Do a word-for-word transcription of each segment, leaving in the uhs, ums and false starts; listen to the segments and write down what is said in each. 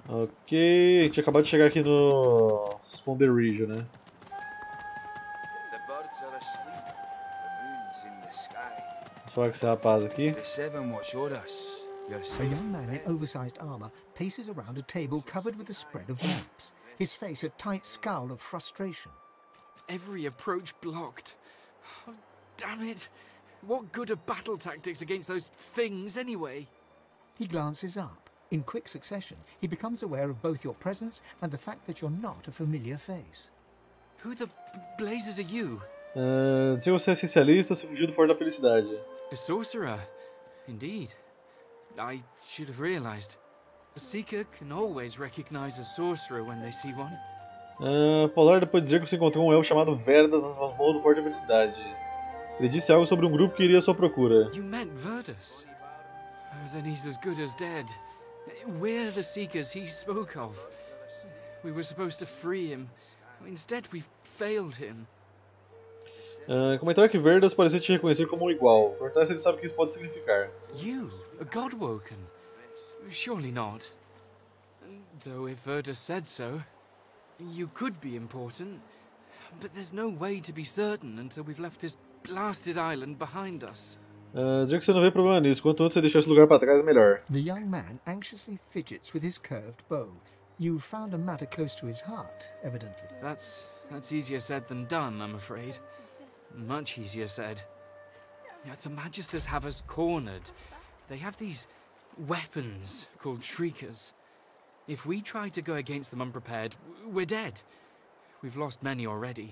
Ok, a gente acabou de chegar aqui no Sonder Region, né? The birds are asleep. The moon's in the sky. Vamos falar com esse rapaz aqui. The seven watch o'er us. You're A safe. young man in oversized armor paces around a table covered with a spread of maps, his face a tight scowl of frustration. Every approach blocked. Oh, damn it. What good are battle tactics against those things anyway? He glances up. In quick succession, he becomes aware of both your presence and the fact that you're not a familiar face. Who the blazes are you? Uh, se você é essencialista, você fugiu do Forte da Felicidade. A sorcerer? Indeed. I should have realized. A seeker can always recognize a sorcerer when they see one. Uh, Polar depois de dizer que você encontrou um elfo chamado Verdas nas masmorras do Forte da Felicidade. Ele disse algo sobre um grupo que iria à sua procura. You meant Verdus? Oh, then he's as good as dead. We're the seekers he spoke of. We were supposed to free him. Instead, we failed him. Uh, comentar que Verdas parecia te reconhecer como um igual. Perguntar se ele sabe o que isso pode significar. You? A Godwoken? Surely not. Though if Verdus said so, you could be important. But there's no way to be certain until we've left this blasted island behind us. Uh, dizer que você não vê problema nisso. Quanto antes você deixar esse lugar para trás, melhor. The young man anxiously fidgets with his curved bow. You've found a matter close to his heart, evidently. That's that's easier said than done, I'm afraid. Much easier said. The Magisters have us cornered. They have these weapons called Shriekers. If we try to go against them unprepared, we're dead. We've lost many already.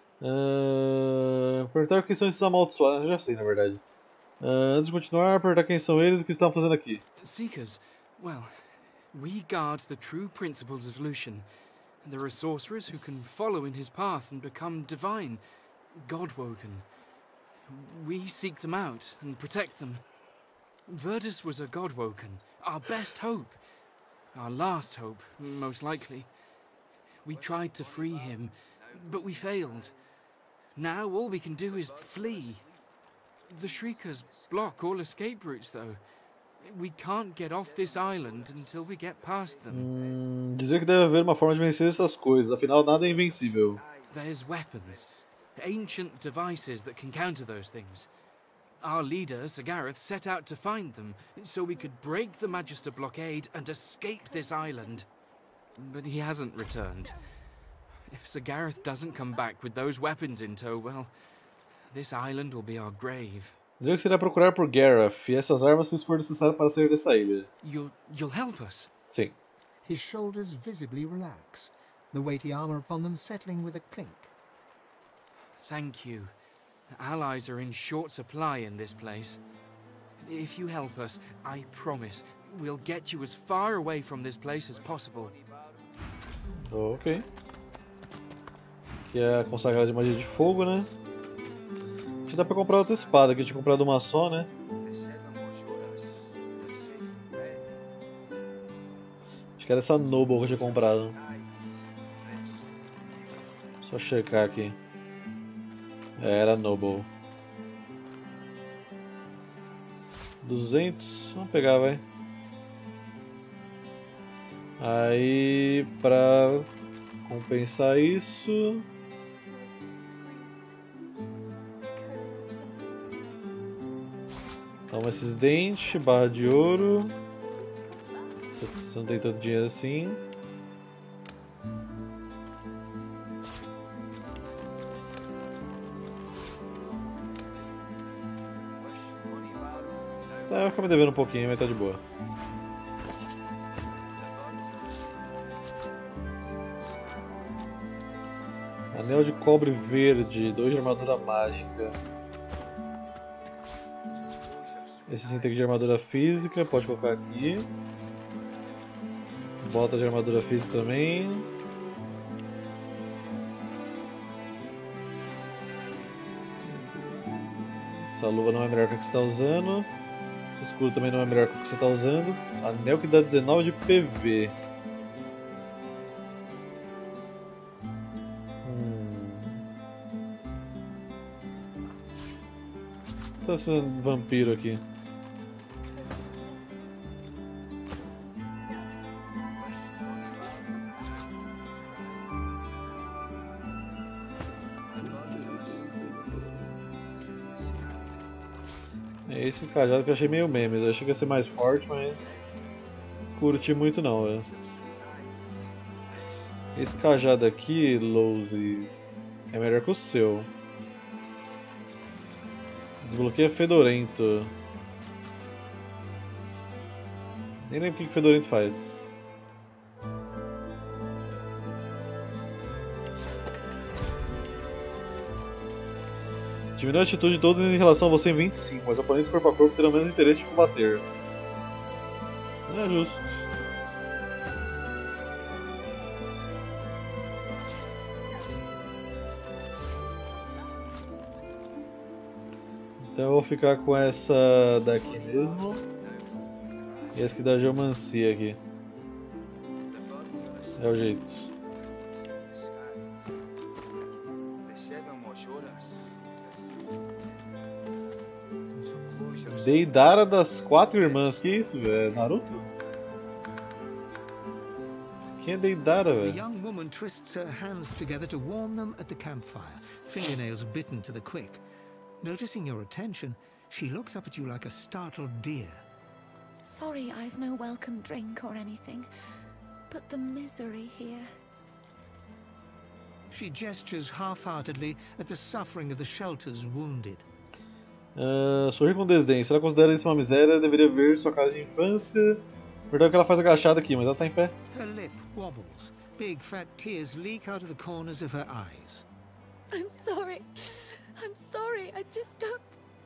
Uh, perguntar quem são esses amaldiçoados. Eu já sei, na verdade. Uh, antes de continuar, perguntar quem são eles e o que estão fazendo aqui. Seekers, well, we guard the true principles of Lucian. There are sorcerers who can follow in his path and become divine, Godwoken. We seek them out and protect them. Verdus was a Godwoken, our best hope. Our last hope, most likely. We tried to free him, but we failed. Now all we can do is flee. The Shriekers block all escape routes, though. We can't get off this island until we get past them. Hum, dizer que deve haver uma forma de vencer essas coisas, afinal nada é invencível. There's weapons, ancient devices that can counter those things. Our leader, Sir Gareth, set out to find them so we could break the Magister blockade and escape this island. But he hasn't returned. If Sir Gareth doesn't come back with those weapons in tow, well, this island will be our grave. Dizer que será procurar por Gareth e essas armas se for necessário para sair dessa ilha. You'll, you'll help us? Sim. His shoulders visibly relax, the weighty armor upon them settling with a clink. Thank you. Allies are in short supply in this place. If you help us, I promise, we'll get you as far away from this place as possible. Ok. Aqui é a consagrada de magia de fogo, né? Acho que dá pra comprar outra espada, que eu tinha comprado uma só, né? Acho que era essa Noble que eu tinha comprado. Só checar aqui. É, era Noble. duzentos. Vamos pegar, vai. Aí, pra compensar isso... Toma esses dentes, barra de ouro. Você não tem tanto dinheiro assim. Tá, vai ficar me devendo um pouquinho, mas tá de boa. Anel de cobre verde, dois de armadura mágica. Esse sim tem de armadura física, pode colocar aqui. Bota de armadura física também. Essa luva não é melhor que a que você está usando. Esse escudo também não é melhor que o que você está usando. Anel que dá dezenove de P V. Tá sendo vampiro aqui. É esse cajado que eu achei meio memes. Eu achei que ia ser mais forte, mas... curti muito não, velho. Esse cajado aqui, Lousy, é melhor que o seu. Desbloqueia Fedorento. Nem lembro o que Fedorento faz. Diminui a atitude de todos em relação a você em vinte e cinco, mas oponentes corpo a corpo terão menos interesse de combater. Não é justo. Então eu vou ficar com essa daqui mesmo. E essa aqui da geomancia aqui. É o jeito. Deidara das quatro irmãs, que isso, velho? Naruto? Quem é Deidara, The velho? young woman twists her hands together to warm them at the campfire, fingernails bitten to the quick. Noticing your attention, she looks up at you like a startled deer. Sorry I've no welcome drink or anything, but the misery here. She gestures half-heartedly at the suffering of the shelter's wounded. Uh, sorrir com desdém. Se ela considera isso uma miséria, deveria ver sua casa de infância. Verdade que ela faz agachada aqui, mas ela tá em pé. Her lip wobbles. Big fat tears leak out of the corners of her eyes. I'm sorry. I'm sorry. I just don't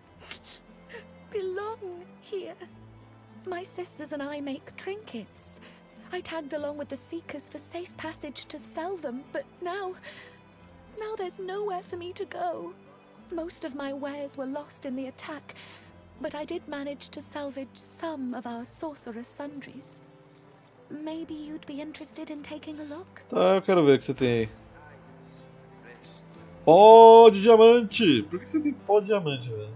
belong here. My sisters and I make trinkets. I tagged along with the Seekers for safe passage to sell them, but now... now there's nowhere for me to go. Most of my wares were lost in the attack, but I did manage to salvage some of our sorcerer's sundries. Maybe you'd be interested in taking a look? Tá, eu quero ver o que você tem aí. Pó de diamante! Por que você tem pó de diamante, velho?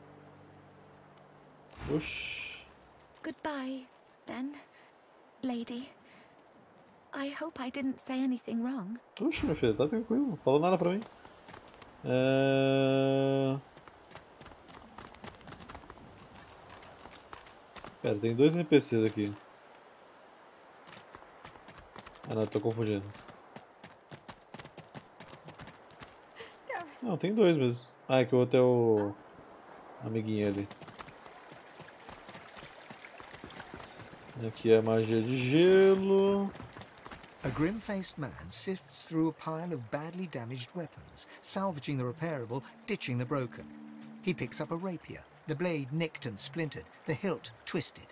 Oxi. Goodbye, then, lady. I hope I didn't say anything wrong. Oxi, meu filho, tá tranquilo. Não falou nada pra mim. É... Pera, tem dois N P Cs aqui. Ah não, tô confundindo. Não, tem dois mesmo. Ah, é que o outro é o amiguinho ali. Aqui é a magia de gelo. A grim-faced man sifts through a pile of badly damaged weapons, salvaging the repairable, ditching the broken. He picks up a rapier, the blade nicked and splintered, the hilt twisted.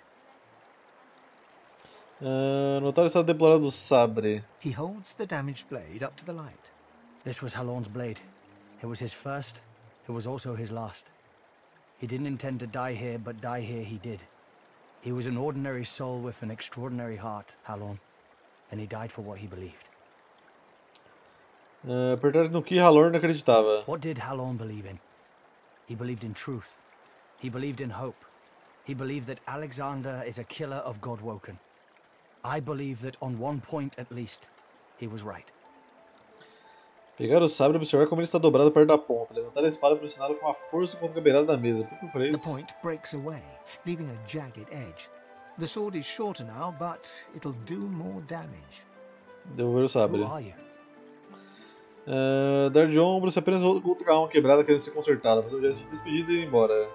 Uh, notar o estado deplorado do sabre. He holds the damaged blade up to the light. This was Halorn's blade. It was his first, it was also his last. He didn't intend to die here, but die here he did. He was an ordinary soul with an extraordinary heart, Halorn. And he died for what he believed. Uh, Apertar no que Halorn acreditava. What did Halorn believe in? He believed in truth. He believed in hope. He believed that Alexander is a killer of Godwoken. I believe that on one point at least, he was right. Pegar o sabre e observar como ele está dobrado perto da ponta. Levantar a espada e pressioná-la com a força contra a beirada da mesa. Por que eu falei The isso? point breaks away, leaving a jagged edge. The sword is shorter now, but it'll do more damage. Devolver o sabre. Who are you? Uh, dar de ombro se apenas outra alma quebrada querendo ser consertada. Fazer um gesto de despedida e ir embora.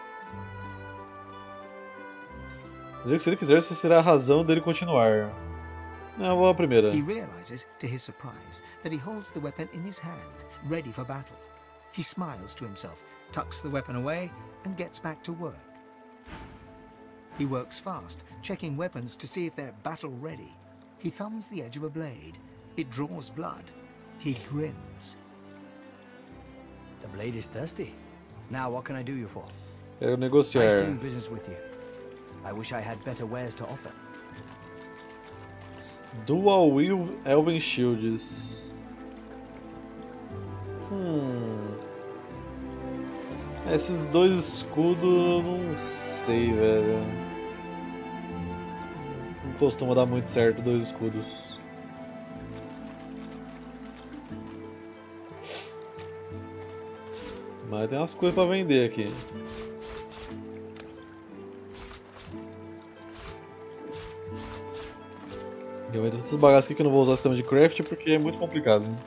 Dizer que se ele quiser, essa será a razão dele continuar. Não, vou a primeira. He realizes, to his surprise, that he holds the weapon in his hand, ready for battle. He smiles to himself, tucks the weapon away, and gets back to work. He works fast, checking weapons to see if they're battle-ready. He thumbs the edge of a blade. It draws blood. He grins. The blade is thirsty. Now what can I do you for? Quero Nice negociar. doing business with you. I wish I had better wares to offer. Dual Wheel Elven Shields. Hum. Esses dois escudos, eu não sei, velho. Não costuma dar muito certo dois escudos. Mas tem umas coisas pra vender aqui. Eu vou ter tantos bagaços aqui que eu não vou usar o sistema de craft porque é muito complicado. Né?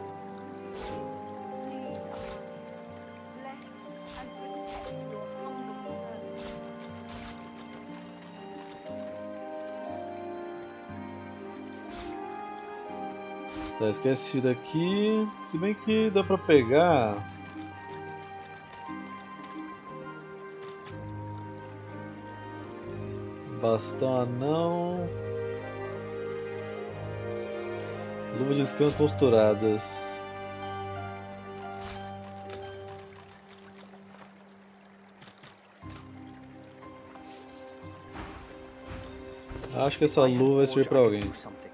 Tá, esqueci daqui. Se bem que dá pra pegar. Bastão anão. Luva de escamas costuradas. Acho que essa luva vai servir pra alguém.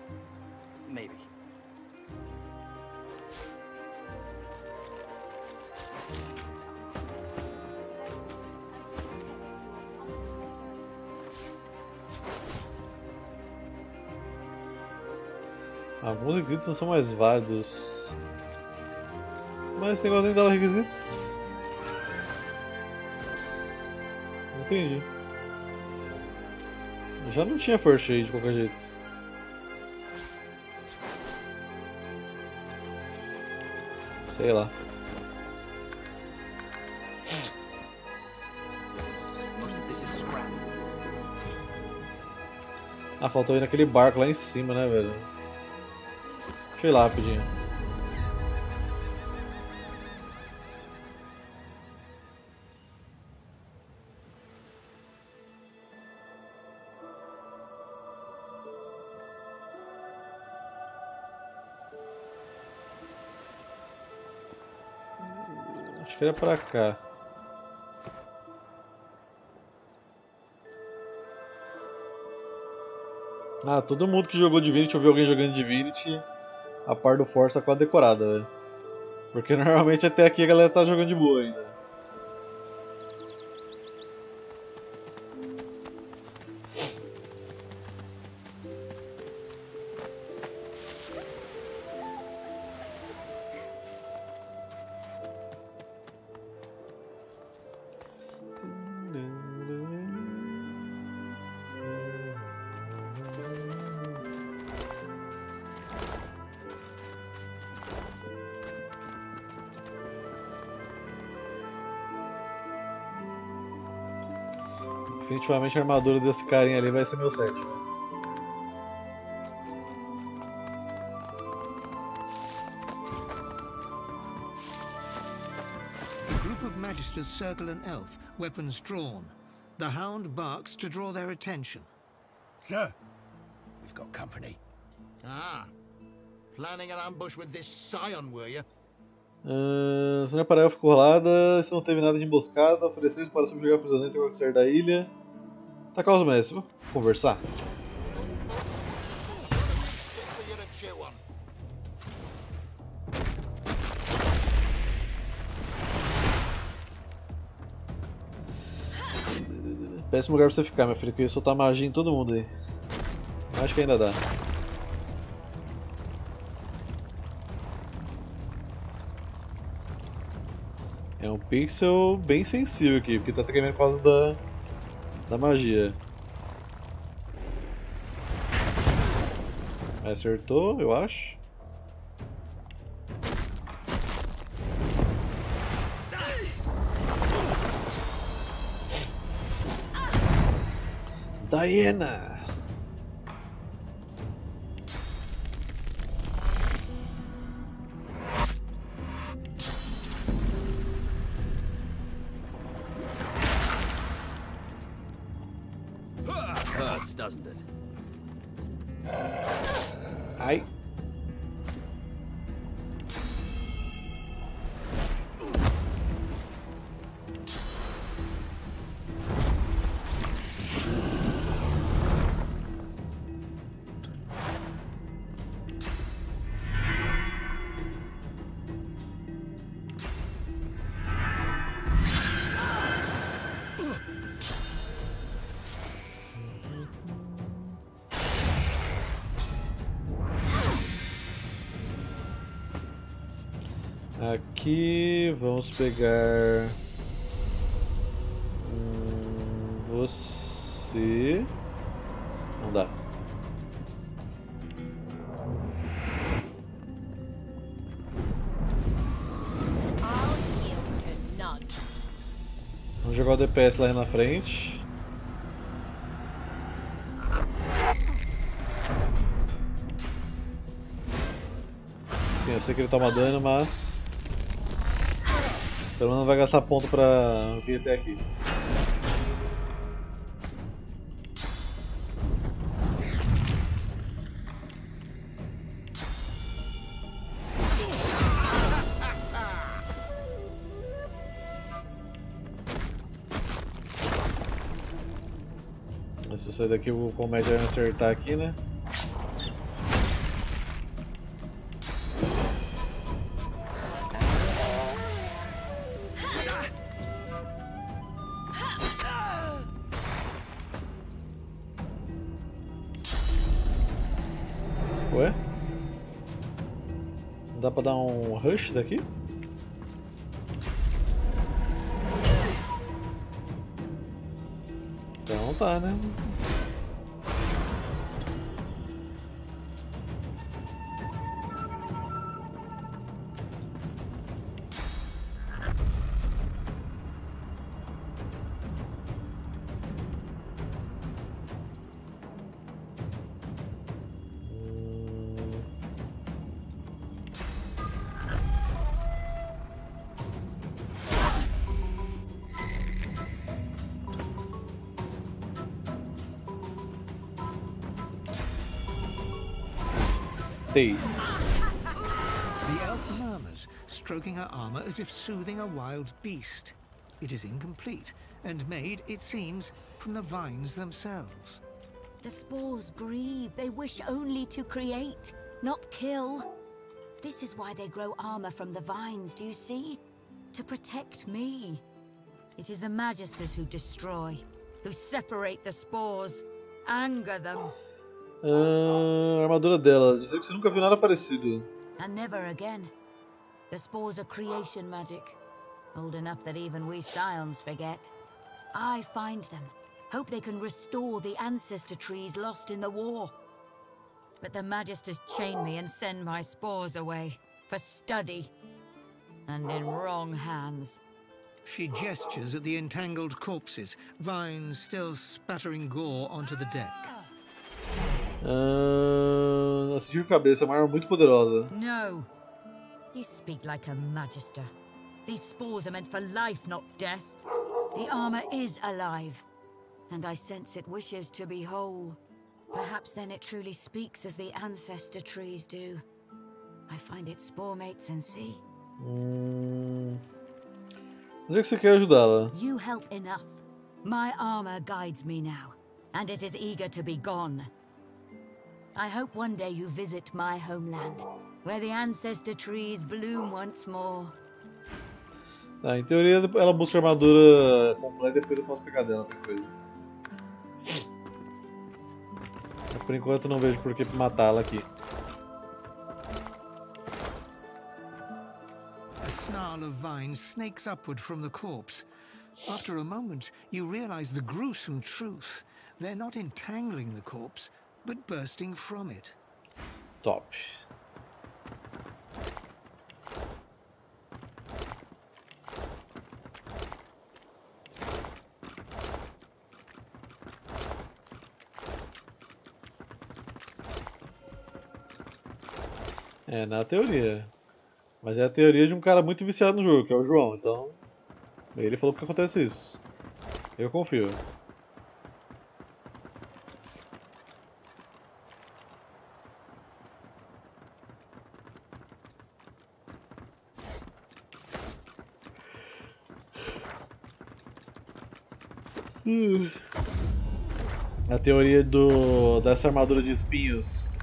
Alguns requisitos não são mais válidos. Mas esse negócio nem dá o requisito. Não entendi. Já não tinha first aid de qualquer jeito. Sei lá. Ah, faltou ir naquele barco lá em cima, né, velho? Deixa eu ir lá rapidinho. Acho que era pra cá. Ah, todo mundo que jogou Divinity ou viu alguém jogando Divinity, a par do Force tá quase decorada, velho. Porque normalmente até aqui a galera tá jogando de boa ainda. Definitivamente a armadura desse carinha ali vai ser meu set. A group of magisters circle an elf, weapons drawn. The hound barks to draw their attention. Sir, we've got company. Ah, planning an ambush with this scion, were you? Uh, Senhor para elfo colada, se não teve nada de emboscada, oferecer para subjugar o prisioneiro e sair da ilha. Tacar os mestres, vou conversar. Péssimo lugar pra você ficar, meu filho, que eu ia soltar magia em todo mundo aí. Acho que ainda dá. É um pixel bem sensível aqui, porque tá tremendo por causa da, da magia. Acertou, eu acho. Diana! Hurts, doesn't it? Ai. Aqui vamos pegar hum, você. Não dá. jogar o D P S lá na frente. Sim, eu sei que ele toma dano, mas pelo menos não vai gastar ponto pra vir até aqui. Se eu sair daqui, o comédia vai acertar aqui, né? Ué? Dá pra dar um rush daqui? Então tá, né? The elf murmurs, stroking her armor as if soothing a wild beast. It is incomplete, and made, it seems, from the vines themselves. The spores grieve. They wish only to create, not kill. This is why they grow armor from the vines, do you see? To protect me. It is the Magisters who destroy, who separate the spores, anger them. Uh, a armadura dela, dizer que você nunca viu nada parecido. And never again. The spores are creation magic, old enough that even we Scions forget. I find them, hope they can restore the ancestor trees lost in the war. But the Magisters chain me and send my spores away, for study, and in wrong hands. She gestures at the entangled corpses, vines still spattering gore onto the deck. Uh, Acertou a cabeça, é uma arma muito poderosa. No. You speak like a Magister. These spores are meant for life, not death. The armor is alive, and I sense it wishes to be whole. Perhaps then it truly speaks as the ancestor trees do. I find its spore mates and see. Hum... Dizer que você quer ajudá-la. You help enough. My armor guides me now, and it is eager to be gone. I hope one day you visit my homeland, where the ancestor trees bloom once more. Tá, em teoria ela busca a armadura completa e depois eu posso pegar dela, qualquer coisa. Por enquanto não vejo por que matá-la aqui. A snarl of vines snakes upward from the corpse. After a moment, you realize the gruesome truth. They're not entangling the corpse, but bursting from it. Top. É, na teoria. Mas é a teoria de um cara muito viciado no jogo, que é o João, então... Ele falou que acontece isso. Eu confio. A teoria do, dessa armadura de espinhos.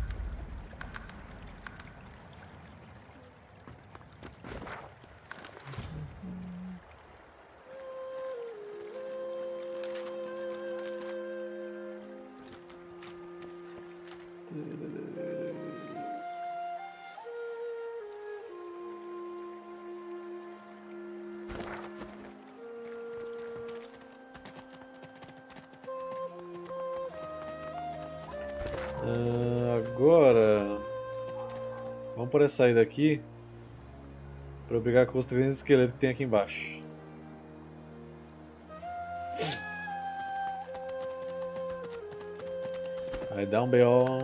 Agora vamos por essa saída aqui para eu brigar com os três esqueletos que tem aqui embaixo. Vai dar um B O.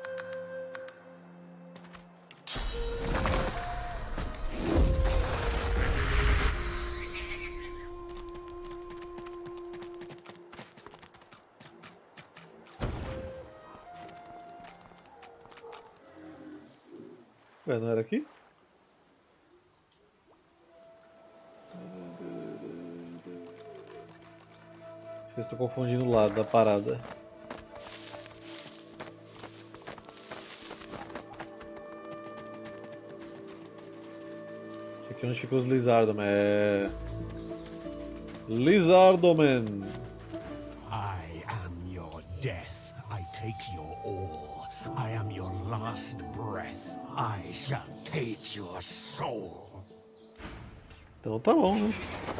Ué, não era aqui? Acho que eu estou confundindo o lado da parada. Aqui é onde ficam os Lizardomen. É... Lizardomen. I am your death. I take your all. I am your last breath. I shall take your soul. Então tá bom, né?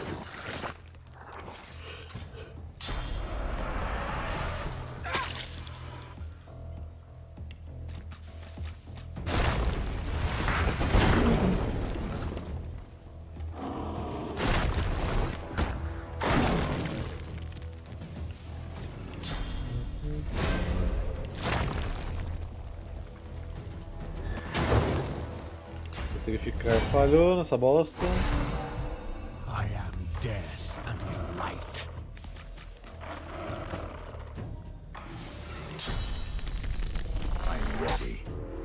Tem que ficar falhou nessa bosta. I am death and light. I'm ready.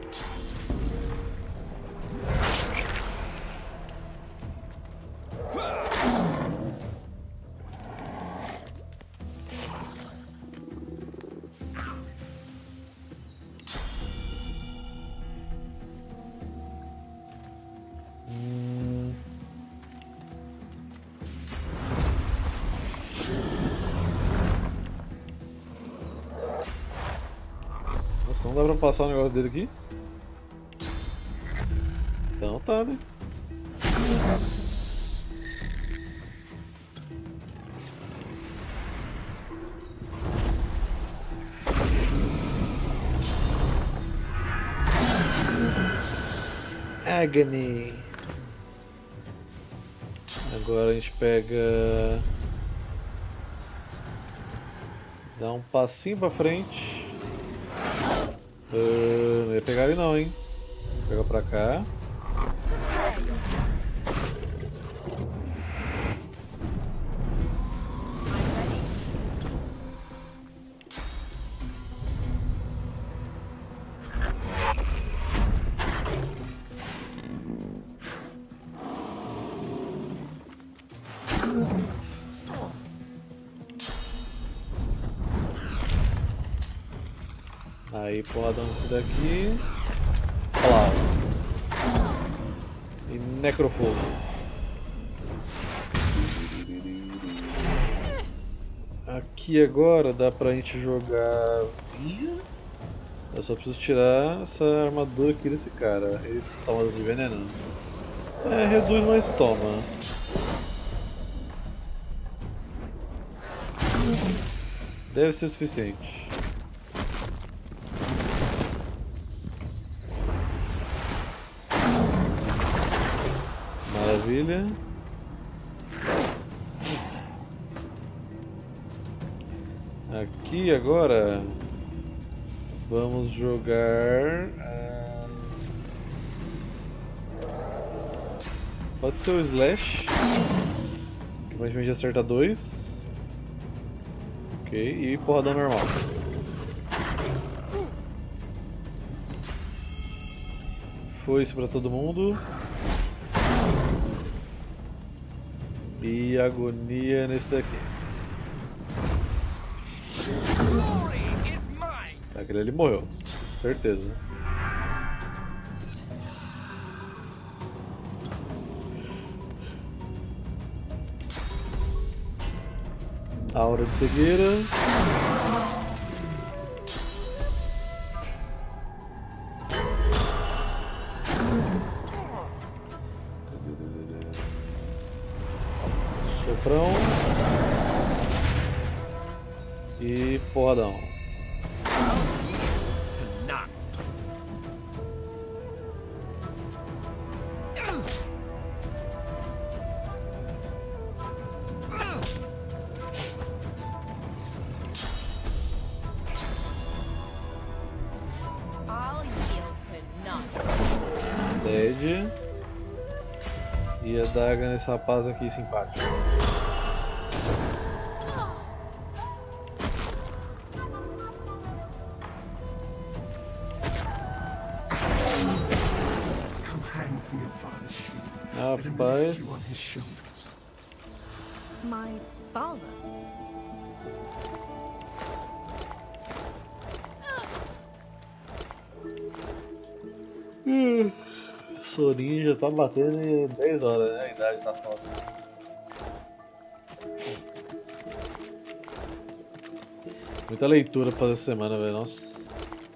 Nossa, não dá pra passar o negócio dele aqui? Então tá, né? Agony. Agora a gente pega... Dá um passinho pra frente. Uh, não ia pegar ele não, hein? Pega pra cá. Aí, porradão desse daqui. Olha lá. E necrofogo. Aqui agora dá pra gente jogar via. Eu só preciso tirar essa armadura aqui desse cara. Ele toma de veneno. É, reduz, mas toma. Deve ser o suficiente. Maravilha. Aqui agora vamos jogar. Uh... Pode ser o Slash, que aparentemente acerta dois. Ok, e porradão normal. Foi isso pra todo mundo. E agonia nesse daqui. Tá, aquele ali morreu. Certeza. Aura de cegueira. Soprão. E porradão. média. E a daga nesse rapaz aqui simpático. Rapaz. My father? Hum, soninho já tá batendo em dez horas, né? A idade tá foda. Muita leitura pra fazer essa semana, velho. Nossa.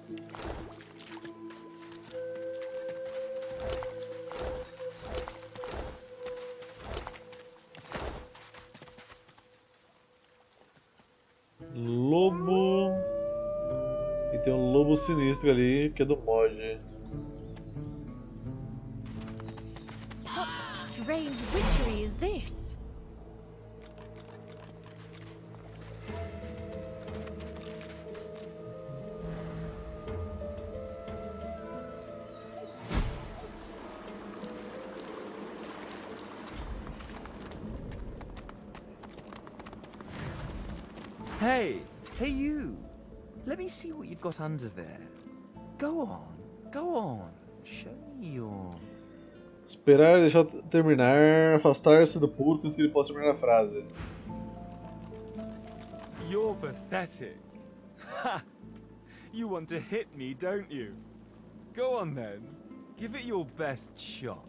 Lobo. E tem um lobo sinistro ali que é do mod. What strange witchery is this? Hey, hey you! Let me see what you've got under there. Go on, go on. Show me your... Esperar e deixar terminar, afastar-se do público antes que ele possa terminar a frase. You're pathetic. Ha! You want to hit me, don't you? Go on then. Give it your best shot.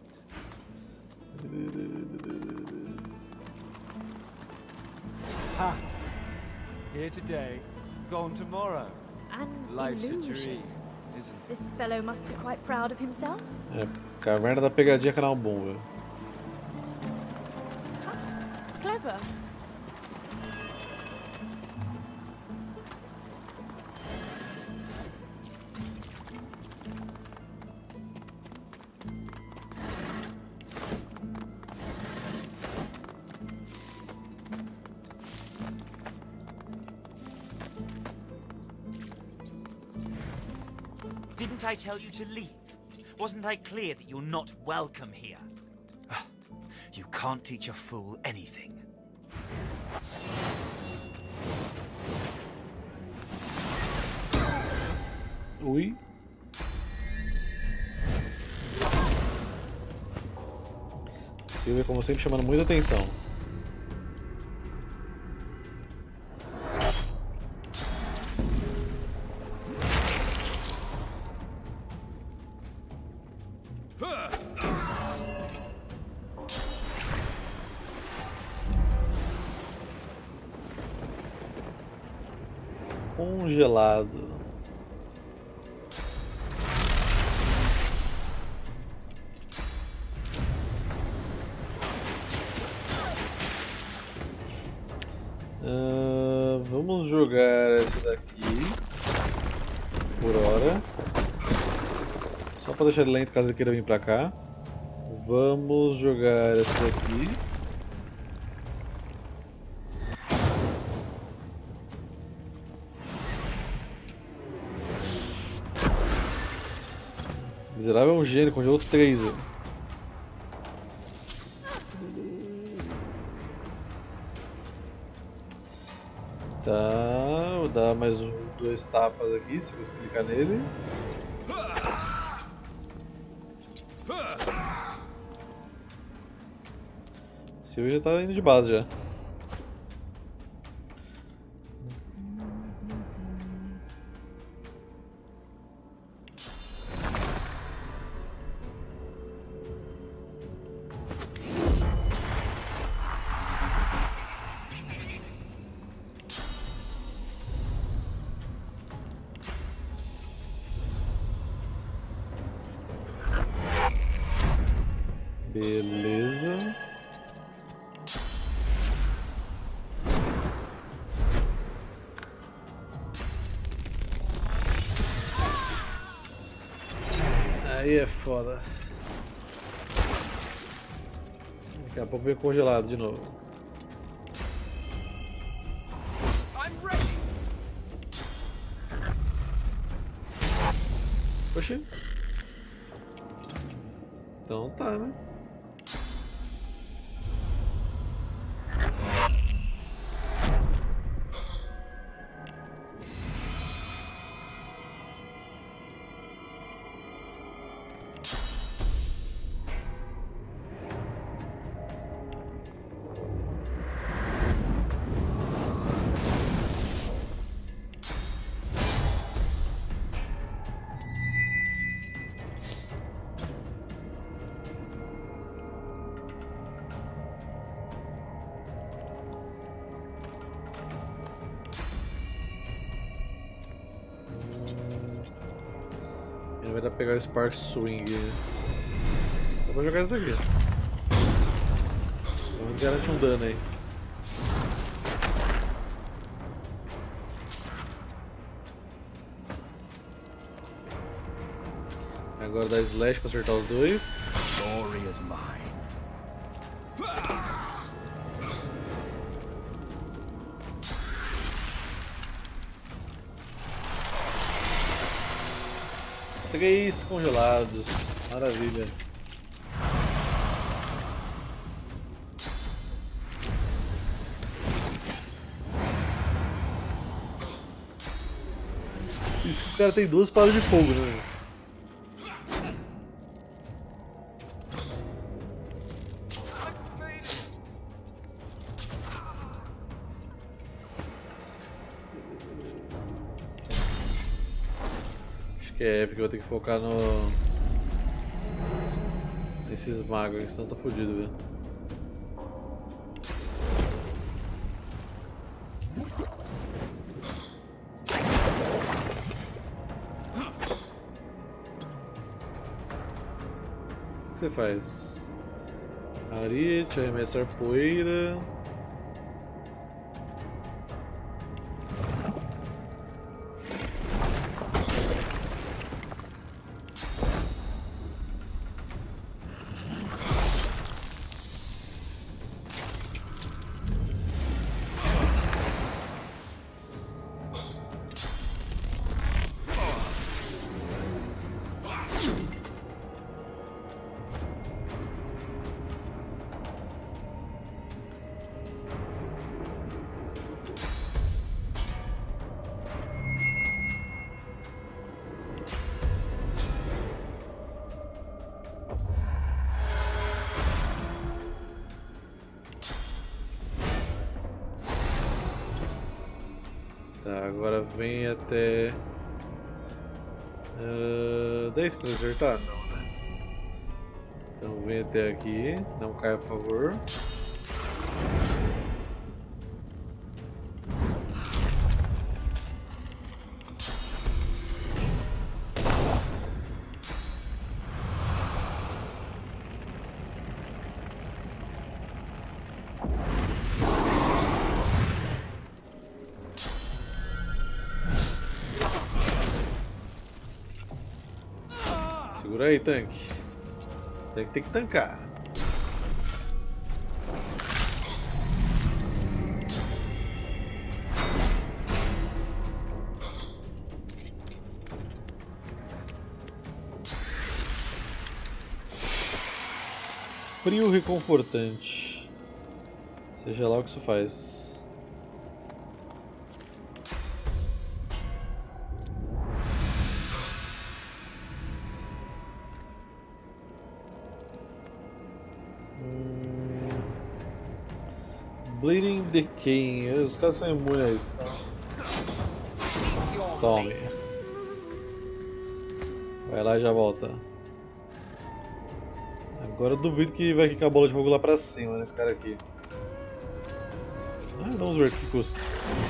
Ha! Here today, gone tomorrow. An Life's a illusion. dream, isn't it? This fellow must be quite proud of himself. É, Caverna da Pegadinha Canal Boom, velho. Clever. Didn't I tell you to leave? Wasn't I clear that you're not welcome here? You can't teach a fool anything. Ui. Silvia, como sempre, chamando muita atenção. Congelado. Uh, vamos jogar essa daqui por hora, só para deixar ele lento caso ele queira vir pra cá. Vamos jogar essa daqui. Miserável é um gênio, congelou três. Tá, vou dar mais um, dois tapas aqui, se eu clicar nele. Silvio já tá indo de base já. Beleza. Aí é foda. Daqui a pouco vem congelado de novo. Oxi. Então tá, né? Vai dar pra pegar o Spark Swing. Dá pra jogar isso daqui. Pelo menos garante um dano aí. Agora dá Slash pra acertar os dois. Glory is mine. Três congelados, maravilha. Isso que o cara tem duas espadas de fogo, né? É, porque eu vou ter que focar no... nesses magos aqui, senão eu tô fudido, velho. O que você faz? Arite, arremessar poeira... Tá, agora vem até... Uh, dez para acertar? Não, né? Então vem até aqui, não cai, por favor. Segura aí, tanque. Tem que ter que tancar. Frio reconfortante. Seja lá o que isso faz. Bleeding Decay, os caras são imunes a isso, tá? Tome. Vai lá e já volta. Agora eu duvido que vai quicar a bola de fogo lá pra cima nesse cara aqui. Ah, vamos ver o que custa.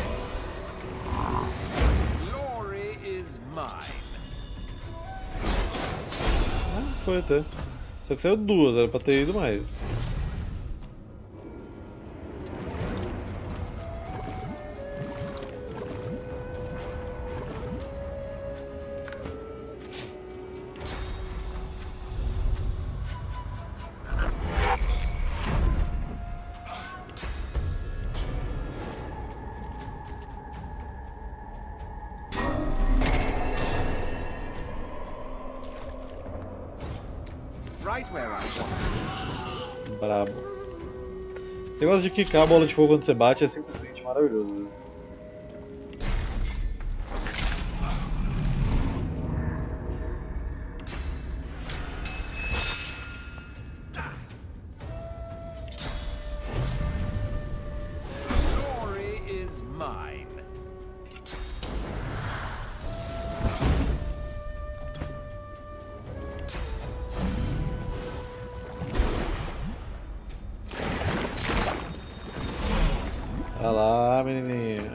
Glory is mine. Ah, foi até. Só que saiu duas, era pra ter ido mais. Brabo. Esse negócio de quicar a bola de fogo quando você bate é simplesmente maravilhoso, né? Olha lá, menininha.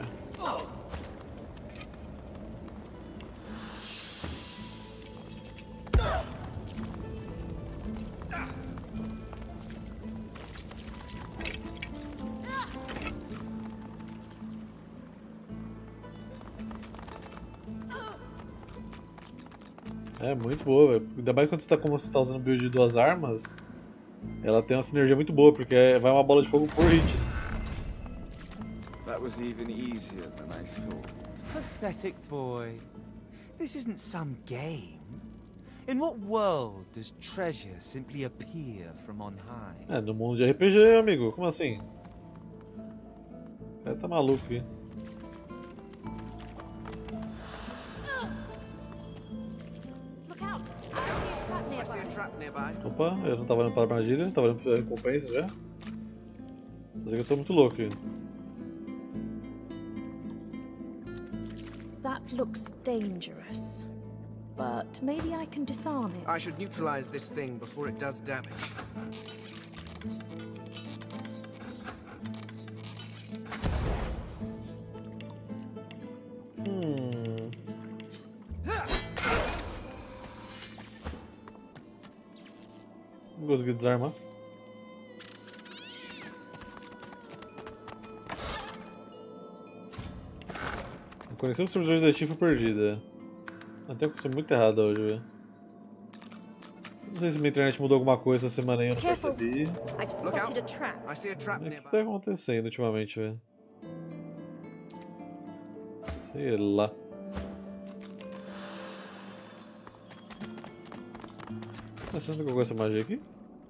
É muito boa, velho. Ainda mais quando você tá, como você tá usando build de duas armas, ela tem uma sinergia muito boa, porque vai uma bola de fogo por hit. That was even easier than I thought. Pathetic boy. This isn't some game. In what world does treasure simply appear from on high? É, no mundo de R P G, amigo. Como assim? O cara tá maluco aqui. Opa, eu não tava olhando para a armadilha, tava olhando para recompensas já. Mas é que eu tô muito louco aqui. That looks dangerous, but maybe I can disarm it. I should neutralize this thing before it does damage. Hmm. Não consegui desarmar. A conexão com os servidores da Steam foi perdida. Tem uma coisa muito errada hoje, velho. Não sei se minha internet mudou alguma coisa essa semana aí, eu não percebi. O que tá acontecendo ultimamente, velho? Sei lá. Mas você não colocou essa magia aqui?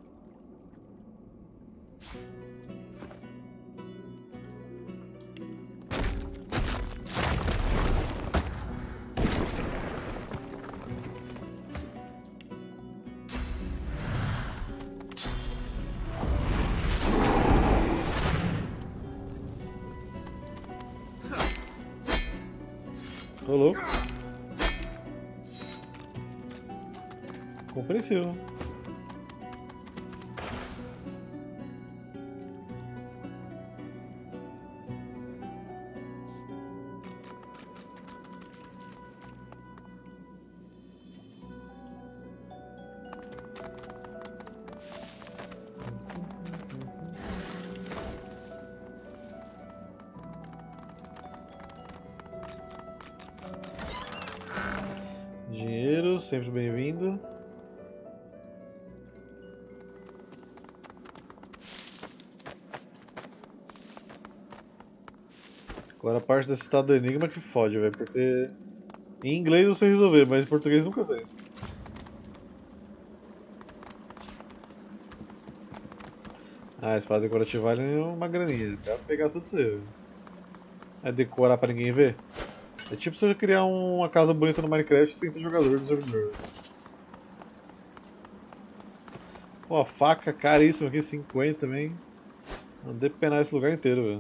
Rolou. Compreensível. Dinheiro, sempre bem-vindo. Agora a parte desse estado do enigma que fode, velho, porque em inglês eu sei resolver, mas em português nunca sei. Ah, a espada decorativa vale uma graninha, dá pra pegar tudo isso aí, velho. É decorar pra ninguém ver? É tipo você criar uma casa bonita no Minecraft sem ter jogador do servidor. Pô, a faca caríssima aqui, cinquenta também. Andei penar esse lugar inteiro, velho.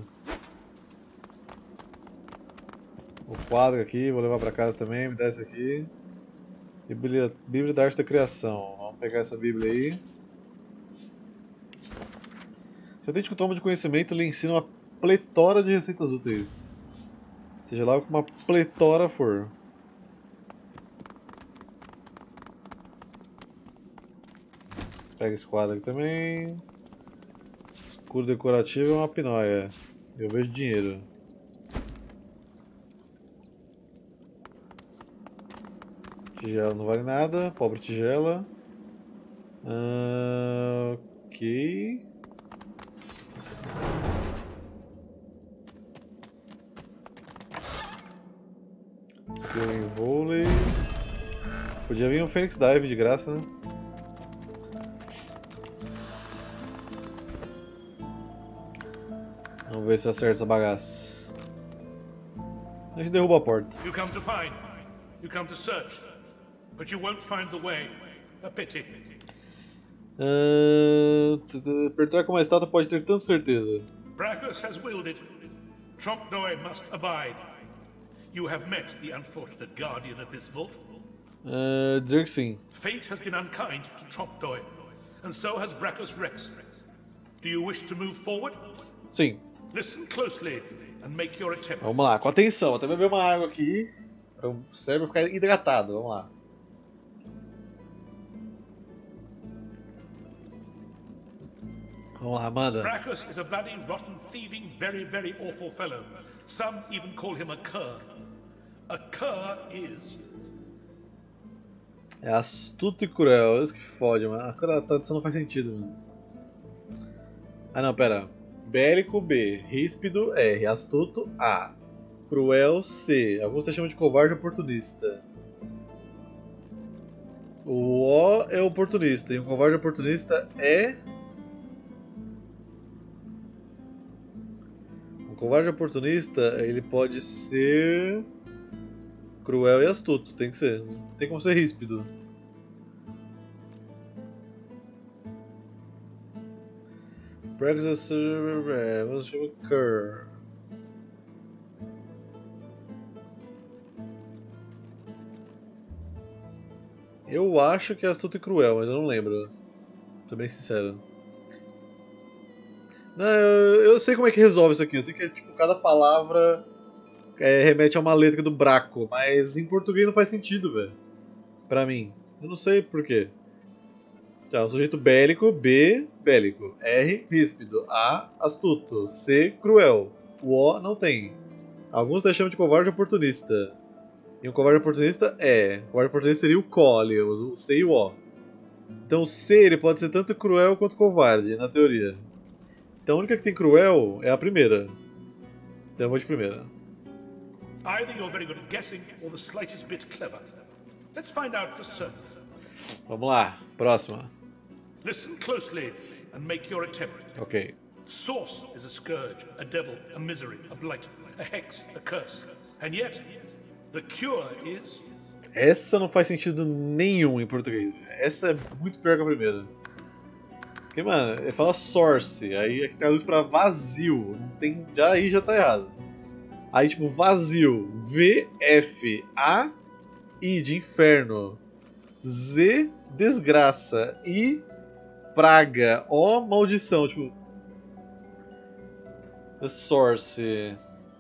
O quadro aqui, vou levar pra casa também, me dá esse aqui. Bíblia, Bíblia da Arte da Criação. Vamos pegar essa Bíblia aí. Se eu tente que o tomo de conhecimento, ele ensina uma pletora de receitas úteis. Seja lá como uma pletora for. Pega esse quadro aqui também. Escudo decorativo é uma pinóia. Eu vejo dinheiro. Tigela não vale nada. Pobre tigela. Uh, ok. Seu em vôlei. Podia vir um Phoenix Dive de graça, né? Vamos ver se acerta essa bagaça. A gente derruba a porta. You come to find. You come to search. But you won't find the way. A pity. Uh, apertar com uma estátua pode ter tanta certeza. Brachus has willed it. Trompe-l'oeil must abide. You have met the unfortunate guardian of this vault. Uh, dizer que sim. Fate has been unkind to Trompe-l'oeil, and so has Brachus Rex. Do you wish to move forward? Sim. Listen closely and make your attempt. Vamos lá, com atenção. Até beber uma água aqui para o cérebro ficar hidratado. Vamos lá. Vamos lá, manda. Brachus is a bloody, rotten, thieving, very, very awful fellow. Some even call him a cur. A cur is... É astuto e cruel, isso que fode, mano. A tradução não faz sentido, mano. Ah não, pera. Bélico B, ríspido R, astuto A, cruel C. Alguns te chamam de covarde oportunista. O O é oportunista e o covarde oportunista é... O covarde oportunista, ele pode ser cruel e astuto, tem que ser. Não tem como ser ríspido. Brexit, vamos chamar Cur. Eu acho que é astuto e cruel, mas eu não lembro. Tô bem sincero. Não, eu, eu sei como é que resolve isso aqui. Eu sei que tipo, cada palavra é, remete a uma letra do Braco, mas em português não faz sentido, velho. Pra mim. Eu não sei porquê. Tá, o sujeito bélico, B, bélico. R, ríspido. A, astuto. C, cruel. O O não tem. Alguns até chamam de covarde oportunista. E um covarde oportunista é. O covarde oportunista seria o CO ali, o C e o O. Então o C ele pode ser tanto cruel quanto covarde, na teoria. Então a única que tem cruel é a primeira. Então eu vou de primeira. Either you're very good at guessing or the slightest bit clever. Let's find out for certain. Vamos lá, próxima. Listen closely and make your attempt. Ok. Source is a scourge, a devil, a misery, a blight, a hex, a curse. And yet, the cure is... Essa não faz sentido nenhum em português. Essa é muito pior que a primeira. Porque, mano, ele fala source, aí é que traduz pra vazio. Não tem... Já, aí já tá errado. Aí, tipo, vazio. V, F, A, I de inferno. Z, desgraça. I, praga. O, maldição. Tipo... The source.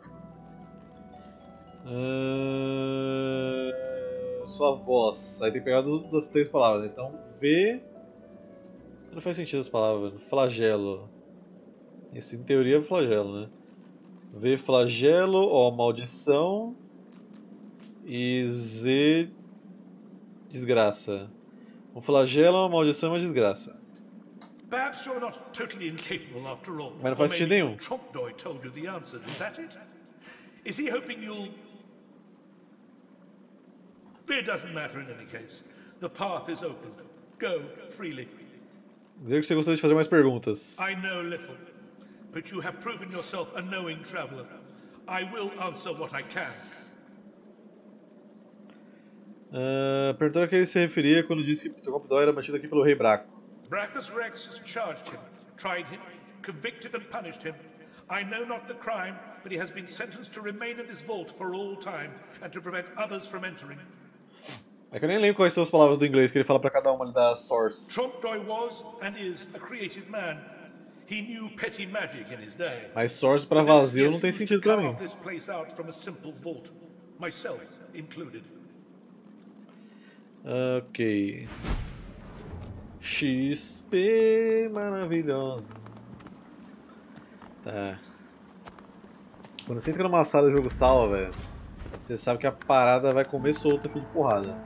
Uh... Sua voz. Aí tem que pegar das três palavras. Né? Então, V... Não faz sentido as palavras. Flagelo. Esse, em teoria, é flagelo, né? V, flagelo. O, maldição. E Z... Desgraça. Um flagelo, uma maldição e uma desgraça. Perhaps you're not totally incapable after all. Mas não faz sentido nenhum. Trompe-l'oeil told you the answers. Is that it? Is he hoping you'll... It doesn't matter in any case. The path is open. Go freely. Dizer que você gostaria de fazer mais perguntas. I know little, but you have proven yourself a knowing traveler. I will answer what I can. Uh, perguntaram a que ele se referia quando disse que Trompe-l'oeil era batido aqui pelo Rei Braco. Brachus Rex has charged him, tried him, convicted and punished him. I know not the crime, but he has been sentenced to remain in this vault for all time and to prevent others from entering. É que eu nem lembro quais são as palavras do inglês que ele fala pra cada uma da source. Trompe-l'oeil was and is a creative man. He knew petty magic in his day. Mas source pra vazio não tem sentido pra mim. This place out from a simple vault, myself included. Ok. X P maravilhosa. Tá. Quando você entra numa sala de jogo salva, velho, você sabe que a parada vai comer solta aqui de porrada.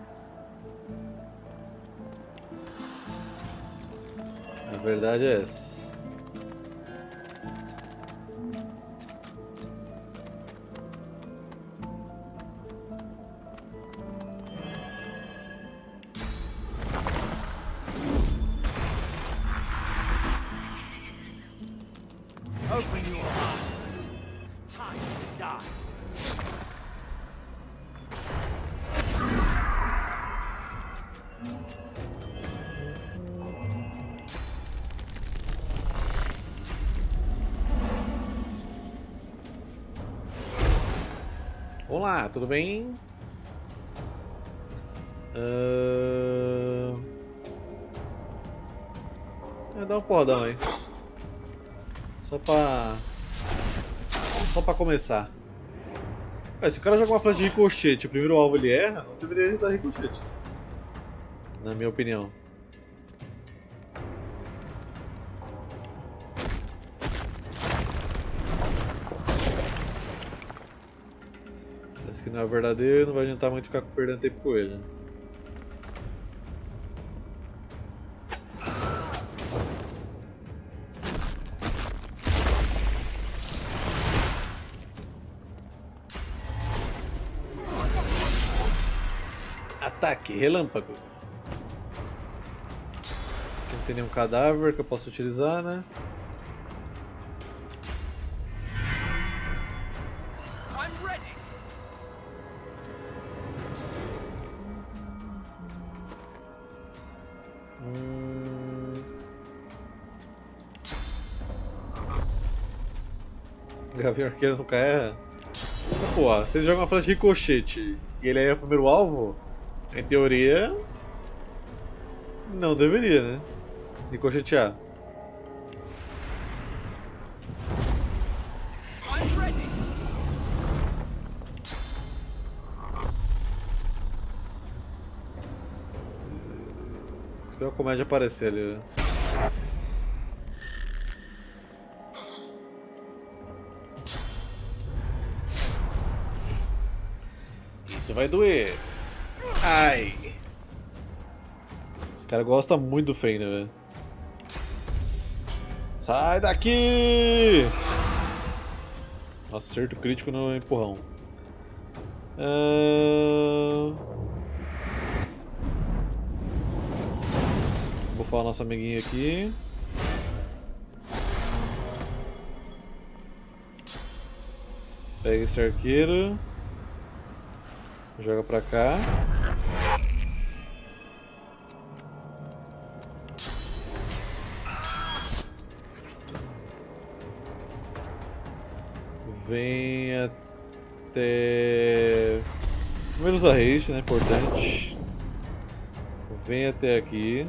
A verdade é essa. Open your eyes. Olá, tudo bem? Uh... É, dá um porradão aí. Só pra... Só pra começar. É, se o cara joga uma flecha de ricochete, o primeiro alvo ele erra, não deveria dar ricochete. Na minha opinião. Esse que não é verdadeiro, não vai adiantar muito ficar perdendo tempo com ele. Ataque, relâmpago. Aqui não tem nenhum cadáver que eu possa utilizar, né? Hum... Gavião arqueiro nunca erra. Pô, se ele joga uma flecha de ricochete e ele é o primeiro alvo, em teoria, não deveria, né? Ricochetear. Espera a comédia aparecer ali. Isso vai doer. Ai. Esse cara gosta muito do Feiner, velho. Sai daqui! Nossa, acerto crítico no empurrão. Uh... Vou falar nosso amiguinho aqui. Pega esse arqueiro. Joga pra cá. Vem até... Menos a haste, né? Importante. Vem até aqui.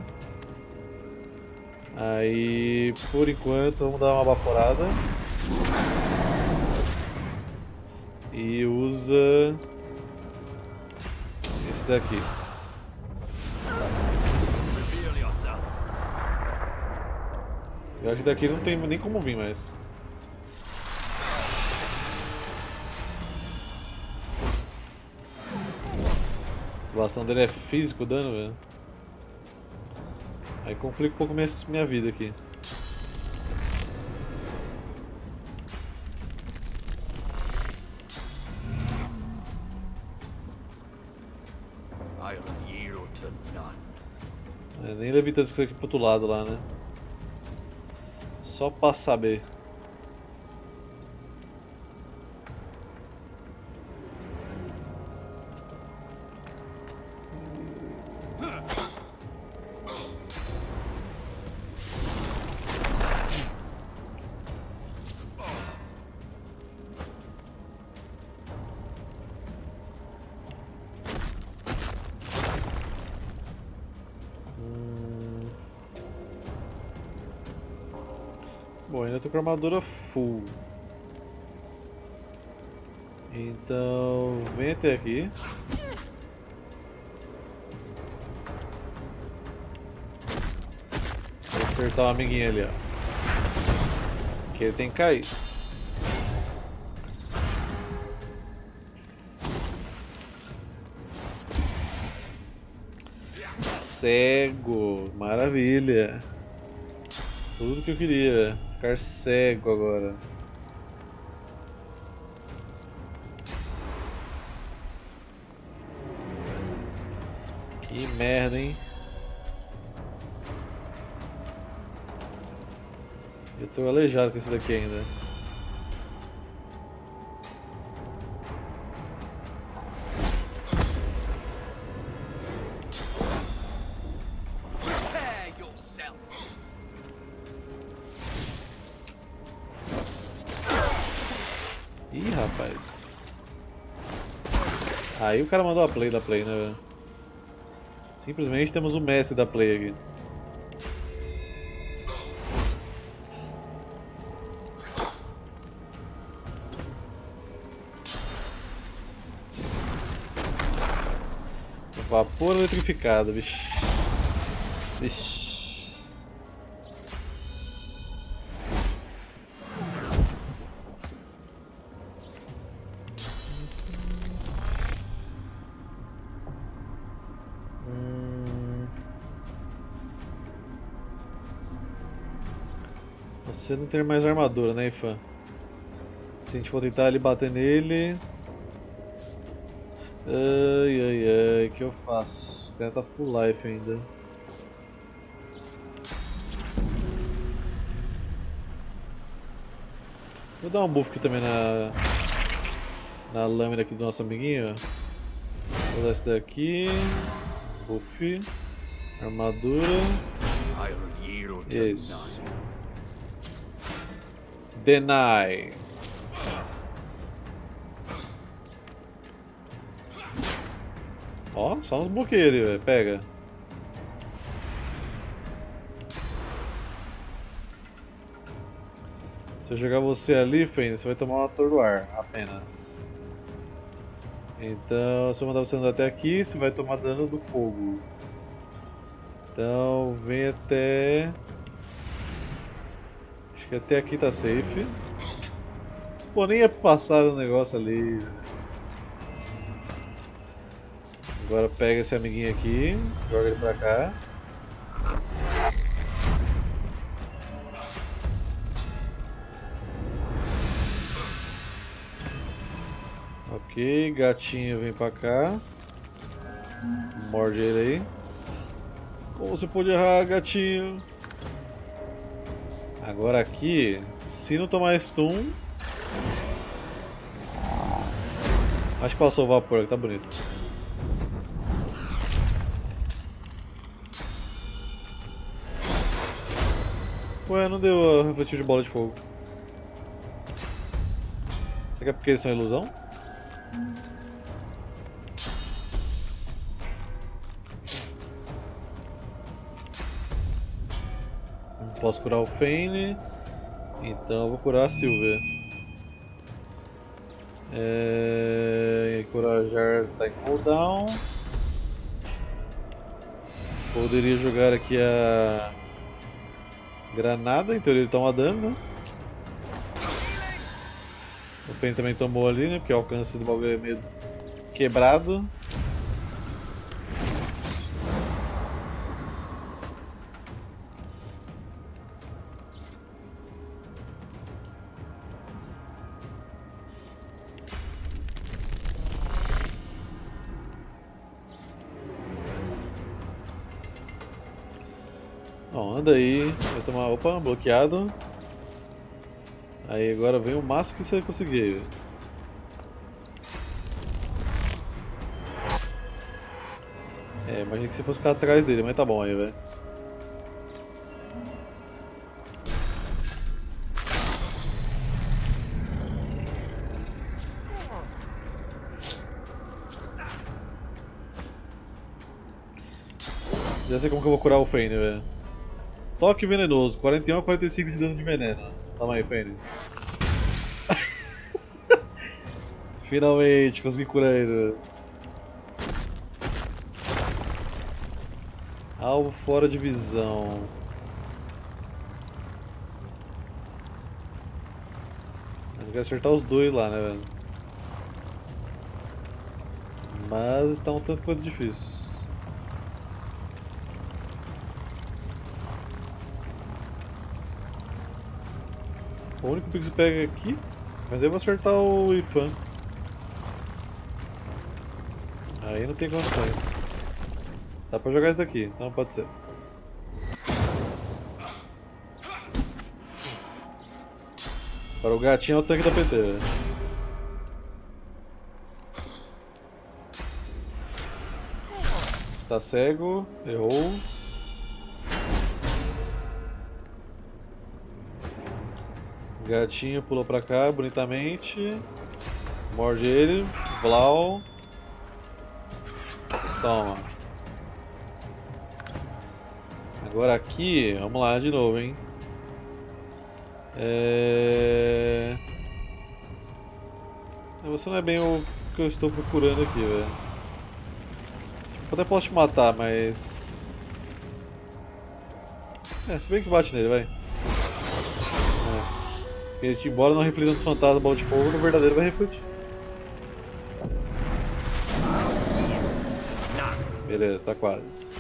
Aí, por enquanto, vamos dar uma baforada. E usa... esse daqui. Eu acho que daqui não tem nem como vir mais. A atuação dele é físico, o dano, velho. Aí complica um pouco minha, minha vida aqui. É, nem levitando isso aqui pro outro lado lá, né? Só pra saber. Bom, ainda tô com a armadura full. Então, vem até aqui. Vou acertar o amiguinho ali, ó. Que ele tem que cair. Cego, maravilha. Tudo que eu queria. Ficar cego agora. Que merda, hein? Eu tô aleijado com esse daqui ainda. Ih, rapaz. Aí o cara mandou a play da play, né, velho? Simplesmente temos o mestre da play aqui. Vapor eletrificado, vixi. Vixi. Hum. Você não tem mais armadura, né, Ifan? Se a gente for tentar ali bater nele... Ai, ai, ai, o que eu faço? O cara tá full life ainda. Vou dar um buff aqui também na na lâmina aqui do nosso amiguinho. Vou dar esse daqui. Buff. Armadura. Isso. Deny. Ó, só uns bloqueios ali, velho. Pega. Se eu jogar você ali, Fênix, você vai tomar uma atordoar apenas. Então, se eu mandar você andar até aqui, você vai tomar dano do fogo. Então, vem até... Acho que até aqui tá safe. Pô, nem ia passar o negócio ali. Agora pega esse amiguinho aqui, joga ele pra cá. Ok, gatinho vem pra cá. Morde ele aí. Como você pode errar, gatinho? Agora aqui, se não tomar stun... Acho que passou o vapor, que tá bonito. Ué, não deu a refletir de bola de fogo. Será que é porque eles são ilusão? Não posso curar o Fane, então eu vou curar a Silver. É... Encorajar tá em cooldown. Poderia jogar aqui a granada, então ele toma dano, né? O Fane também tomou ali, né? Porque o alcance do bagulho é meio quebrado. Ó, anda aí, vai tomar, opa, bloqueado. Aí agora vem o máximo que você conseguir. É, imagina que você fosse ficar atrás dele, mas tá bom aí, velho. Já sei como que eu vou curar o Fane, velho. Toque venenoso, quarenta e um a quarenta e cinco de dano de veneno. Toma aí, Fane. Finalmente, consegui curar ele, velho. Alvo fora de visão. Eu quero acertar os dois lá, né, velho? Mas está um tanto quanto difícil. O único que se pega aqui, mas aí eu vou acertar o Ifan. Aí não tem condições. Dá pra jogar isso daqui, então pode ser. Para o gatinho é o tanque da P T. Está cego, errou. Gatinho pulou pra cá bonitamente. Morde ele. Blau. Toma. Agora aqui, vamos lá de novo, hein. É... Você não é bem o que eu estou procurando aqui, velho. Tipo, até posso te matar, mas... É, se bem que bate nele, vai. É. Ele, embora não reflita nos fantasmas bola de fogo, no verdadeiro vai refletir. Beleza, tá quase.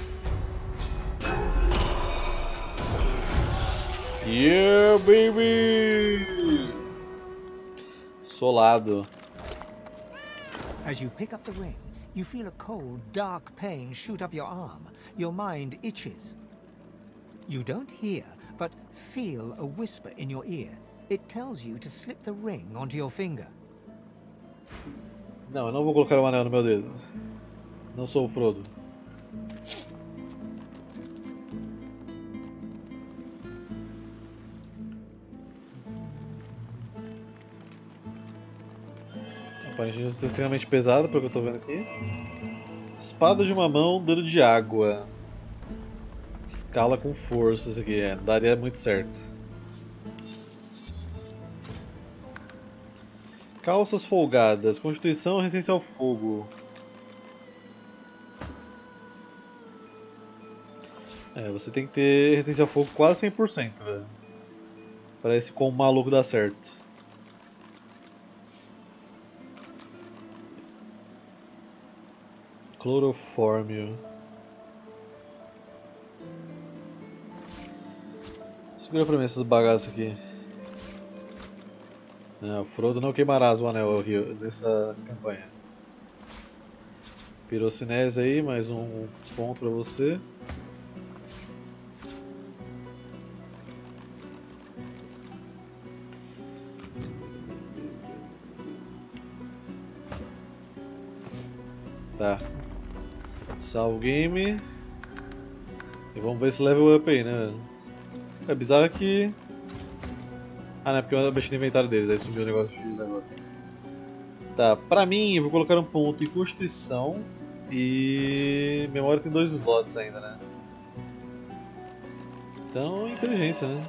Yeah, baby! Solado. As you pick up the ring, you feel a cold, dark pain shoot up your arm. Your mind itches. You don't hear, but feel a whisper in your ear. It tells you to slip the ring onto your finger. Não, eu não vou colocar o anel no meu dedo. Não sou o Frodo. Aparentemente está extremamente pesado, pelo que eu estou vendo aqui. Espada de uma mão, dano de água. Escala com força, isso aqui é, daria muito certo. Calças folgadas, constituição, resistência ao fogo. É, você tem que ter resistência ao fogo quase cem por cento, velho. Parece como maluco dá certo. Clorofórmio. Segura pra mim essas bagaças aqui. Não, Frodo não queimarás o anel nessa campanha. Pirocinese aí, mais um ponto pra você. Tá. Salve o game. E vamos ver esse level up aí, né? É bizarro que... Ah, não é porque eu mexi no inventário deles, aí sumiu o negócio de agora. Tá, pra mim eu vou colocar um ponto em Constituição e... Memória tem dois slots ainda, né? Então, inteligência, né?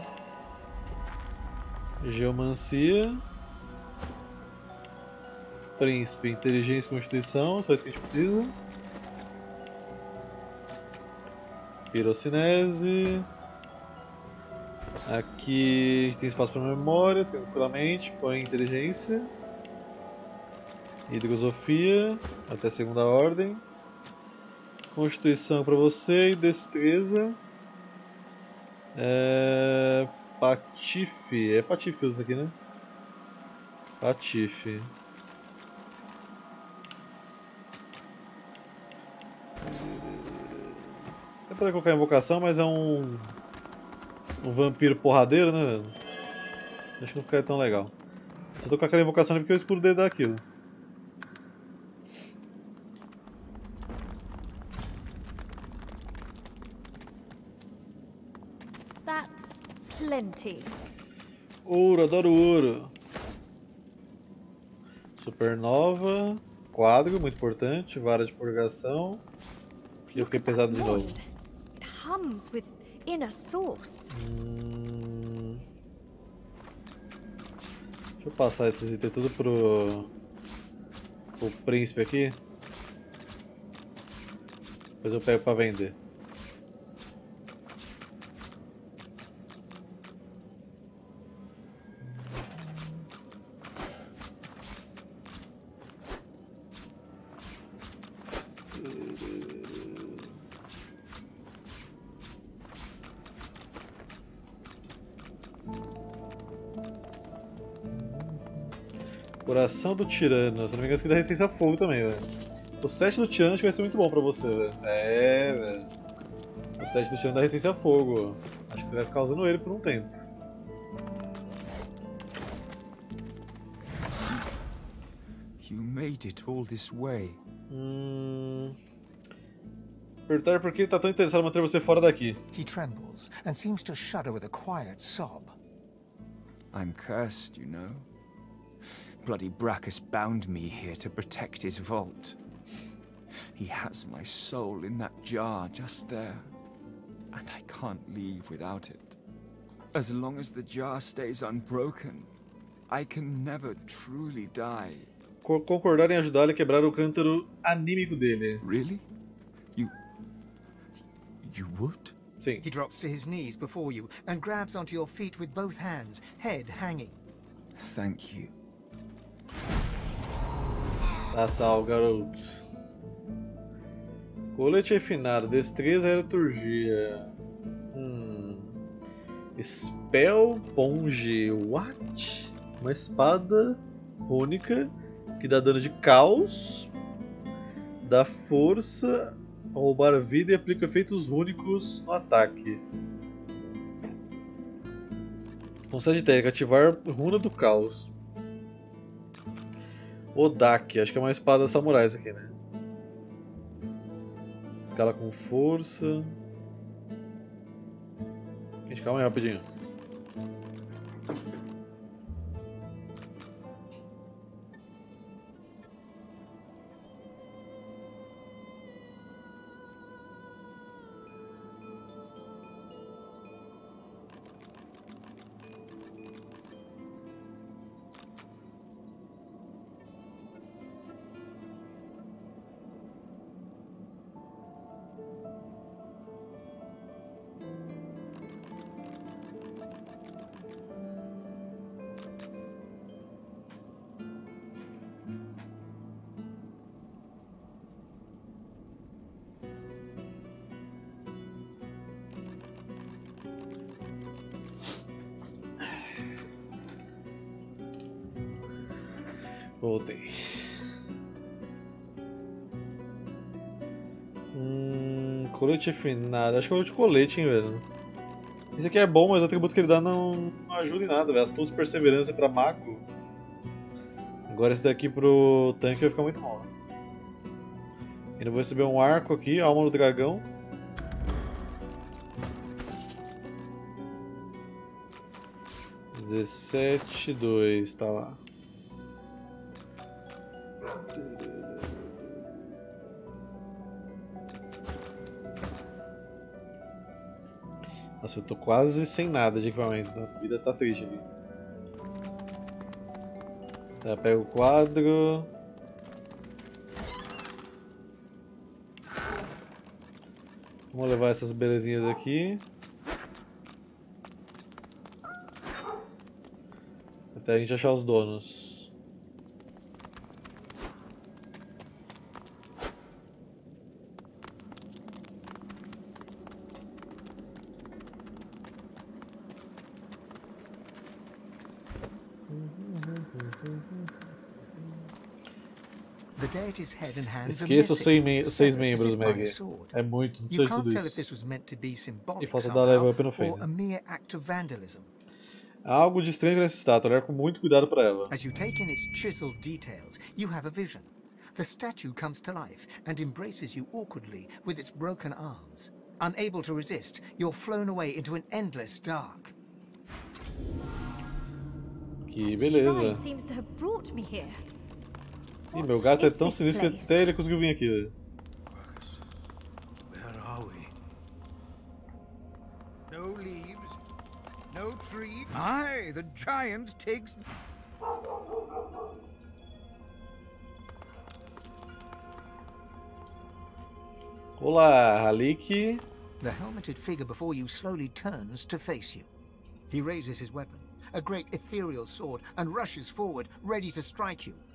Geomancia. Príncipe, inteligência e Constituição, só isso que a gente precisa. Pirocinese. Aqui a gente tem espaço para memória, tranquilamente. Põe inteligência. Hidrosofia, até segunda ordem. Constituição para você e destreza. É... Patife. É Patife que usa aqui, né? Patife. Até poder colocar invocação, mas é um... Um vampiro porradeiro, né? Acho que não ficaria tão legal. Eu tô com aquela invocação ali porque eu escuro o dedo daquilo. That's plenty. Ouro, adoro ouro. Supernova. Quadro, muito importante. Vara de purgação. E eu fiquei pesado de novo. It hums with inner source. Hum... Deixa eu passar esses itens tudo pro... pro príncipe aqui. Depois eu pego pra vender. Coração do Tirano, se não me engano, isso aqui dá resistência a fogo também, velho. O set do Tirano acho que vai ser muito bom pra você, velho. É, velho. O set do Tirano dá resistência a fogo. Acho que você vai ficar usando ele por um tempo. You made it all this way. Hum... Perguntar por que ele tá tão interessado em manter você fora daqui. He trembles and seems to shudder with a quiet sob. I'm cursed, you know. Bloody Brackus bound me here to protect his vault. He has my soul in that jar just there, and I can't leave without it. As long as the jar stays unbroken, I can never truly die. Concordar em ajudá-lo a quebrar o cântaro anímico dele. Really? You... you would? Sim. He drops to his knees before you and grabs onto your feet with both hands, head hanging. Thank you. Tá salvo, garoto. Colete refinado, destreza e liturgia. Hum. Spell Ponge. What? Uma espada única que dá dano de caos, dá força, roubar a vida e aplica efeitos únicos no ataque. Consegue técnica, ativar runa do caos. Odaki, acho que é uma espada samurai isso aqui, né? Escala com força. Gente, calma aí rapidinho. Voltei. Hum, colete refinado. Acho que é o de colete, hein, velho. Esse aqui é bom, mas o atributo que ele dá não, não ajuda em nada, velho. Astúcia e perseverança pra mago. Agora esse daqui pro tanque vai ficar muito bom. Ainda vou receber um arco aqui, alma do dragão. dezessete, dois, tá lá. Nossa, eu tô quase sem nada de equipamento, a vida tá triste aqui. Tá, pega o quadro. Vamos levar essas belezinhas aqui. Até a gente achar os donos. Esqueça os seis membros, Meg. É muito, não precisa de tudo isso. E falta dar level up no fim. Há algo de estranho nessa estátua, olhar com muito cuidado para ela. As you take in its chiseled details, you have a vision. The statue comes to life and embraces you awkwardly with its broken arms. Unable to resist, you're flown away into an endless dark. Que beleza. Seems to have brought me here. Ih, meu gato é tão sinistro que até ele conseguiu vir aqui, velho. Where are we? No leaves, no tree. Aye, the giant takes. Olá, Halik. The helmeted figure before you slowly turns to face you. He raises his weapon, a great ethereal sword, and rushes forward, ready to strike you.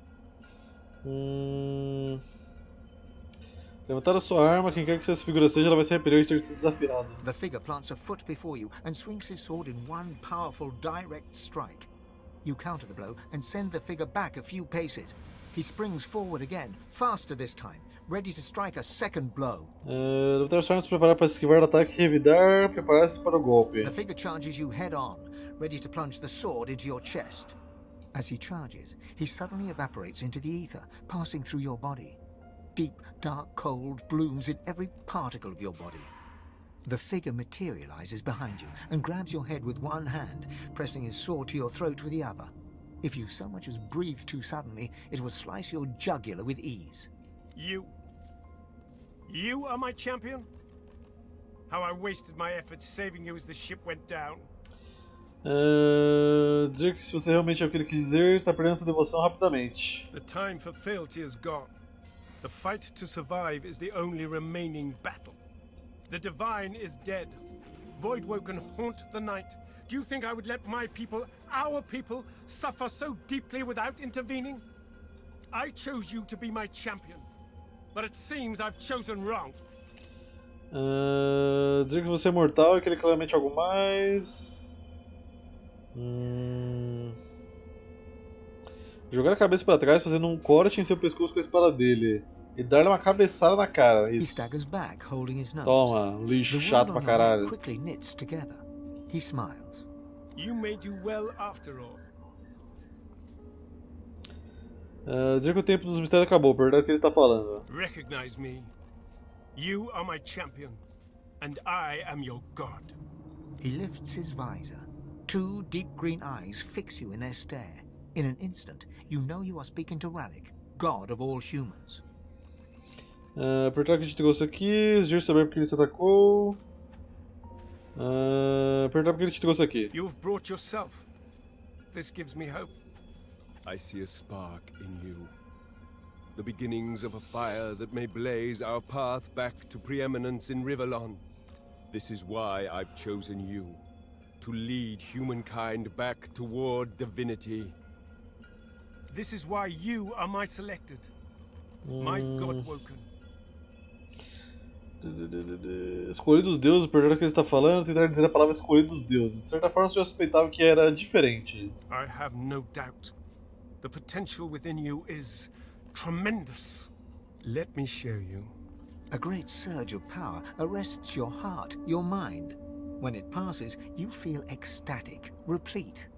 Hum... Levantar a sua arma, quem quer que essa figura seja, ela vai se arrepender de ter sido desafiado. The figure plants a foot before you and swings his sword in one powerful direct strike. You counter the blow and send the figure back a few paces. He springs forward again, faster this time, ready to strike a second blow. Uh, levantar sua arma, se preparar para esquivar o ataque, revidar, preparar-se para o golpe. The figure charges you head on, ready to plunge the sword into your chest. As he charges, he suddenly evaporates into the ether, passing through your body. Deep, dark cold blooms in every particle of your body. The figure materializes behind you and grabs your head with one hand, pressing his sword to your throat with the other. If you so much as breathe too suddenly, it will slice your jugular with ease. You You are my champion? How I wasted my efforts saving you as the ship went down. Uh, dizer que se você realmente é o que ele quis dizer, está perdendo sua devoção rapidamente. The time for fealty is gone. The fight to survive is the only remaining battle. The Divine is dead. Voidwoken haunt the night. Do you think I would let my people, our people, suffer so deeply without intervening? I chose you to be my champion, but it seems I've chosen wrong. Uh, dizer que você é mortal e que ele é claramente algo mais. Hum... Jogar a cabeça para trás fazendo um corte em seu pescoço com a espada dele e dar-lhe uma cabeçada na cara. Isso. Toma, lixo chato pra caralho. You may do well after all. Uh, dizer que o tempo dos mistérios acabou, perdão o que ele está falando. Recognize me. You are my champion, and I am your god. He lifts his visor. Two deep green eyes fix you in their stare. In an instant, you know you are speaking to Ralik, god of all humans. Uh, apertar que a gente entregou isso aqui, exigir saber porque ele te atacou. Uh, apertar porque ele te entregou isso aqui. You've brought yourself. This gives me hope. I see a spark in you. The beginnings of a fire that may blaze our path back to preeminence in Rivellon. This is why I've chosen you. To lead humankind back toward divinity. This is why you are my selected. My Godwoken. Escolhido dos deuses, perder o que ele está falando, tentar dizer a palavra escolhido dos deuses. De certa forma, eu suspeitava que era diferente. I have no doubt. The potential within you is tremendous. Let me show you. A great surge of power arrests your heart, your mind. When it passes, you feel ecstatic, replete.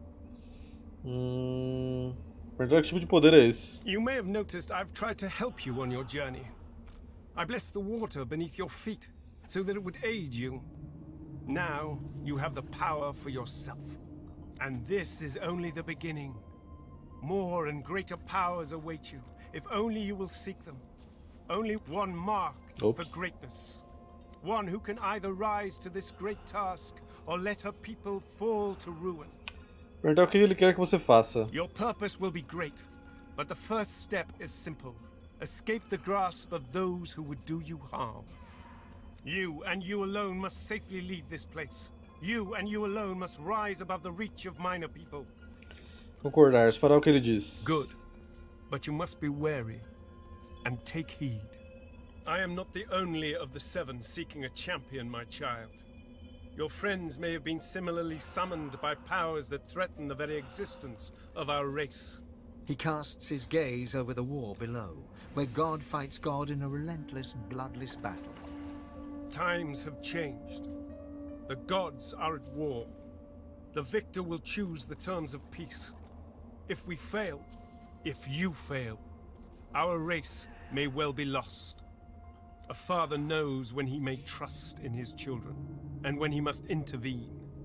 Hum... Que tipo de poder é esse? You may have noticed I've tried to help you on your journey. I blessed the water beneath your feet so that it would aid you. Now you have the power for yourself. And this is only the beginning. More and greater powers await you, if only you will seek them. Only one marked Oops. for greatness. One who can either rise to this great task or let her people fall to ruin. Perguntar o que ele quer que você faça. Your purpose will be great, but the first step is simple. Escape the grasp of those who would do you harm. You and you alone must safely leave this place. You and you alone must rise above the reach of minor people. Concordar, fará o que ele diz. Good, but you must be wary and take heed. I am not the only of the seven seeking a champion, my child. Your friends may have been similarly summoned by powers that threaten the very existence of our race. He casts his gaze over the war below, where God fights God in a relentless, bloodless battle. Times have changed. The gods are at war. The victor will choose the terms of peace. If we fail, if you fail, our race may well be lost. A father knows when he may trust in his children, and when he must intervene.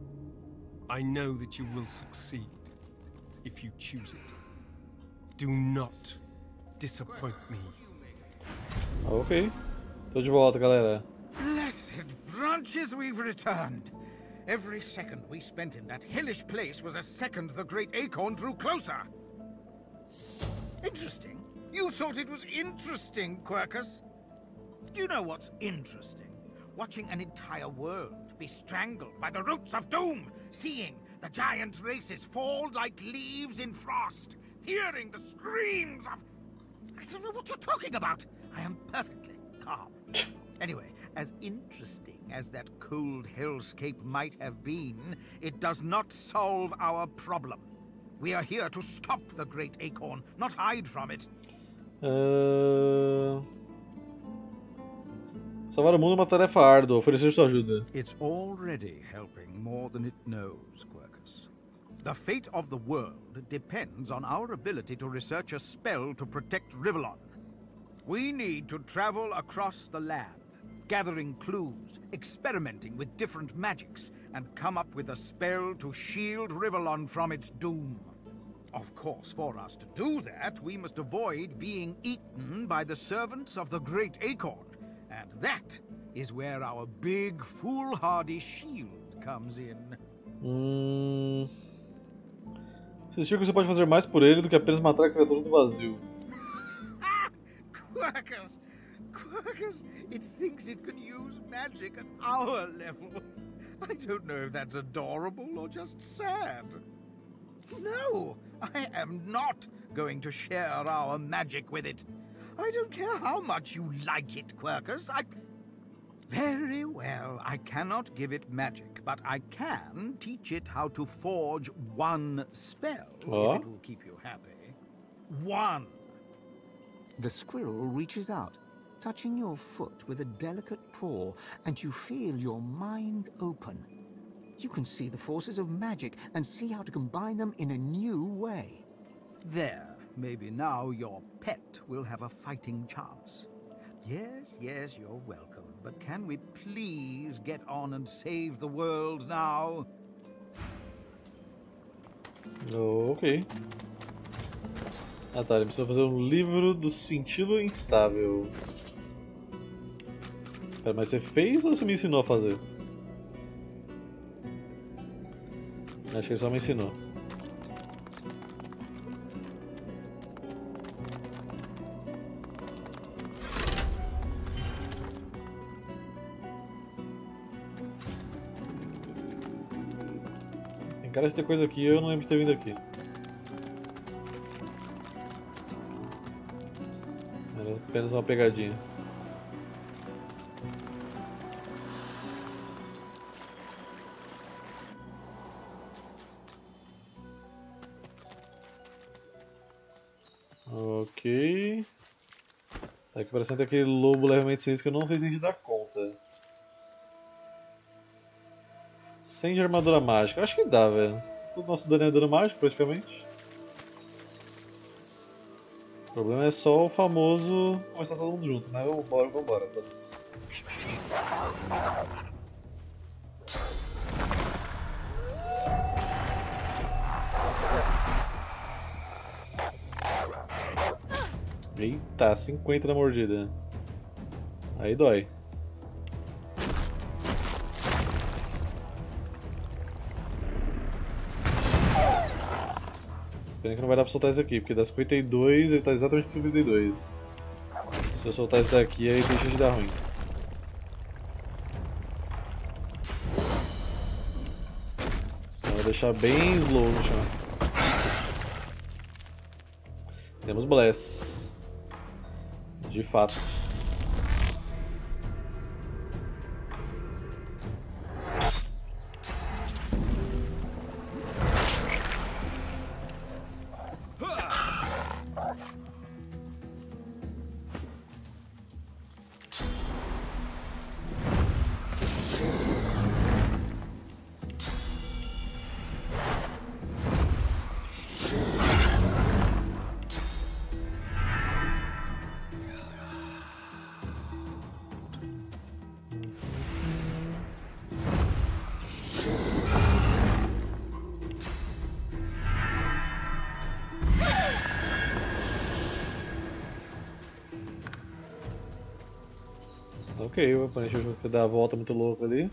I know that you will succeed, if you choose it. Do not disappoint me. Ok. Tô de volta, galera. Blessed branches, we've returned. Every second we spent in that hellish place was a second the great acorn drew closer. Interesting. You thought it was interesting, Quercus? Do you know what's interesting? Watching an entire world be strangled by the roots of doom, seeing the giant races fall like leaves in frost, hearing the screams of... I don't know what you're talking about. I am perfectly calm. Anyway, as interesting as that cold hellscape might have been, it does not solve our problem. We are here to stop the great acorn, not hide from it. Uh... Salvar o mundo é uma tarefa árdua. Oferecer sua ajuda. It's already helping more than it knows, Quercus. The fate of the world depends on our ability to research a spell to protect Rivellon. We need to travel across the land, gathering clues, experimenting with different magics, and come up with a spell to shield Rivellon from its doom. Of course, for us to do that, we must avoid being eaten by the servants of the Great Acorn, And that is where our big, foolhardy shield comes in. Hum... Você assistiu que você pode fazer mais por ele do que apenas matar criaturas do vazio. Quirkus! Quirkus! It thinks it can use magic at our level. I don't know if that's adorable or just sad. No! I am not going to share our magic with it. I don't care how much you like it, Quirkus. I... Very well, I cannot give it magic, but I can teach it how to forge one spell, oh. if it will keep you happy. One! The squirrel reaches out, touching your foot with a delicate paw, and you feel your mind open. You can see the forces of magic and see how to combine them in a new way. There, maybe now your pet will have a fighting chance. Yes, yes, you're welcome. But can we please get on and save the world now? Ok. Ah tá, ele precisa fazer um livro do sentido instável. Pera, mas você fez ou você me ensinou a fazer? Acho que ele só me ensinou. Tem cara de ter coisa aqui, eu não lembro de ter vindo aqui. Era apenas uma pegadinha. Ok. Tá aqui parecendo aquele lobo levemente sinistro que eu não sei se a gente dá conta. cem de armadura mágica. Acho que dá, velho. O nosso dano é dano mágico, praticamente. O problema é só o famoso começar todo mundo junto, né? Vambora, vambora, todos. Eita, cinquenta na mordida. Aí dói. Pena que não vai dar pra soltar isso aqui, porque dá cinquenta e dois, ele tá exatamente com cinquenta e dois. Se eu soltar isso daqui, aí deixa de dar ruim. Então, vou deixar bem slow no chão. Temos Bless. De fato. Ok, o Punisher vai dar a volta muito louca ali.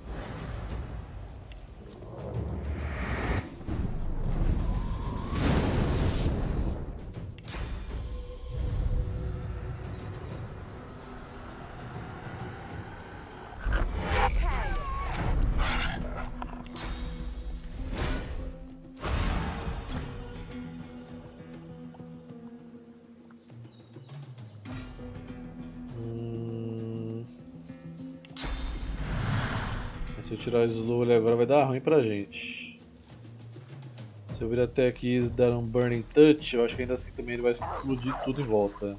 Se eu tirar o slow ali agora vai dar ruim pra gente. Se eu vir até aqui e dar um Burning Touch, eu acho que ainda assim também ele vai explodir tudo em volta.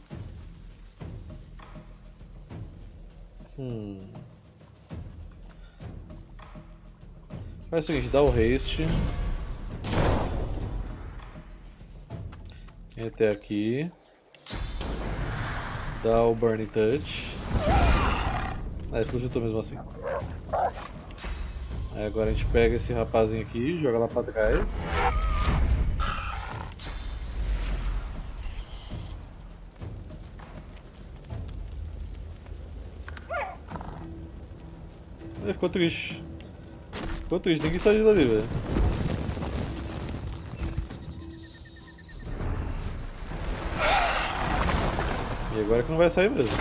Hum. Faz o seguinte, dá o haste. Vem até aqui. Dá o Burning Touch. Ah, explodiu tudo mesmo assim. Aí agora a gente pega esse rapazinho aqui, joga lá pra trás. ficou triste. Ficou triste, ninguém saiu dali, velho. E agora que não vai sair mesmo.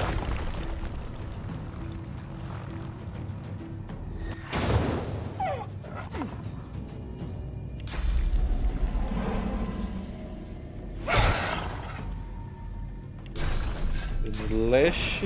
Slash.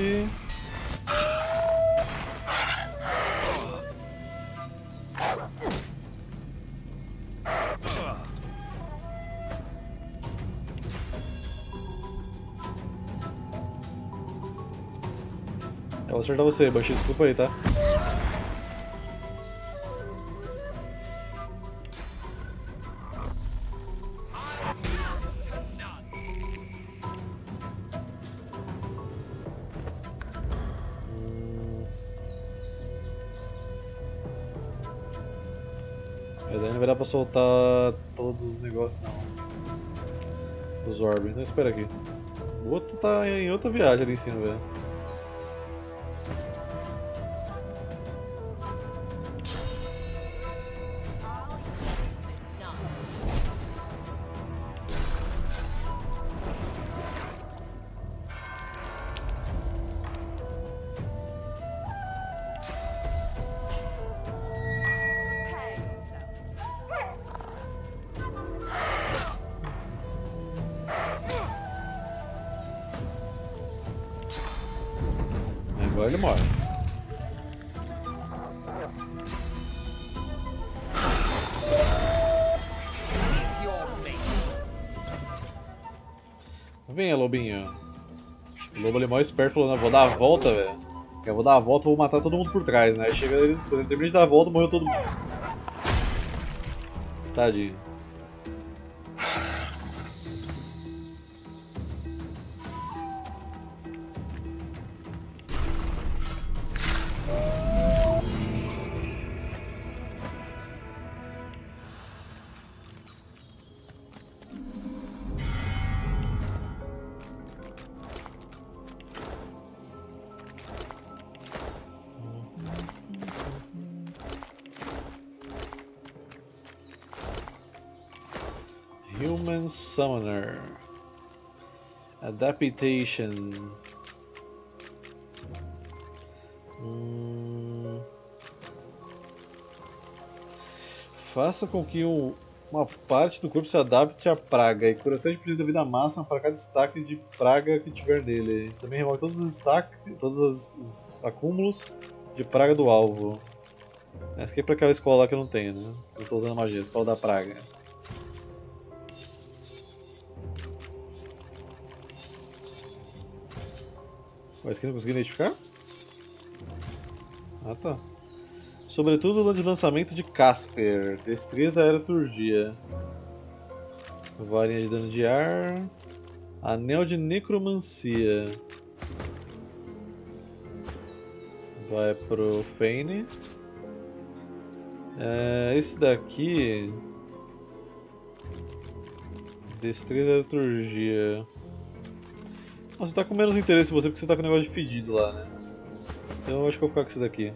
Eu vou acertar você, Banshee, desculpa aí, tá? Mas daí não vai dar pra soltar todos os negócios não. Os orbes, então espera aqui. O outro tá em outra viagem ali em cima, velho. Agora ele morre. Venha, lobinho. O lobo ali é mó esperto, falou, não, vou dar a volta, velho. Eu vou dar a volta, vou matar todo mundo por trás, né? Aí chega ele, quando ele termina de dar a volta, morreu todo mundo. Tadinho. Human Summoner. Adaptation. Hum... Faça com que um, uma parte do corpo se adapte à praga e cura sete por cento da vida máxima para cada destaque de praga que tiver nele. Também remove todos os destaques, todos os, os acúmulos de praga do alvo. Essa aqui é para aquela escola lá que eu não tenho, né? Eu estou usando magia, escola da praga. Mas que não consegui identificar? Ah, tá. Sobretudo de lançamento de Casper. Destreza Aeroturgia. Varinha de dano de ar. Anel de Necromancia. Vai pro Fane. É, esse daqui... Destreza Aeroturgia. Você tá com menos interesse em você porque você tá com o negócio de fedido lá, né? Então eu acho que eu vou ficar com esse daqui.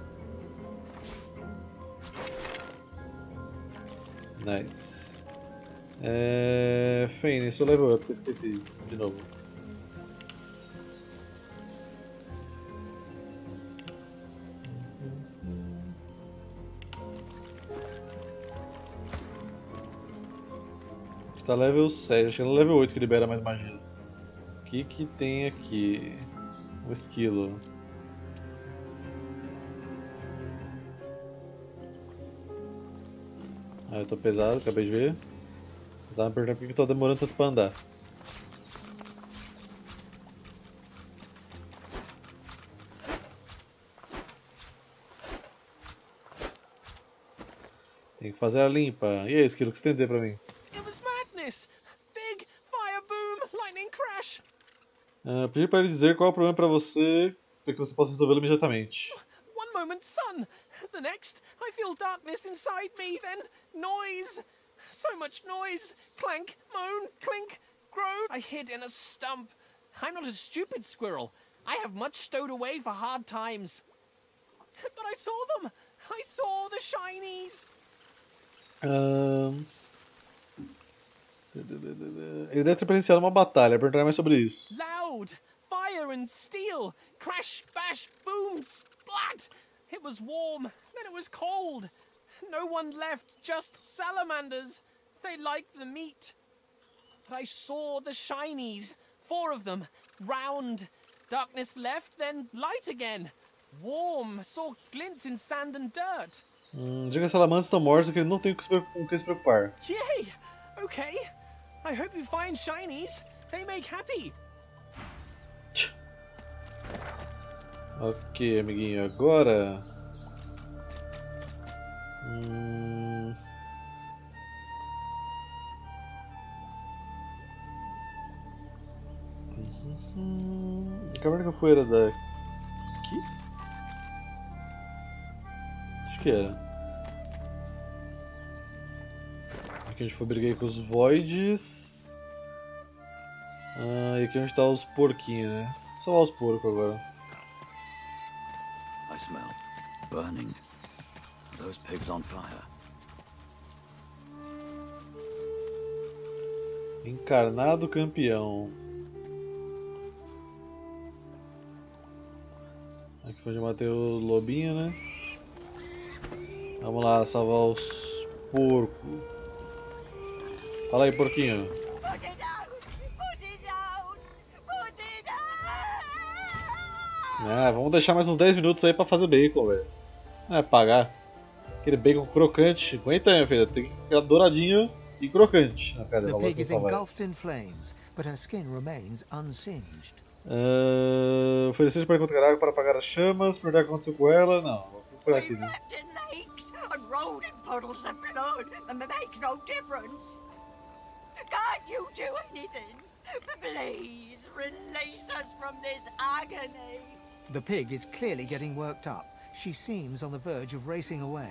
Nice. É... Fane, seu level up, eu esqueci de novo. Aqui tá level sete, acho que é no level oito que libera mais magia. O que que tem aqui? Um esquilo. Ah, eu tô pesado, acabei de ver. Eu tava me perguntando por que eu tô demorando tanto pra andar. Tem que fazer a limpa. E aí, esquilo, o que você tem a dizer pra mim? It was madness. Big fire boom, lightning crash. Uh, pedi para ele dizer qual é o problema para você, para que você possa resolvê-lo imediatamente. One moment sun, the next I feel darkness inside me, then noise, so much noise, clank, moan, clink, groan. I hid in a stump. I'm not a stupid squirrel. I have much stowed away for hard times. but I saw them. I saw the shinies. Um... Ele deve ter presenciado uma batalha. Perguntar mais sobre isso. Loud fire and steel. Crash, bash, boom, splat. It was warm, then it was cold. No one left, just salamanders. They liked the meat. But I saw the shinies. Four of them. Round. Darkness left, then light again. Warm. Saw glints in sand and dirt. Hum, diga que as salamandras estão mortas e que ele não tem com o que se preocupar. Yay! Okay. I hope you find shinies. They make happy. Ok, amiguinho. Agora... Hum... A caverna que eu fui era daqui? Acho que era. Aqui onde eu briguei com os Voids. Ah, e aqui onde tá os porquinhos, né? Só os porcos agora. I smell burning. Those pigs on fire. Encarnado campeão. Aqui foi onde eu matei o lobinho, né? Vamos lá, salvar os porcos. Fala aí, porquinho. É, vamos deixar mais uns dez minutos aí pra fazer bacon, velho. Não é pagar. Aquele bacon crocante. Aguenta aí, filha. Tem que ficar douradinho e crocante. Ah, cadê? The pig is engulfed in flames, but her skin remains unsinged. Uh, oferecer para encontrar água para apagar as chamas. Perguntar o que aconteceu com ela. Não, vou procurar aqui, né? And rolled in puddles of blood, and it makes no difference. Can't you do anything? Please release us from this agony. The pig is clearly getting worked up. She seems on the verge of racing away.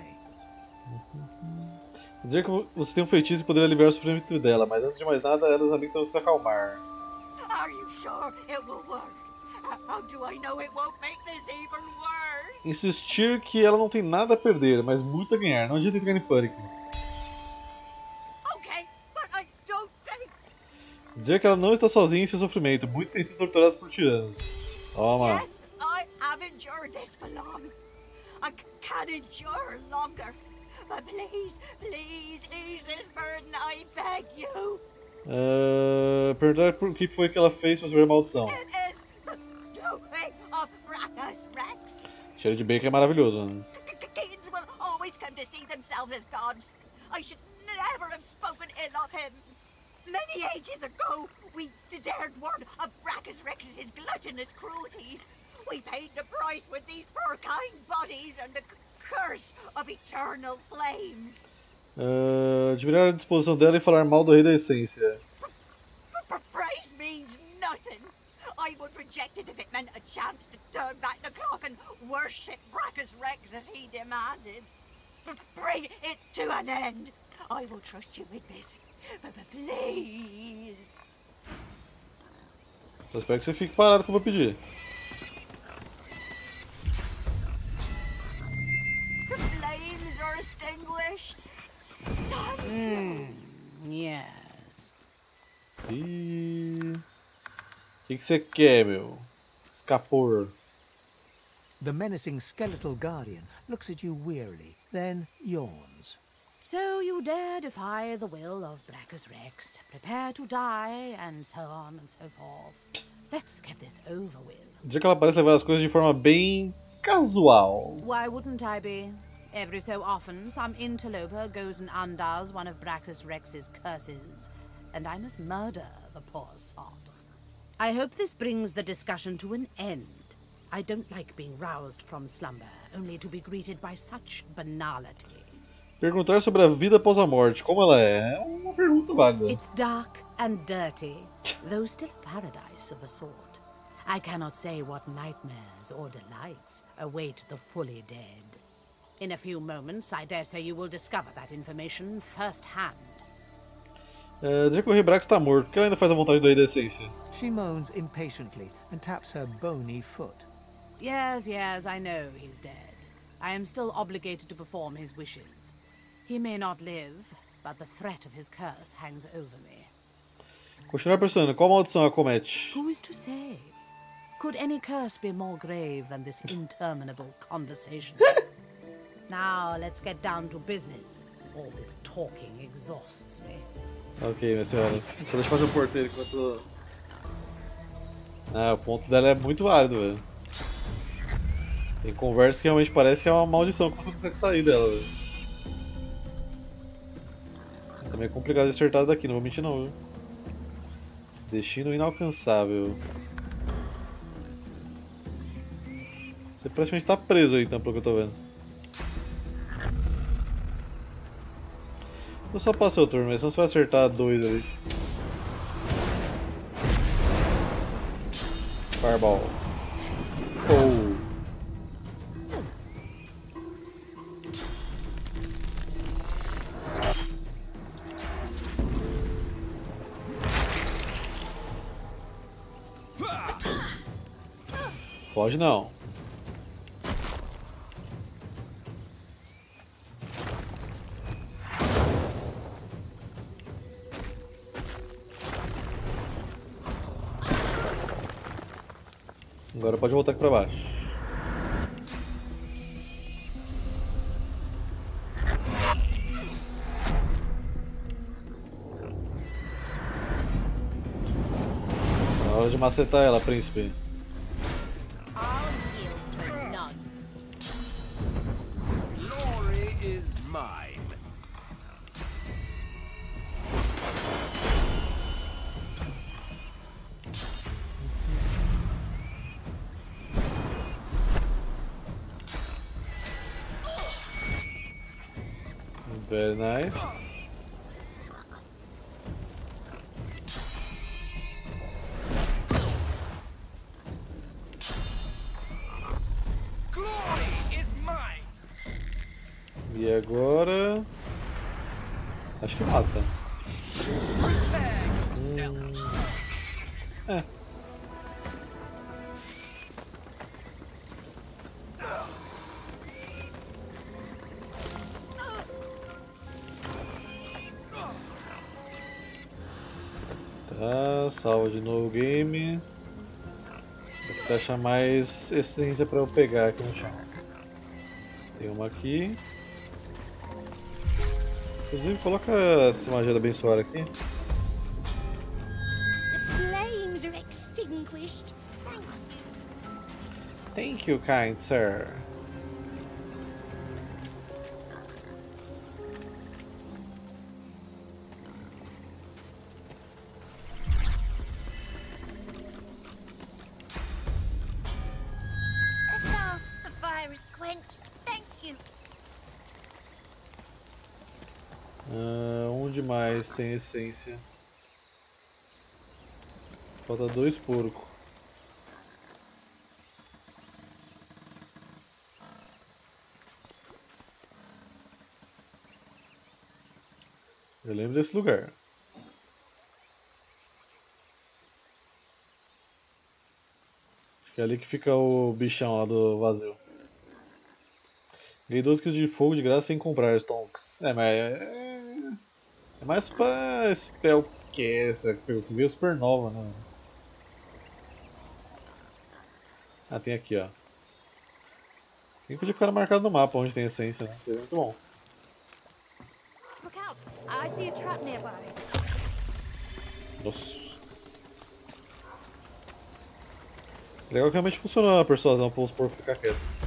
Dizer que você tem um feitiço e poderia aliviar o sofrimento dela, mas antes de mais nada, ela e os amigos têm que se acalmar. Are you sure it will work? How do I know it won't make this even worse? Insistir que ela não tem nada a perder, mas muito a ganhar. Não adianta entrar em pânico. Okay, but I don't think... Dizer que ela não está sozinha em seu sofrimento. Muitos têm sido torturados por tiranos. Toma. Yes, I have endured this for long. I can't endure longer. But please, please ease this burden, I beg you. Uh, perguntar por que foi que ela fez para sofrer maldição. It is the doing of Brachus Rex. Cheiro de bacon é maravilhoso, né? Kids will always come to see themselves as gods. I should never have spoken ill of him. Many ages ago, we dared word of Brachus Rex's gluttonous cruelties. We paid the price with these poor kind bodies and the curse of eternal flames. Uh, admirar a disposição dela em falar mal do Rei da Essência. Praise means nothing. I would reject it if it meant a chance to turn back the clock and worship Brachus Rex as he demanded. Bring it to an end. I will trust you with this. But please. Só espero que você fique parado que eu vou pedir. The flames are extinguished. Mm, yes. E... O que você quer, meu? Escapor. The menacing skeletal guardian looks at you wearily, then yawns. So you dare defy the will of Brachus Rex, prepare to die, and so on and so forth. Let's get this over with. Dizer que ela parece levar as coisas de forma bem casual. Why wouldn't I be? Every so often, some interloper goes and undoes one of Brachus Rex's curses, and I must murder the poor sod. I hope this brings the discussion to an end. I don't like being roused from slumber, only to be greeted by such banality. Perguntar sobre a vida após a morte, como ela é, é uma pergunta válida. It's dark and dirty, though still a paradise of a sort. I cannot say what nightmares or delights await the fully dead. In a few moments, I dare say you will discover that information firsthand. É, dizer que o Rei Brax está morto, porque ela ainda faz a vontade do Rei da Essência. She moans impatiently and taps her bony foot. Yes, yes, I know he's dead. I am still obligated to perform his wishes. He may not live, but the threat of his curse hangs over me. Continuar pressionando. Qual maldição acomete? Who is to say? Could any curse be more grave than this interminable conversation? Now, let's get down to business. All this talking exhausts me. Ok, minha senhora. Só deixa eu fazer o porteiro enquanto... Ah, o ponto dela é muito válido, velho. Tem conversa que realmente parece que é uma maldição que você não consegue sair dela, velho. Também é complicado de acertar daqui, não vou mentir não, viu. Destino inalcançável. Você praticamente tá preso aí, então, pelo que eu tô vendo. Eu só passei o turno, mas senão você vai acertar dois ali. Fireball. Oh. Foge não. Agora pode voltar aqui pra baixo. É hora de macetar ela, príncipe. Glory is mine. Very nice. E agora... acho que mata. Hum... É. Tá, salva de novo o game. Vou tentar achar mais essência pra eu pegar aqui no chão. Tem uma aqui. Inclusive, coloca essa magia da abençoada aqui. Flames are extinguished. Thank you, kind sir. At last, the fire is quenched. Thank you. Uh, onde mais tem essência? Falta dois porcos. Eu lembro desse lugar. Acho que é ali que fica o bichão lá do vazio. Ganhei doze quilos de fogo de graça sem comprar stonks. É, mas é, é mais pra spellcaster que veio supernova, né? Ah, tem aqui, ó. Nem podia ficar marcado no mapa onde tem essência, né? Seria muito bom. Look out! I see a trap nearby. Nossa. Legal que realmente funcionou a persuasão para os porcos ficar quietos.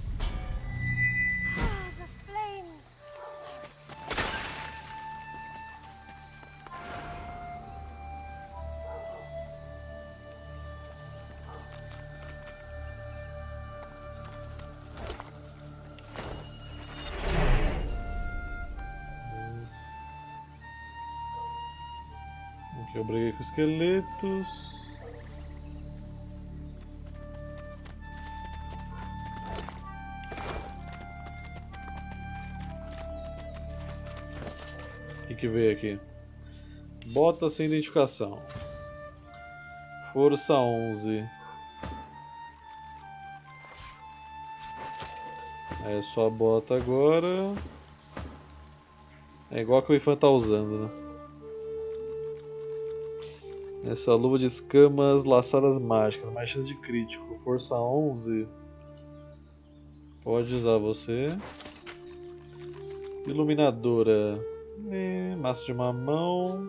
Aqui eu briguei com esqueletos. O que que veio aqui? Bota sem identificação. Força onze. É só a bota agora. É igual que o Ifan tá usando, né? Essa luva de escamas laçadas mágicas, mais chance de crítico, força onze. Pode usar você. Iluminadora. É, massa de mamão.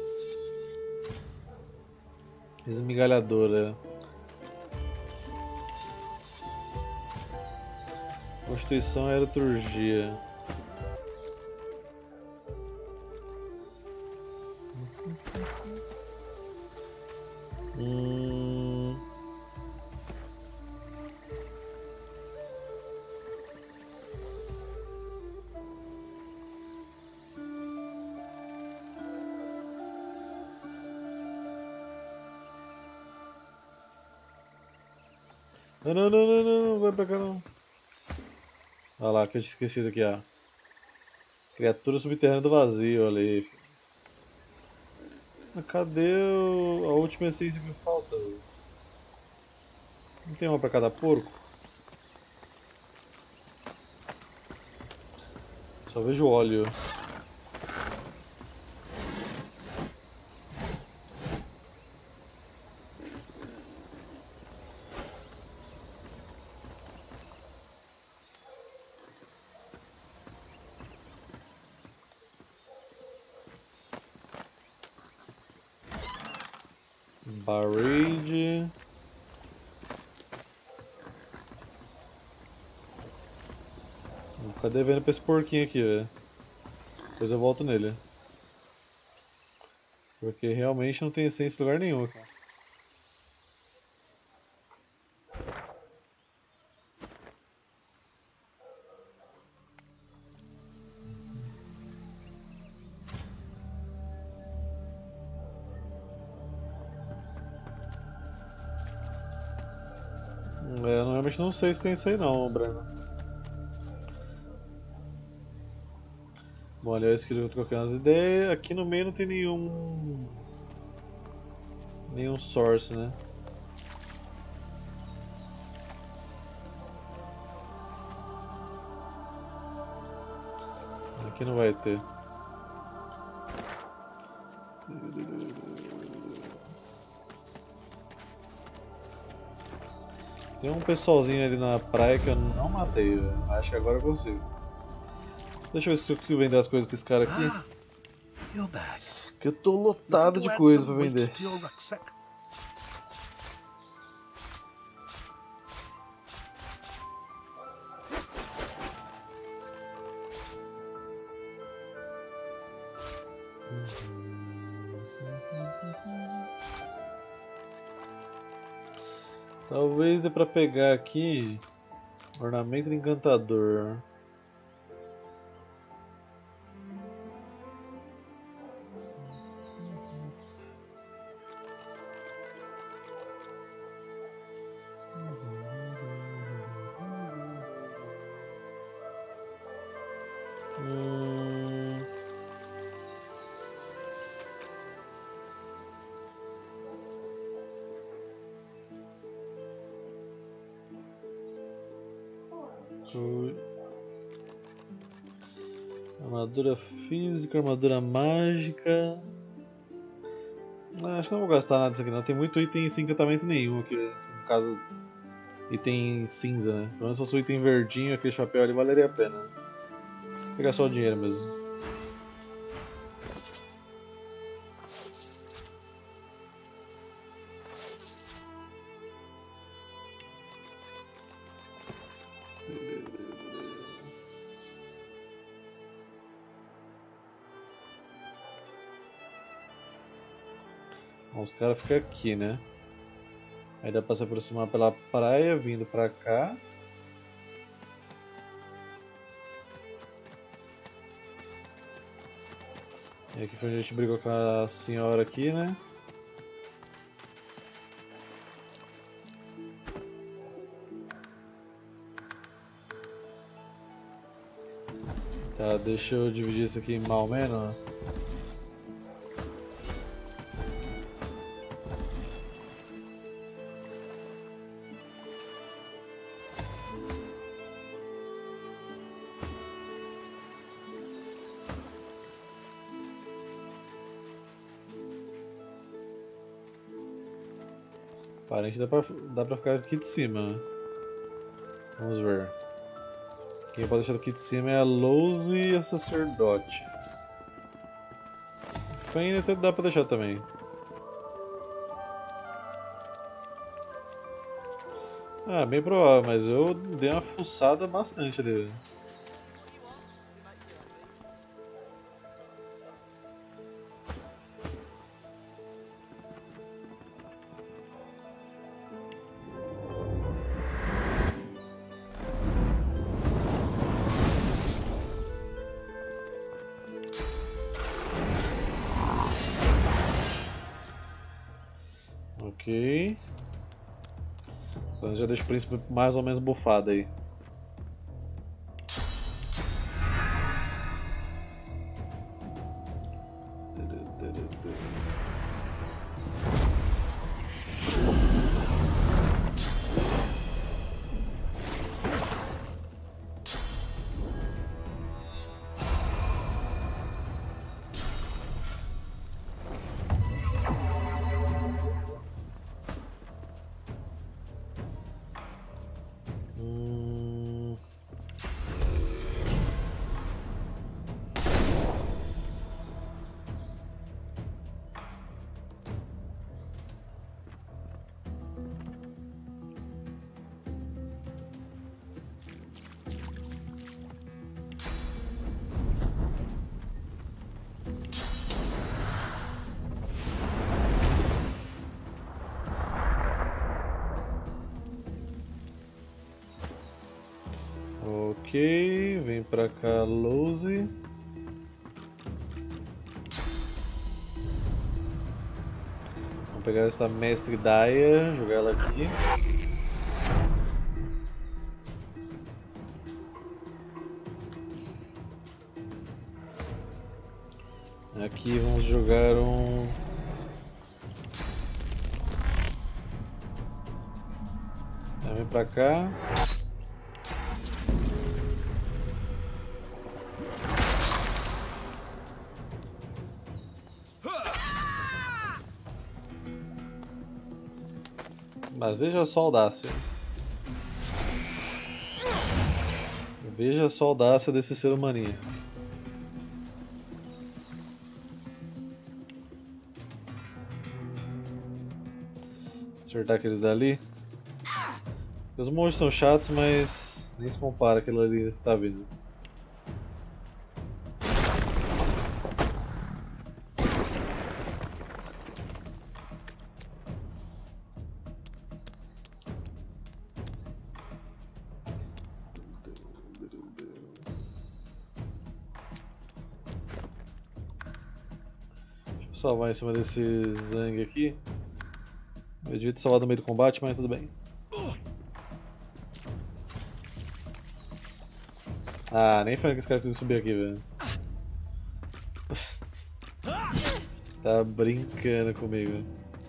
Esmigalhadora. Constituição e aeroturgia. Hum... Não, não, não, não, não, não, vai pra cá não. Olha lá, que eu tinha esquecido aqui, ó. Criatura subterrânea do vazio, olha aí. Mas cadê o... a última essência que falta? Não tem uma pra cada porco? Só vejo óleo. Barrage. Vou ficar devendo pra esse porquinho aqui, velho. Depois eu volto nele. Porque realmente não tem essência em lugar nenhum aqui. É, eu realmente não sei se tem isso aí não, Breno. Bom, aliás, que eu tô colocando as ideias. Aqui no meio não tem nenhum... nenhum source, né? Aqui não vai ter. Tem um pessoalzinho ali na praia que eu não matei, véio. Acho que agora eu consigo. Deixa eu ver se eu consigo vender as coisas com esse cara aqui. Porque eu tô lotado de coisa pra vender. Talvez dê pra pegar aqui ornamento de encantador. Hum... Armadura física, armadura mágica. Ah, acho que não vou gastar nada disso aqui não. Tem muito item sem encantamento nenhum aqui. Assim, no caso, item cinza, né? Pelo menos se fosse o item verdinho, aquele chapéu ali valeria a pena. Vou pegar só o dinheiro mesmo. Os caras ficam aqui, né? Aí dá pra se aproximar pela praia, vindo pra cá. E aqui foi onde a gente brigou com a senhora aqui, né? Tá, deixa eu dividir isso aqui em mal menos. Parente dá pra, dá pra ficar aqui de cima. Vamos ver. Quem pode deixar aqui de cima é a Lose e a Sacerdote. Fane até dá pra deixar também. Ah, bem provável, mas eu dei uma fuçada bastante ali. Ok. Então já deixa o príncipe mais ou menos bufado aí. Ok, vem pra cá, Lose. Vamos pegar essa Mestre Daya, jogar ela aqui. Aqui vamos jogar um... Vem pra cá. Mas veja só a audácia. Veja só a audácia desse ser humaninho. Acertar aqueles dali. Os monstros são chatos, mas nem se compara aquilo ali que tá vindo. Salvar em cima desse Zang aqui. Eu devia ter salvado no meio do combate, mas tudo bem. Ah, nem falando que esse cara tem que subir aqui, velho. Tá brincando comigo.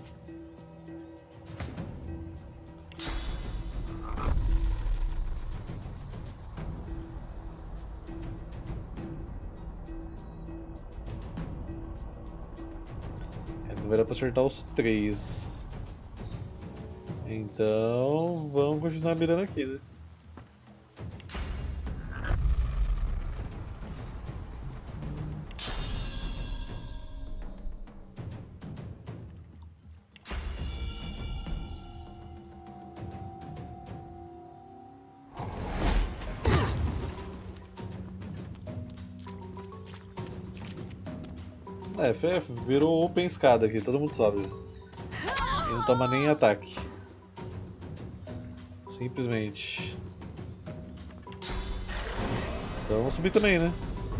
Não era pra acertar os três. Então vamos continuar mirando aqui, né? É, F F virou open escada aqui, todo mundo sobe. E não toma nem ataque. Simplesmente. Então vamos subir também, né?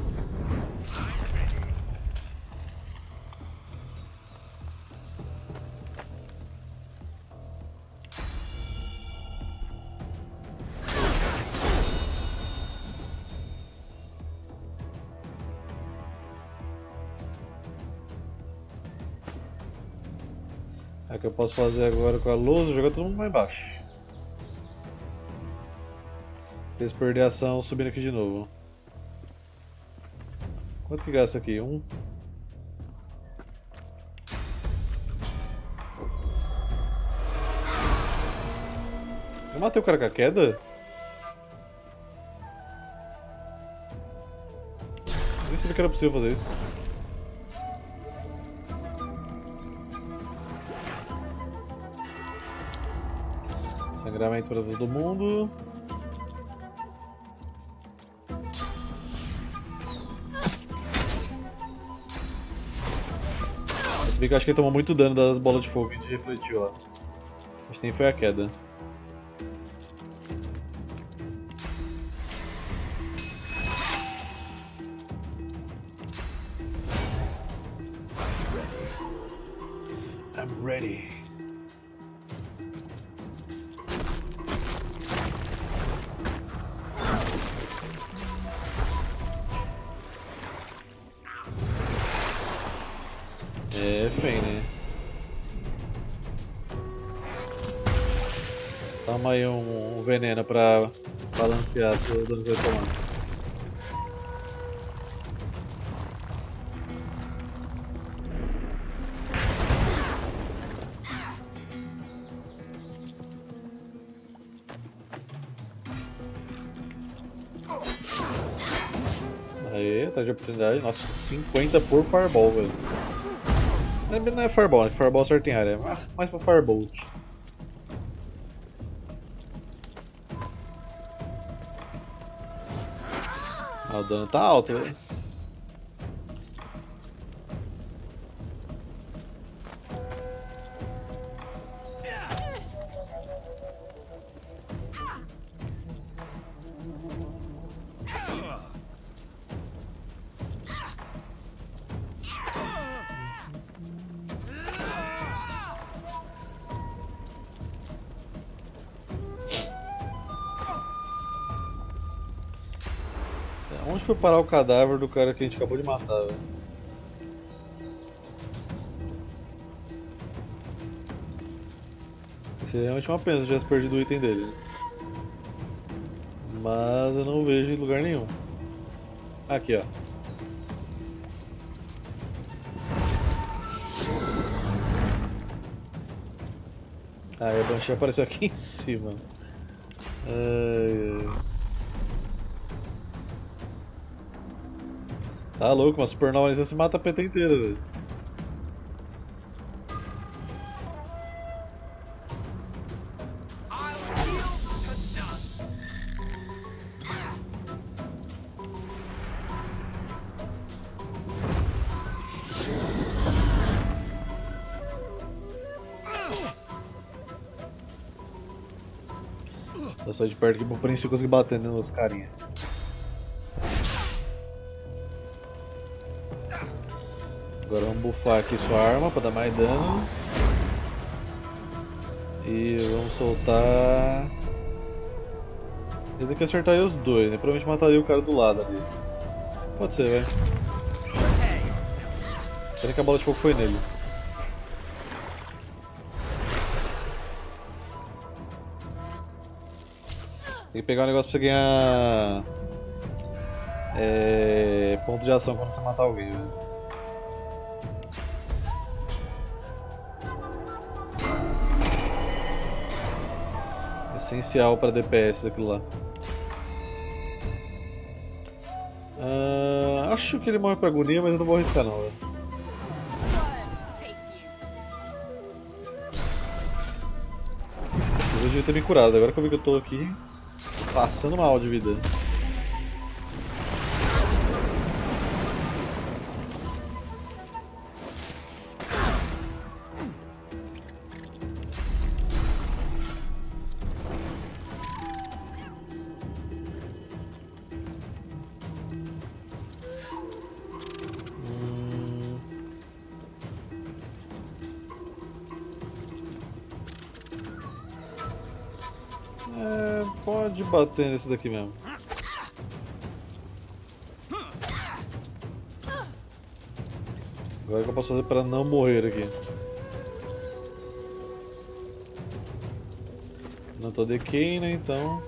É o que eu posso fazer agora com a luz, jogar todo mundo lá embaixo. Pra eles perderem a ação subindo aqui de novo. Quanto que gasta aqui? Um? matei o cara com a queda? Nem sabia que era possível fazer isso. Sangramento para todo mundo. Se bem que eu acho que ele tomou muito dano das bolas de fogo que a gente refletiu lá. Acho que nem foi a queda. I'm ready. É, feio, né? Toma aí um, um veneno pra balancear o dano que vai tomar. Aê, tá de oportunidade. Nossa, cinquenta por Fireball, velho. Não é Fireball, né? Fireball acerta em área. É mais pra Firebolt. Ah, o dano tá alto, velho. Onde foi parar o cadáver do cara que a gente acabou de matar, velho? Seria realmente uma pena se eu tivesse perdido o item dele. Mas eu não vejo em lugar nenhum. Aqui, ó. Ah, a Banshee apareceu aqui em cima. Ai, ai. Tá louco, uma supernova ali você mata a P T inteira, velho. Vou sair de perto aqui pro príncipe conseguir bater nos carinha. Agora vamos buffar aqui sua arma para dar mais dano. E vamos soltar... Esse aqui acertaria os dois, né? Provavelmente mataria o cara do lado ali. Pode ser, velho. Pena que a bola de fogo foi nele. Tem que pegar um negócio pra você ganhar... É... ponto de ação quando você matar alguém, velho. Essencial para D P S aquilo lá. Uh, acho que ele morre pra agonia, mas eu não vou arriscar não, velho. Eu devia ter me curado, agora que eu vi que eu tô aqui passando mal de vida. Pode bater nesse daqui mesmo. Agora o que eu posso fazer para não morrer aqui? Não tô decay, né? Então.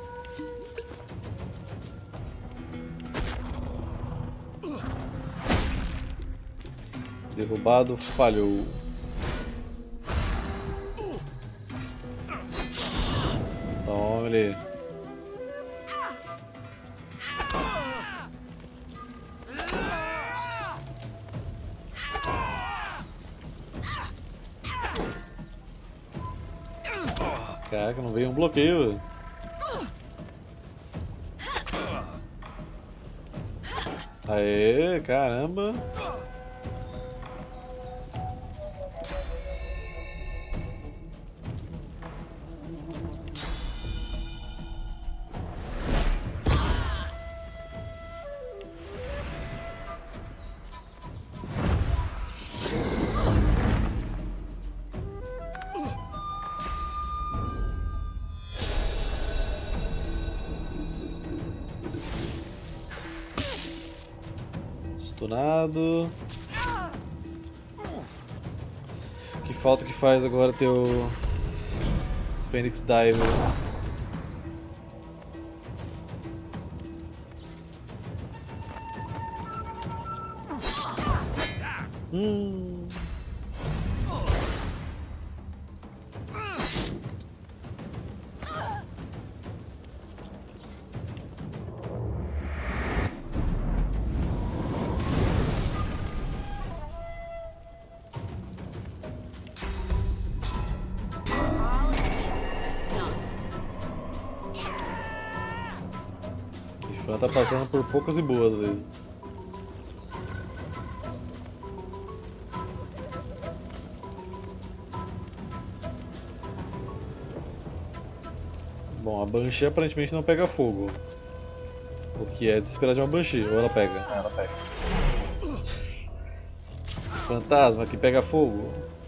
Derrubado, falhou. Tome. Toma ele. Caraca, não veio um bloqueio. Aê, caramba. Stunado. Que falta que faz agora ter o Phoenix Diver. Hum. Ela tá passando por poucas e boas ali. Bom, a Banshee aparentemente não pega fogo. O que é de se esperar de uma Banshee. Ou ela pega? Ah, ela pega. Fantasma que pega fogo.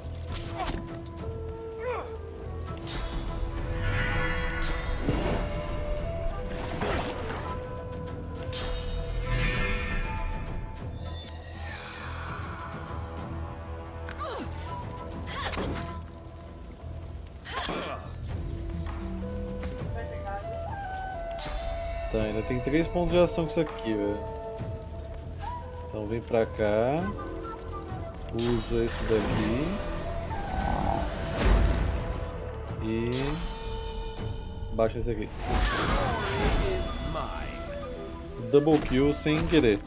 Tá, ainda tem três pontos de ação com isso aqui, velho. Então vem pra cá. Usa esse daqui. E... baixa esse aqui. Double kill sem querer.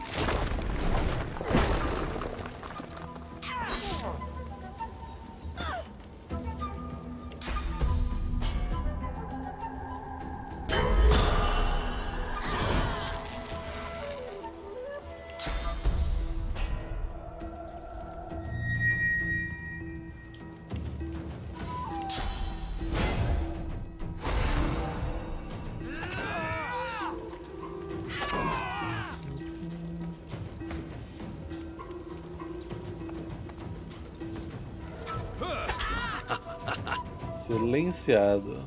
Silenciado.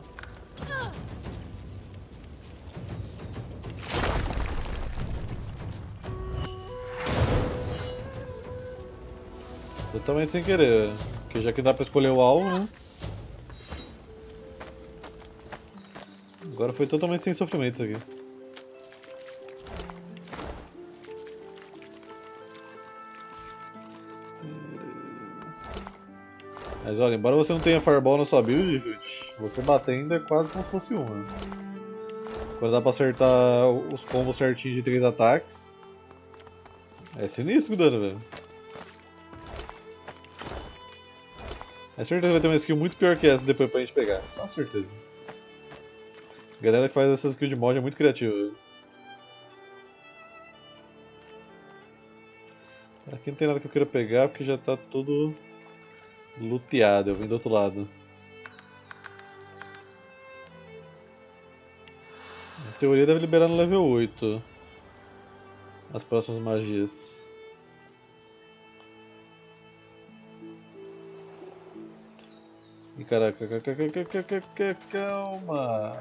Totalmente sem querer, porque já que dá pra escolher o alvo, né? Agora foi totalmente sem sofrimento isso aqui. Mas olha, embora você não tenha Fireball na sua build, você bater ainda é quase como se fosse uma. Quando dá pra acertar os combos certinho de três ataques, é sinistro o dano, velho. É certeza que vai ter uma skill muito pior que essa depois pra gente pegar, com certeza. A galera que faz essa skill de mod é muito criativa, velho. Aqui não tem nada que eu queira pegar porque já tá tudo luteado, eu vim do outro lado. Em teoria deve liberar no level oito as próximas magias. E caraca, calma.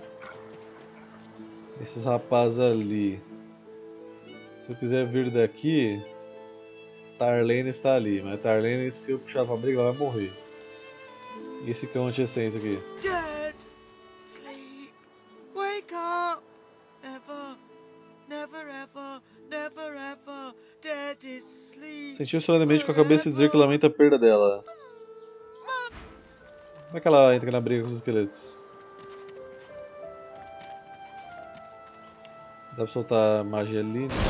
Esses rapazes ali. Se eu quiser vir daqui, Tarlene está ali, mas Tarlene, se eu puxar pra briga, ela vai morrer. E esse cão anti-essência aqui? Dead, sleep, wake up, never, never ever, never ever, dead is sleep. Sentiu solenemente com a cabeça e dizer que lamenta a perda dela. Como é que ela entra na briga com os esqueletos? Dá pra soltar magia ali? Né?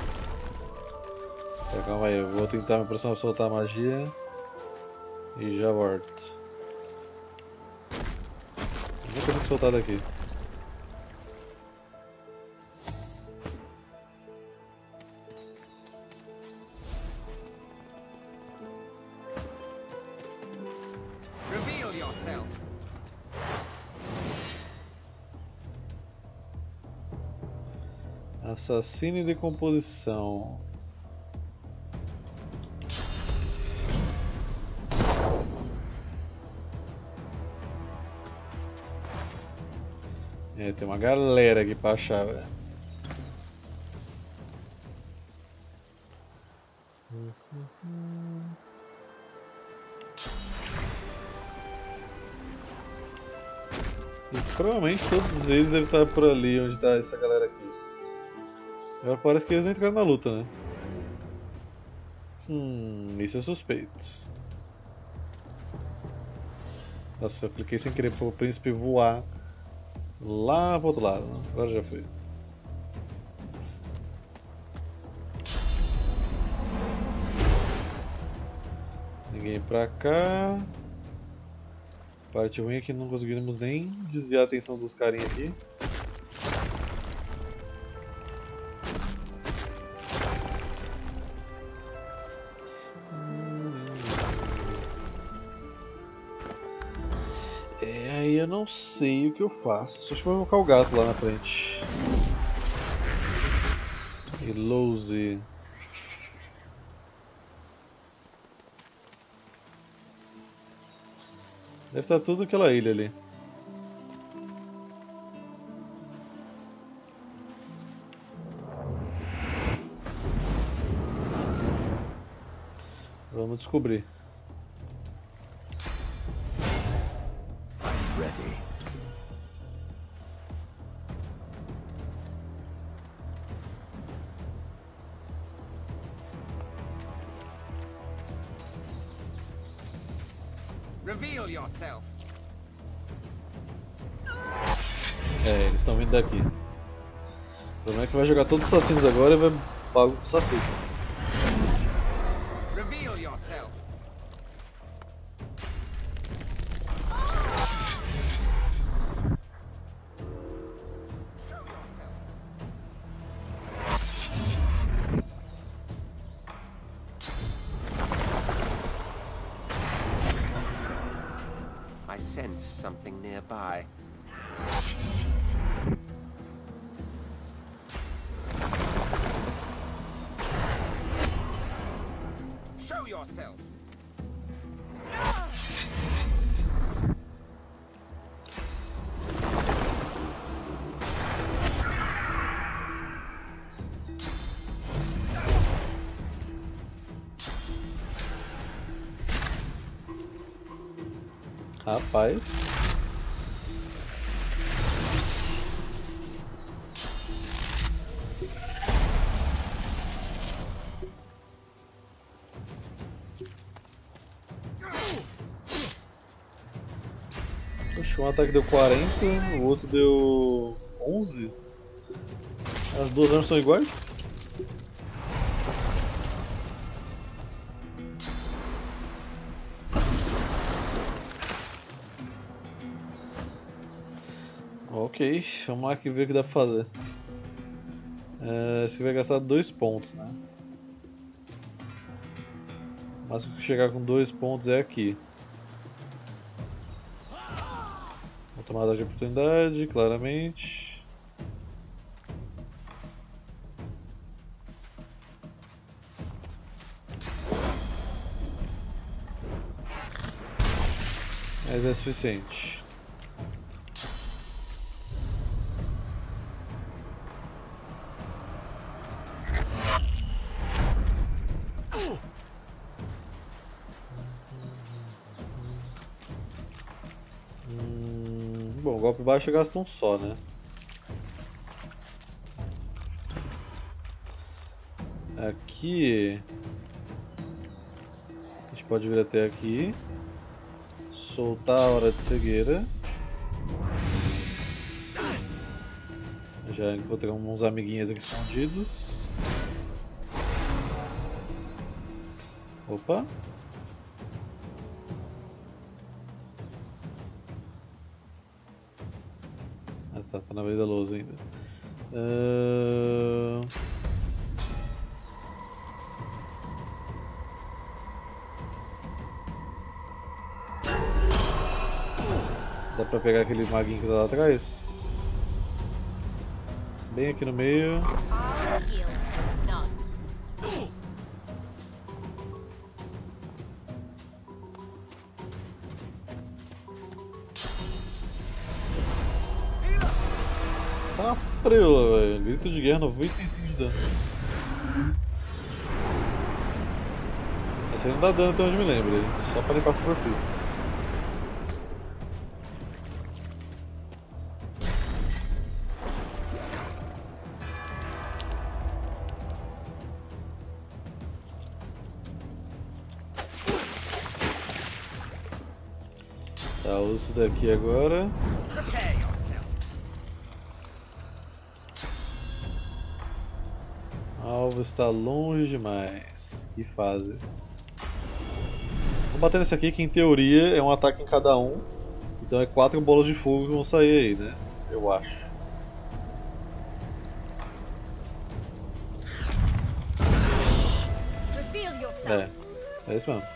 Tá, calma aí, eu vou tentar me aproximar pra soltar a magia. E já volto. Vou ter que soltar daqui. Reveal yourself. Assassino e decomposição. É, tem uma galera aqui pra achar, velho. E provavelmente todos eles devem estar por ali onde está essa galera aqui. Agora parece que eles não entraram na luta, né? Hum, isso é suspeito. Nossa, eu cliquei sem querer pro príncipe voar lá pro outro lado. Agora já foi. Ninguém pra cá. Parte ruim é que não conseguimos nem desviar a atenção dos carinha aqui. É, aí eu não sei o que eu faço. Acho que vou colocar o gato lá na frente. E Lose. Deve estar tudo aquela ilha ali. Vamos descobrir. I'm ready. Reveal yourself. É, eles estão vindo daqui. O problema é que vai jogar todos os assassinos agora e vai bagunçar tudo. Reveal yourself. I sense something nearby. Show yourself. Rapaz. Oxe, um ataque deu quarenta, o outro deu onze. As duas armas são iguais? Ok, vamos lá que ver o que dá pra fazer. É, esse vai gastar dois pontos, né? Mas se chegar com dois pontos é aqui. Vou tomar a de oportunidade, claramente. Mas é suficiente. Bom, golpe baixo gasta um só, né? Aqui a gente pode vir até aqui, soltar a hora de cegueira. A Já encontrei uns amiguinhos aqui escondidos. Opa! Ah tá, tá na beira da lousa ainda. Uh... Dá pra pegar aquele maguinho que tá lá atrás? Bem aqui no meio. Tá preula, velho. Grito de guerra, noventa e cinco de dano. Essa aí não dá dano até onde me lembro, só pra limpar a superfície. Tá, usa isso daqui agora. O alvo está longe demais. Que fase. Vou bater nesse aqui que em teoria é um ataque em cada um. Então é quatro bolas de fogo que vão sair aí, né? Eu acho. É, é isso mesmo.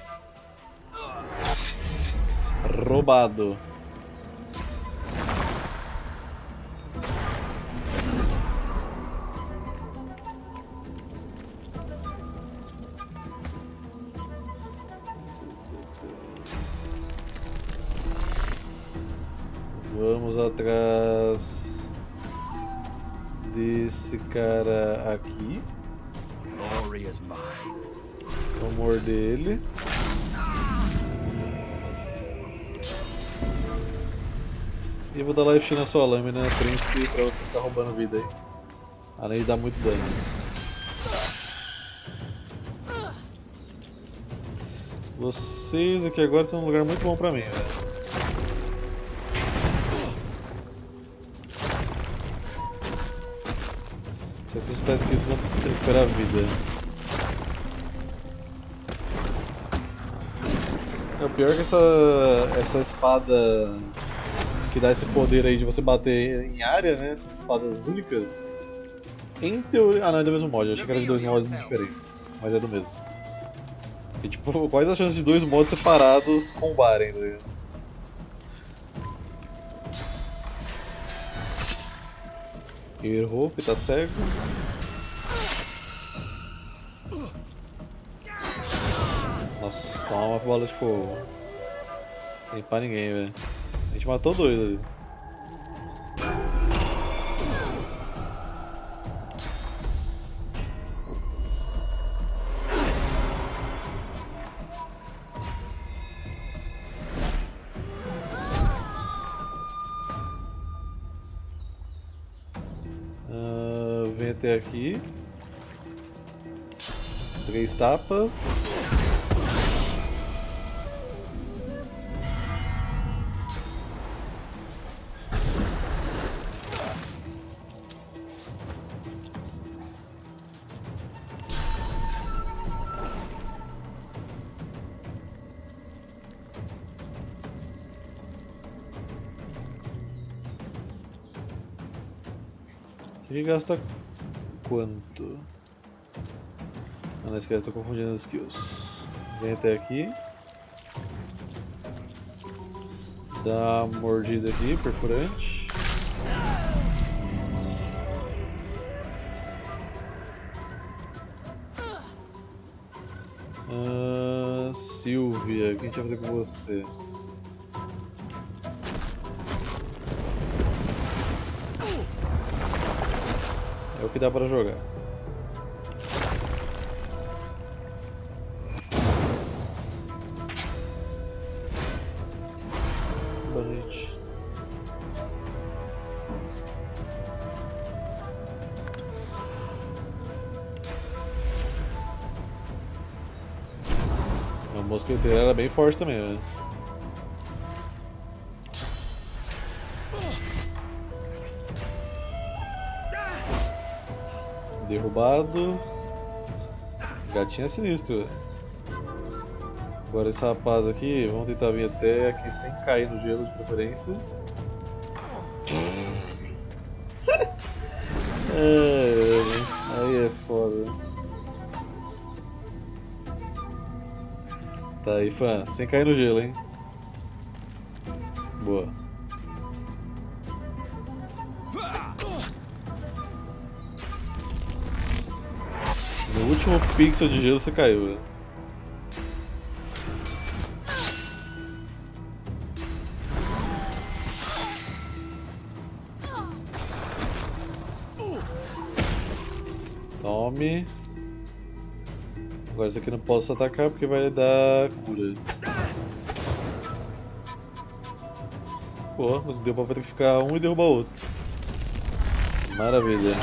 Roubado. Vamos atrás desse cara aqui. Vou morder ele. E vou dar life steal na sua lâmina, príncipe, pra você ficar roubando vida aí. Além de dar muito dano. Vocês aqui agora estão num lugar muito bom pra mim, velho. Só que se você tá aqui, vocês vão recuperar a vida. É, o pior é que essa, essa espada que dá esse poder aí de você bater em área, né? Essas espadas únicas. Em teoria. Ah, não, é do mesmo mod. Eu achei que era de dois mods diferentes. Mas é do mesmo. E tipo, quais as chances de dois mods separados combarem, né? Errou, porque tá cego. Nossa, toma uma bola de fogo. Não tem pra ninguém, velho. A gente matou dois ali. Uh, vem até aqui. Três tapas. Ele gasta quanto? Ah, não esquece, estou confundindo as skills. Vem até aqui. Dá uma mordida aqui, perfurante. Ah, Silvia, o que a gente vai fazer com você? É o que dá pra jogar. Boa noite. A mosqueteira era bem forte também, né? Derrubado. Gatinho é sinistro. Agora esse rapaz aqui, vamos tentar vir até aqui sem cair no gelo de preferência. É, aí é foda. Tá aí, fã, sem cair no gelo, hein? Boa. No último pixel de gelo você caiu, velho. Tome. Agora esse aqui não posso atacar porque vai dar cura. Pô, mas deu pra petrificar um e derrubar outro. Maravilha.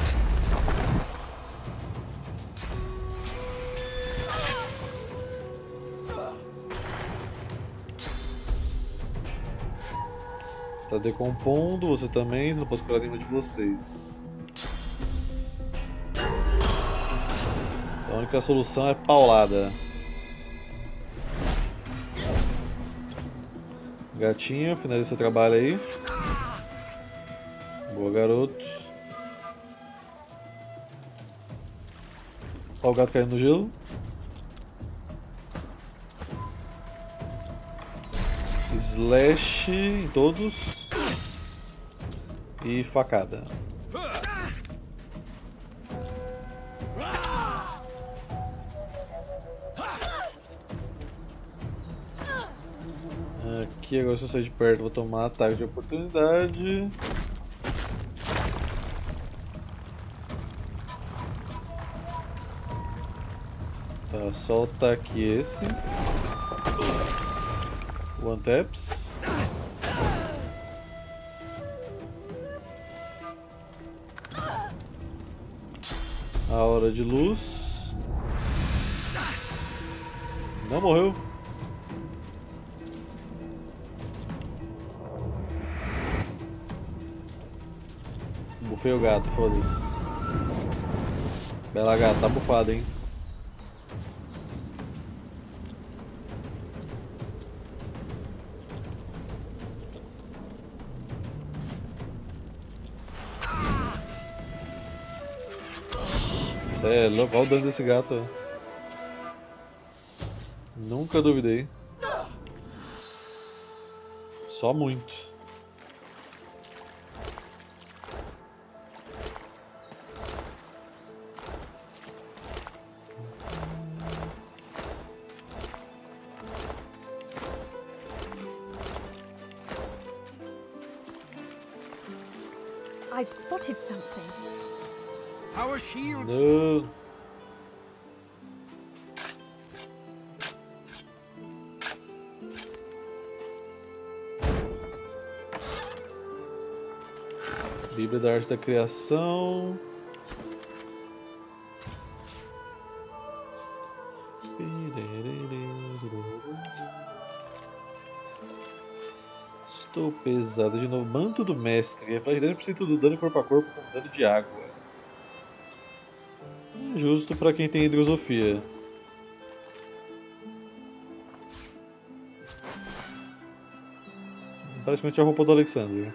Tá decompondo, você também, não posso curar nenhuma de vocês. A única solução é paulada. Gatinho, finaliza seu trabalho aí. Boa, garoto. Olha o gato caindo no gelo. Slash em todos. E facada. Aqui agora se eu sair de perto vou tomar ataque de oportunidade. Tá, solta aqui esse. One taps. A hora de luz. Não morreu. Bufei o gato, foda-se. Bela gata, tá bufado, hein? Cê é louco, olha o dano desse gato. Nunca duvidei. Só muito. I've spotted something. Our shields. No. Bíblia da Arte da Criação. Estou pesado de novo. Manto do Mestre. Faz dez por cento do dano corpo a corpo com dano de água. Justo para quem tem hidrosofia. Praticamente a roupa do Alexander.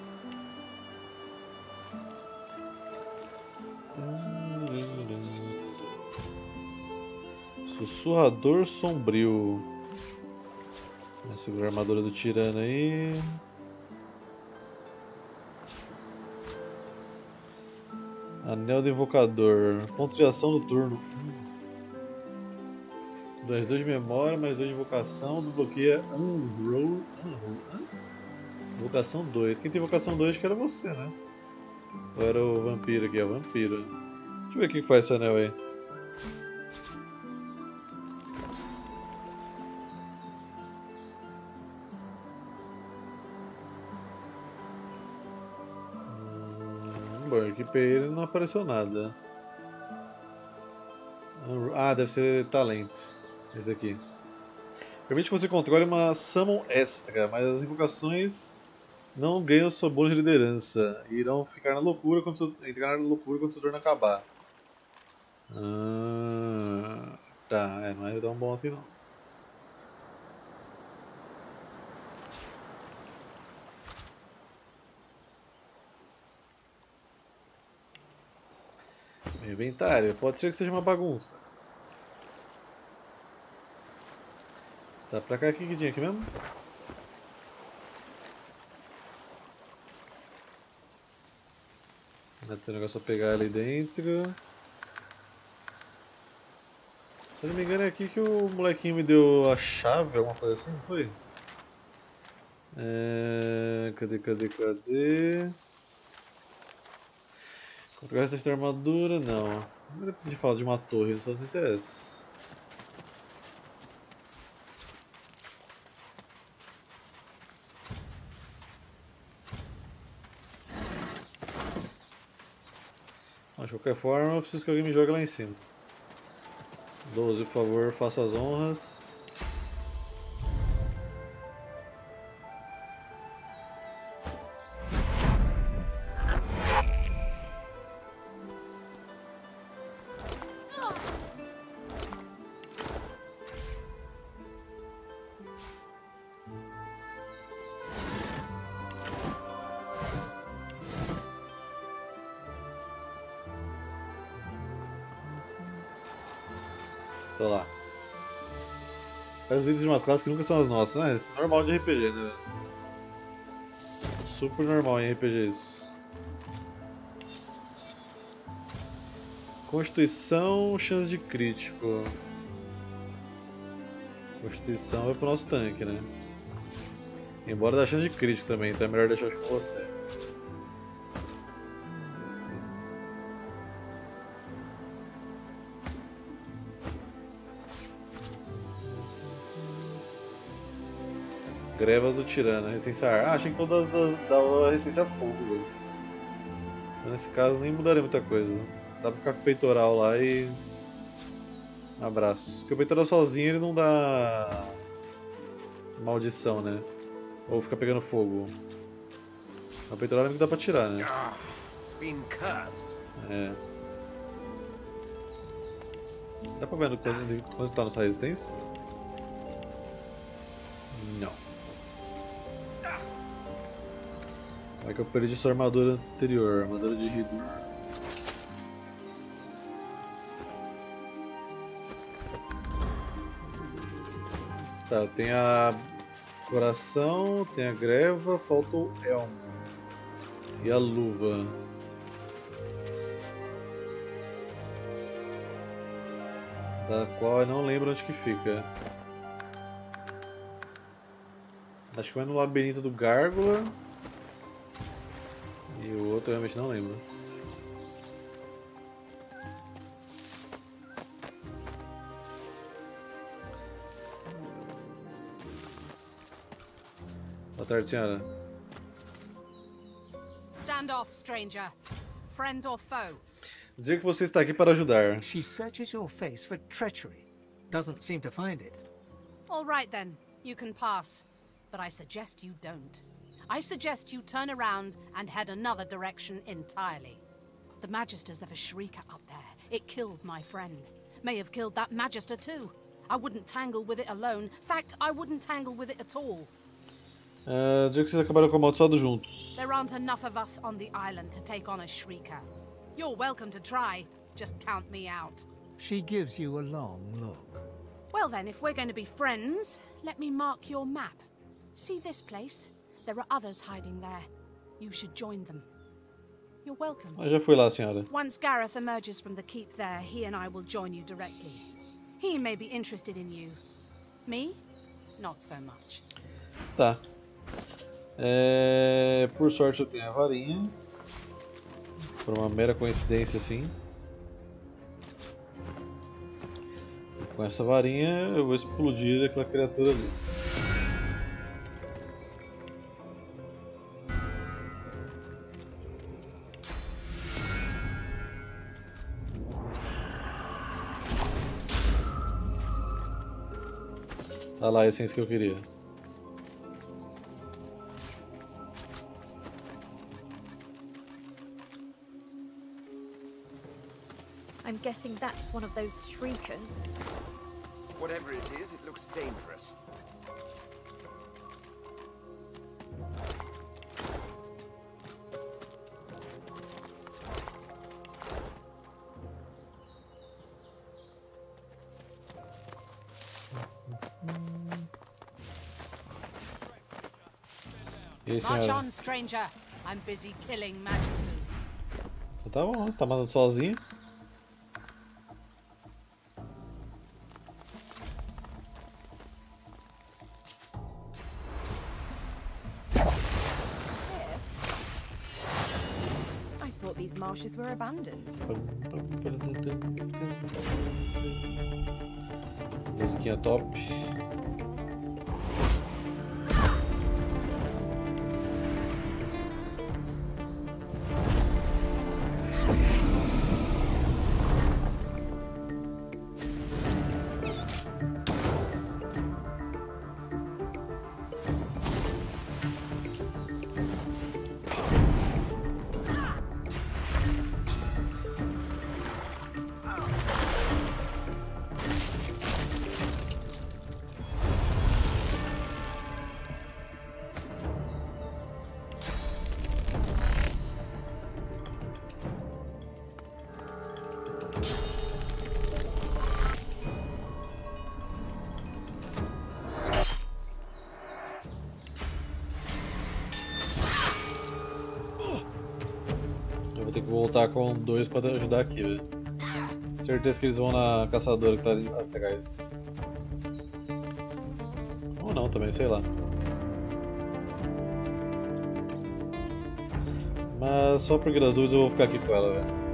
Sussurrador Sombrio. Vamos segurar a armadura do tirano aí. Anel do Invocador. Ponto de ação do turno. Mais dois de memória, mais dois de invocação. Desbloqueia um roll. Invocação dois. Quem tem invocação dois que era você, né? Ou era o vampiro aqui, é o vampiro. Deixa eu ver o que faz esse anel aí. Bom, eu equipei ele e não apareceu nada. Ah, deve ser talento. Esse aqui. Permite que você controle uma summon extra, mas as invocações não ganham seu bônus de liderança e irão ficar na loucura quando seu, entrar na loucura quando seu turno acabar. Ah, tá, é, não é tão bom assim não. Meu inventário, pode ser que seja uma bagunça. Tá, pra cá, o que que tinha aqui mesmo? Tem um negócio pra pegar ali dentro. Se eu não me engano é aqui que o molequinho me deu a chave, alguma coisa assim, não foi? É... Cadê, cadê, cadê? Contra o restante da armadura, não. Não era de falar de uma torre, não sei se é essa. Mas de qualquer forma, eu preciso que alguém me jogue lá em cima. doze, por favor, faça as honras. Tô lá. Faz os vídeos de umas classes que nunca são as nossas, né? É normal de R P G, né? Super normal em R P G isso. Constituição, chance de crítico. Constituição é pro nosso tanque, né? Embora dá chance de crítico também, então é melhor deixar acho, com você. Grevas do Tirano, resistência a ar. Ah, achei que todas davam resistência a fogo, velho. Então, nesse caso nem mudaria muita coisa. Dá pra ficar com o peitoral lá e... Um abraço. Porque o peitoral sozinho ele não dá... maldição, né? Ou fica pegando fogo. O peitoral é que dá pra tirar, né? É. Dá pra ver quando, quando tá nossa resistência? Não. Como é que eu perdi sua armadura anterior? Armadura de Hidur. Tá, eu tenho a coração, tenho a greva, falta o elmo. E a luva. Da qual eu não lembro onde que fica. Acho que vai no labirinto do Gárgula. E o outro eu realmente não lembro. Boa tarde, senhora. Stand off, stranger. Friend or foe? Dizer que você está aqui para ajudar. She searches your face for treachery. Doesn't seem to find it. All right then, you can pass. But I suggest you don't. I suggest you turn around and head another direction entirely. The Magisters have a Shrieker up there. It killed my friend. May have killed that Magister too. I wouldn't tangle with it alone. Fact, I wouldn't tangle with it at all. Uh, dizer que vocês acabaram com o amaldiçoado juntos. There aren't enough of us on the island to take on a Shrieker. You're welcome to try. Just count me out. She gives you a long look. Well then, if we're going to be friends, let me mark your map. See this place? There are others hiding there. You should join them. You're welcome. Eu já fui lá, senhora. Once Gareth emerges from the keep there, he and I will join you directly. He may be interested in you. Me? Not so much. Tá. É... Por sorte eu tenho a varinha. Por uma mera coincidência assim. Com essa varinha eu vou explodir aquela criatura ali. Tá lá a essência que eu queria. I'm guessing that's one of those shriekers. Whatever it is, it looks dangerous. E aí, March senhora? on, stranger. I'm busy killing magisters. Tá bom, você tá matando sozinho. I thought these marshes were abandoned. Musiquinha top. Ter que voltar com dois pra ajudar aqui, velho. Certeza que eles vão na caçadora que tá ali pra pegar esses. Ou não também, sei lá. Mas só porque das duas eu vou ficar aqui com ela, velho.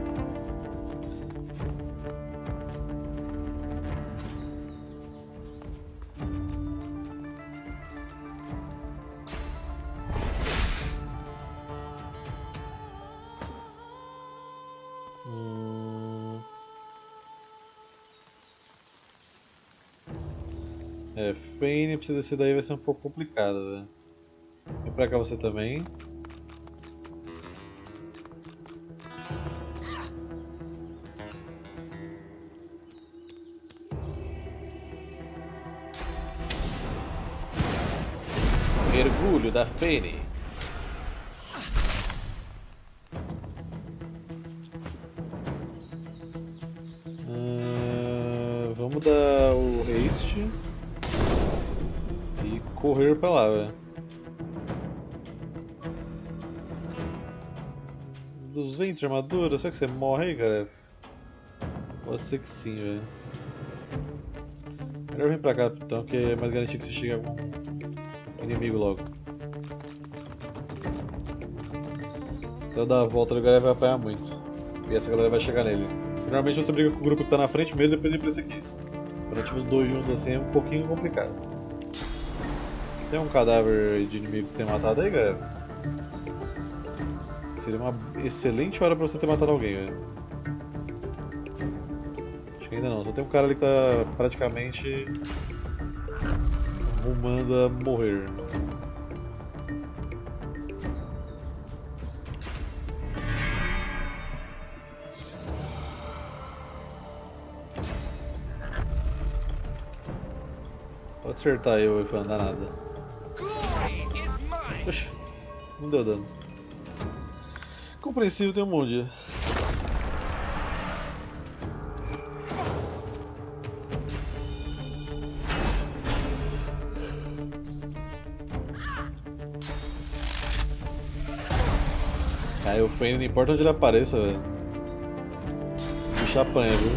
É, Fane, pra você descer daí vai ser um pouco complicado, velho. Vem pra cá você também. Mergulho da Fênix. Uh, vamos dar o haste. Correr pra lá, velho. duzentos de armadura? Será que você morre aí, cara? Pode ser que sim, velho. Melhor vir pra cá, então, que é mais garantido que você chegue a algum inimigo logo. Até eu dar a volta, a galera vai apanhar muito. E essa galera vai chegar nele. Normalmente você briga com o grupo que tá na frente mesmo, depois ir pra esse aqui. Quando tiver os dois juntos assim é um pouquinho complicado. Tem um cadáver de inimigo que você tem matado aí, galera? Seria uma excelente hora pra você ter matado alguém, velho. Acho que ainda não, só tem um cara ali que tá praticamente rumando a morrer. Pode acertar eu, Ifan, não dá nada. Oxi, não deu dano. Compreensível, tem um monte. Aí o Fane não importa onde ele apareça, velho. O bicho apanha, viu?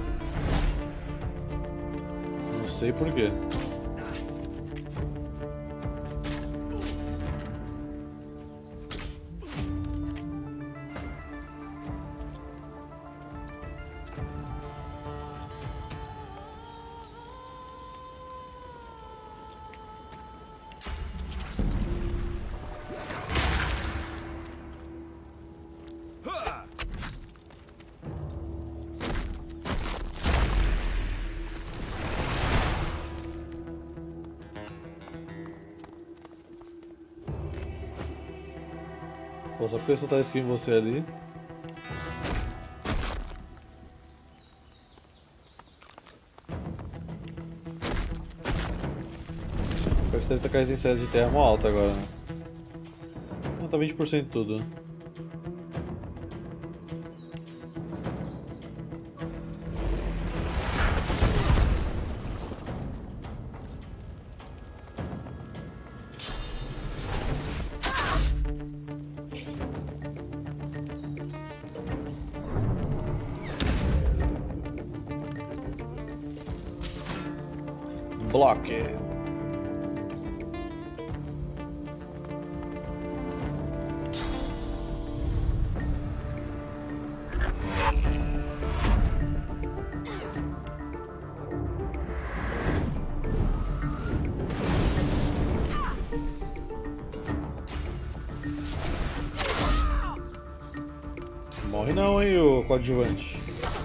Não sei porquê. Pô, só porque eu soltar skill em você ali. Só que você deve estar com a resistência de terra mó alta agora. Não, tá vinte por cento tudo. Block. Morre não, hein, o coadjuvante.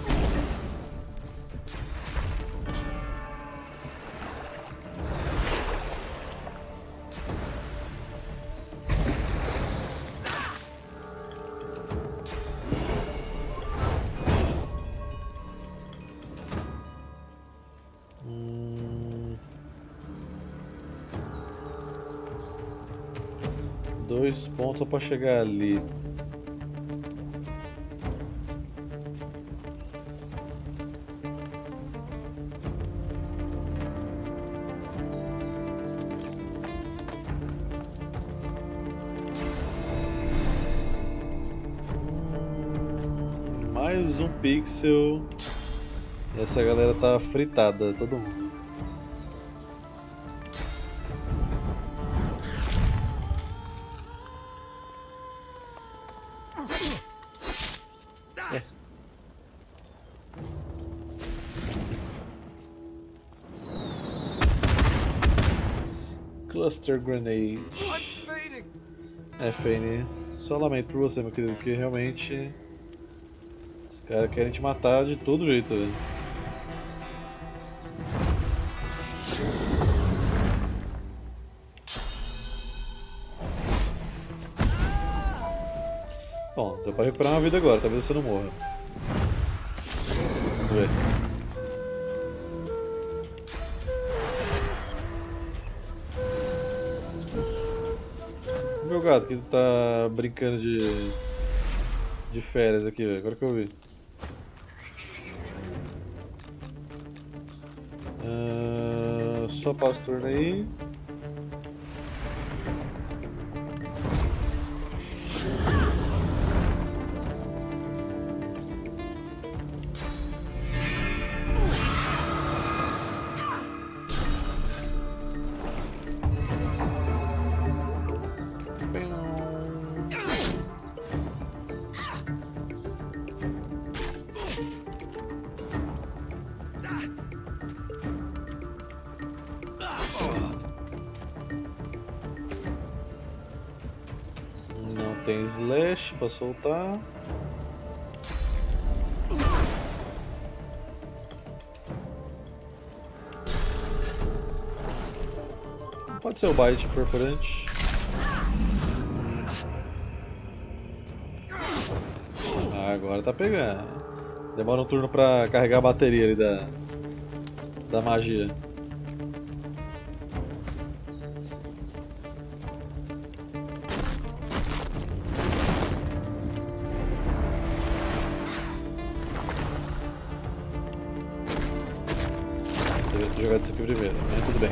Dois pontos só pra chegar ali. Mais um pixel. Essa galera tá fritada, todo mundo. Cluster Grenade. É, Fane, só lamento por você, meu querido, porque realmente os caras querem te matar de todo jeito, velho. Bom, deu pra recuperar uma vida agora, talvez você não morra. Vamos ver. Meu gato que tá brincando de de férias aqui, velho. Agora que eu vi. Uh, só passa o turno aí. Tem slash pra soltar. Pode ser o bite perforante. Ah, agora tá pegando. Demora um turno pra carregar a bateria ali da, da magia. Jogar isso aqui primeiro, mas tudo bem.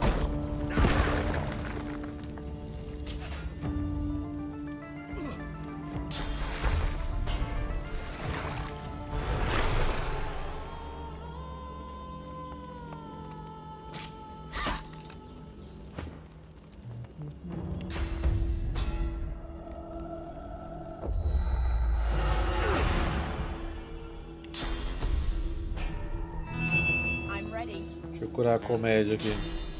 Curar a comédia aqui.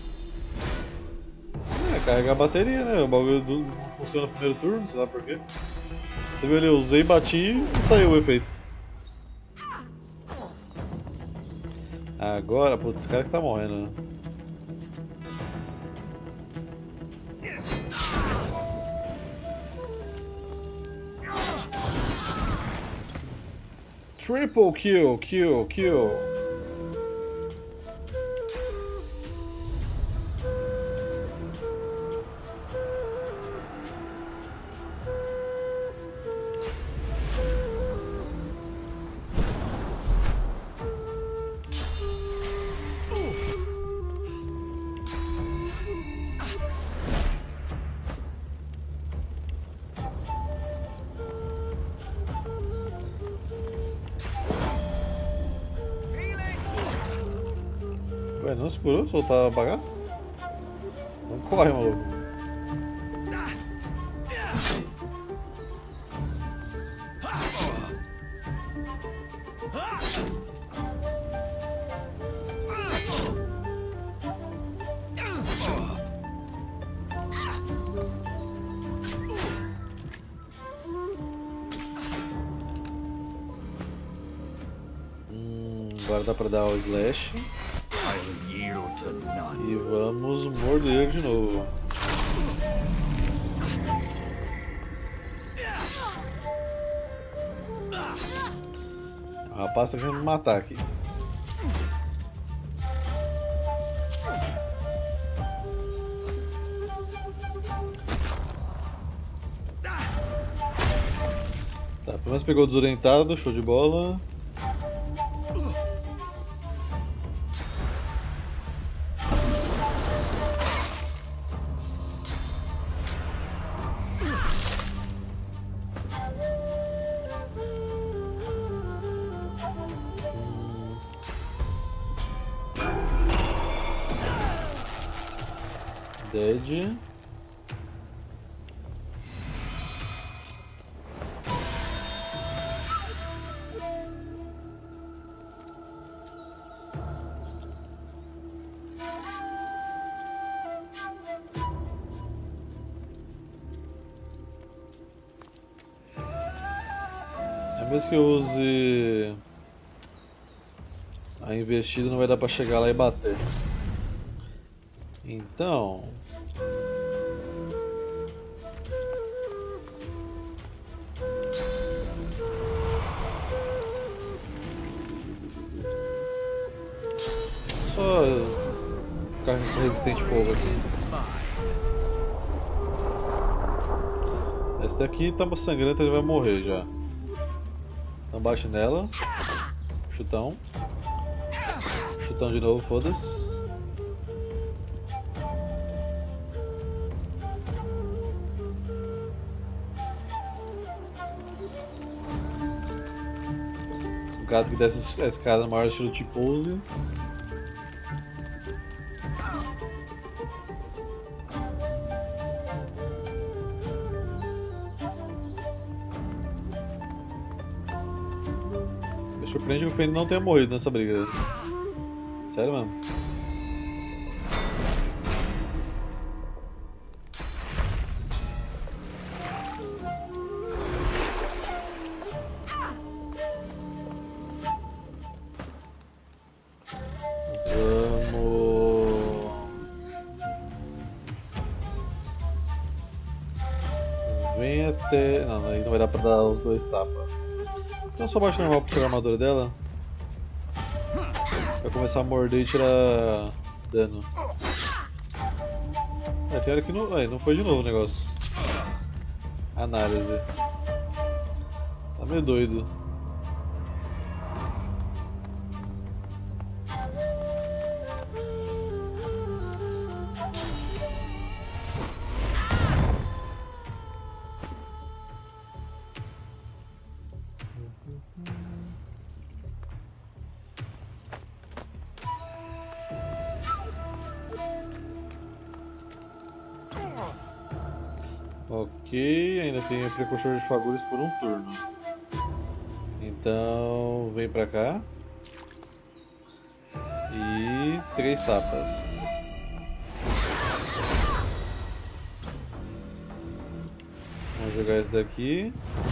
É, carregar a bateria, né? O bagulho do, não funciona no primeiro turno, sei lá por quê. Você viu ali, eu usei, bati e saiu o efeito. Agora, putz, esse cara que tá morrendo, né? Triple kill, kill, kill. não se curou? Soltar bagaço? Então corre, maluco. Agora dá pra dar o slash. E vamos morder de novo. O rapaz tá querendo me matar aqui. Tá, pelo menos pegou o desorientado, show de bola. Dead. É mesmo que eu use a investida, não vai dar pra chegar lá e bater. Então... só ficar resistente ao fogo aqui. Esse daqui tá sangrando, ele vai morrer já. Então bate nela. Chutão. Chutão de novo, foda-se. O gato que desce a escada no maior estilo de pose. Me surpreende que o Fane não tenha morrido nessa briga. Sério mesmo. Vamos... Vem até... Não, aí não vai dar pra dar os dois tapas. Não, só baixa normal pra pegar a armadura dela. Vai começar a morder e tirar dano. É, tem hora que não. É, não foi de novo o negócio. Análise. Tá meio doido. Ok, ainda tem o precursor de fagulhas por um turno. Então vem pra cá. E três sapas. Vamos jogar esse daqui.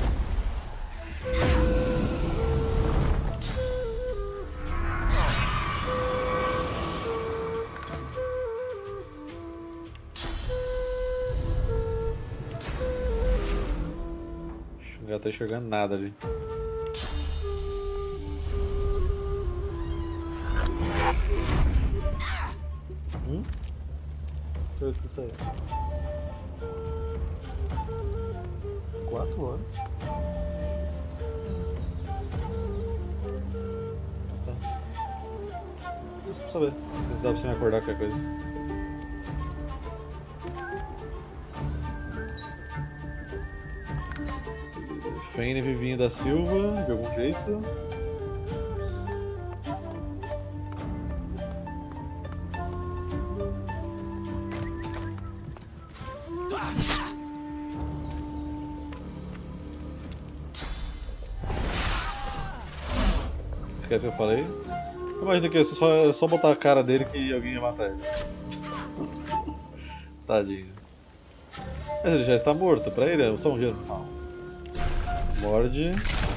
Já tá enxergando nada ali. Hum? Deixa eu ver se isso aí. Quatro horas. Tá. Isso pra saber. Se dá pra você me acordar qualquer coisa. Fane Vivinho da Silva, de algum jeito. Esquece que eu falei? Imagina que é só, é só botar a cara dele que alguém ia matar ele. Tadinho. Mas ele já está morto, pra ele é só um gelo. Não. Morde.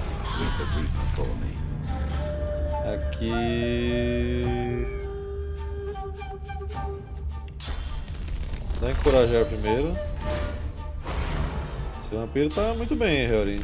Aqui. Dá encorajar primeiro. Esse vampiro tá muito bem, Hyorin.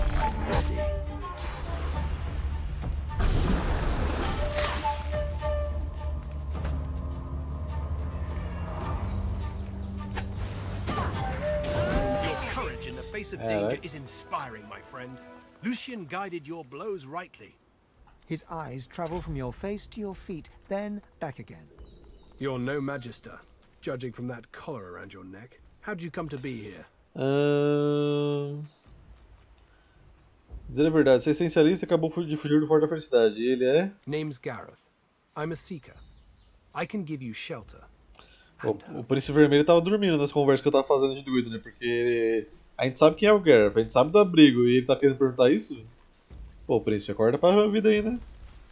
Of danger is inspiring, my friend. Lucian guided your blows rightly. His eyes travel from your face to your feet, then back again. You're no magister, judging from that collar around your neck. How'd you come to be here? Uh... Dizer a verdade, ser essencialista acabou de fugir do Forte da Felicidade. E ele é? Name's Gareth. I'm a seeker. I can give you shelter. O, o Príncipe Vermelho estava dormindo nas conversas que eu estava fazendo de druida, né? Porque ele... a gente sabe quem é o Gareth, a gente sabe do abrigo e ele tá querendo perguntar isso? Pô, Príncipe, acorda pra vida aí, né?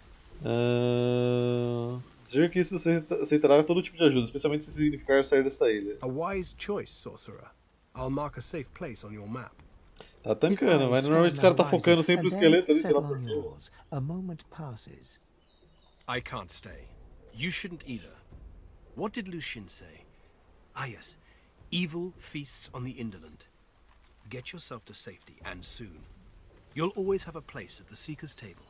Uh... Dizer que isso você aceitará todo tipo de ajuda, especialmente se significar sair desta ilha. A wise choice, sorcerer. I'll mark a safe place on your map. Tá tancando, mas normalmente esse cara tá focando sempre no esqueleto ali, sei lá por quê. A moment passes. I can't stay. You shouldn't either. What did Lucian say? Ah yes, evil feasts on the indolent. Get yourself to safety, and soon. You'll always have a place at the Seeker's table.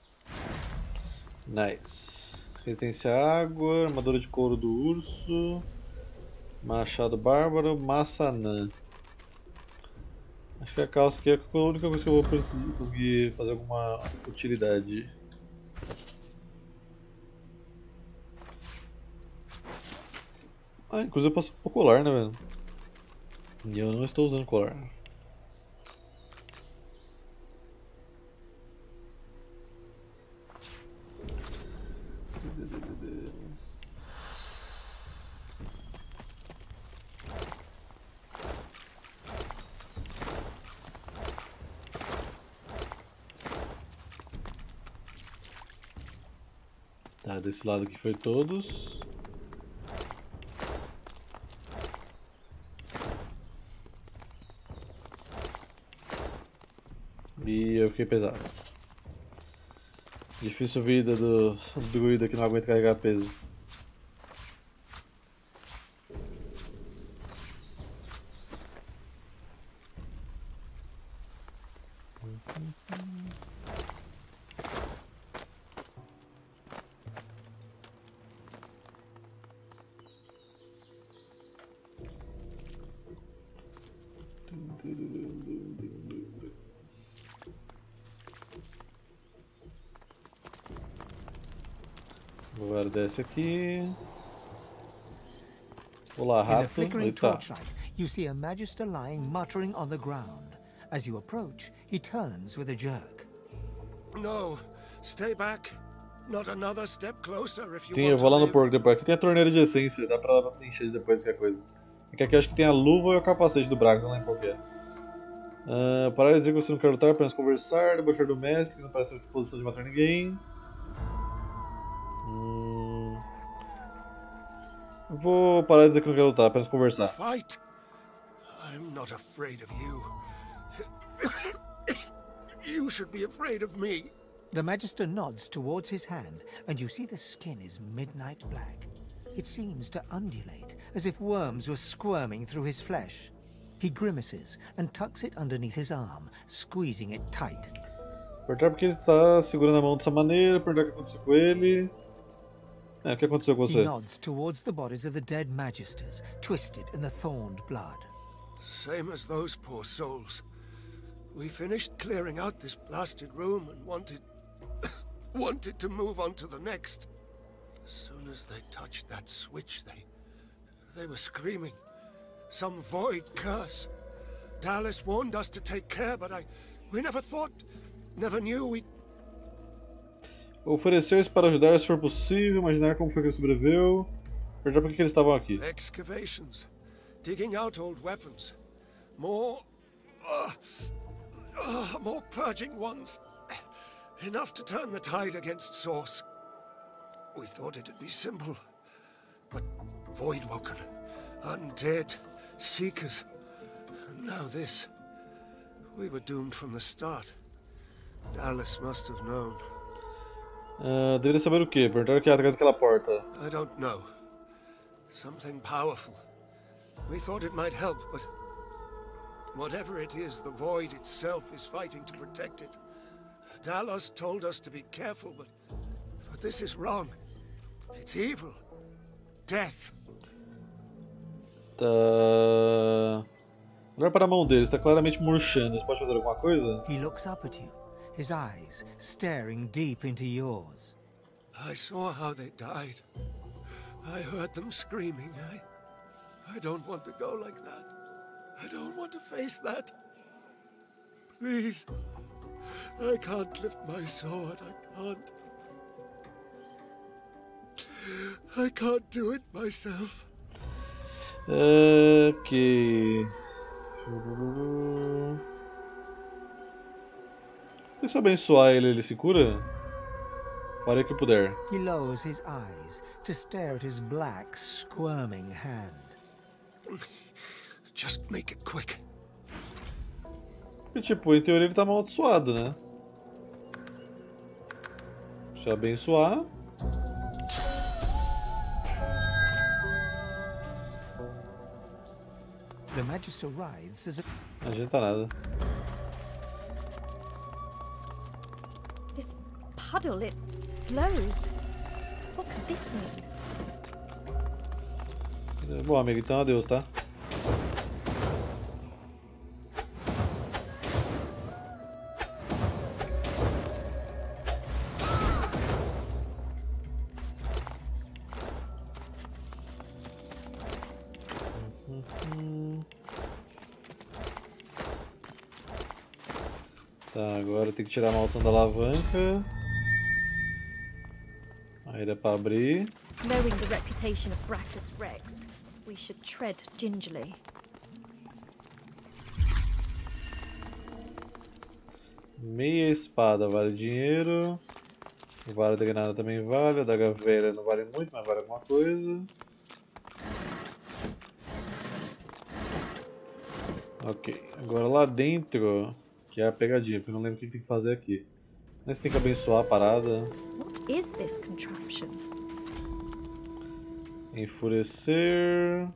Nice. Resistência à água, armadura de couro do urso, machado bárbaro, massa anã. Acho que a calça aqui é a única coisa que eu vou conseguir fazer alguma utilidade. Ah, inclusive eu posso pôr colar, né, velho? E eu não estou usando colar. Tá, desse lado aqui foi todos. E eu fiquei pesado. Difícil vida do druida que não aguenta carregar peso. Agora desce aqui. Olá, In the rato. flickering Eita. torchlight, you see a Magister lying muttering on the ground. As you approach, he turns with a jerk. No, stay back. Not another step closer if you Sim, want eu vou lá to no live. porco depois. Aqui tem a torneira de essência, dá pra encher depois qualquer coisa. Aqui, aqui eu acho que tem a luva e o capacete do Brax, não lembro qual que é. Uh, parar de dizer que você não quer lutar, apenas conversar, debochar do mestre, que não parece ter disposição de matar ninguém. Hum... Vou parar de dizer que não quero lutar, apenas conversar. Fight. I'm not afraid of you. You should be afraid of me. The Magister nods towards his hand, and you see the skin is midnight black. It seems to undulate, as if worms were squirming through his flesh. He grimaces and tucks it underneath his arm, squeezing it tight. Perguntar porque ele está segurando a mão dessa maneira, perguntar o que aconteceu com ele. É, o que aconteceu com He você? nods towards the bodies of the dead Magisters, twisted in the thorned blood. Same as those poor souls. We finished clearing out this blasted room and wanted... wanted to move on to the next. As soon as they touched that switch, they... they were screaming. Some void curse. Dallas warned us to take care, but I... we never thought... never knew we... Oferecer-se para ajudar se for possível, imaginar como foi que ele sobreviveu. Perguntar por que que eles estavam aqui. Excavations. digging out old weapons. More... Uh, uh, more purging ones. Enough to turn the tide against Source. We thought it'd be simple. But Voidwoken, undead, Seekers, and now this. We were doomed from the start. Dallas must have known. Uh, deveria saber o quê? Perguntaram o que é atrás daquela porta. I don't know. Something powerful. We thought it might help, but... whatever it is, the Void itself is fighting to protect it. Dallas told us to be careful, but... but this is wrong. It's evil. Death. Tá... Olhar para a mão dele, está claramente murchando. Você pode fazer alguma coisa? He looks up at you, his eyes staring deep into yours. I saw how they died. I heard them screaming. I... I don't want to go like that. I don't want to face that. Please. I can't lift my sword. I can't. I can't do it myself. Ok. Deixa eu abençoar ele, ele se cura? Farei o que puder. He lowers his eyes to stare at his black, squirming hand. Just make it quick. E, tipo, em teoria ele tá amaldiçoado, né? Deixa eu abençoar. The Magister writhes as a... Não adianta nada. This puddle, it glows. What could this mean? Bom, amigo, então adeus, tá? Tá, agora tem que tirar a maldição da alavanca. Aí dá pra abrir. Knowing the reputation of Brachus Rex, we should tread gingerly. Meia espada vale dinheiro. O vara da granada também vale. A daga velha não vale muito, mas vale alguma coisa. Ok, agora lá dentro, que é a pegadinha, porque eu não lembro o que tem que fazer aqui. Mas tem que abençoar a parada. What is this contraption? Enfurecer.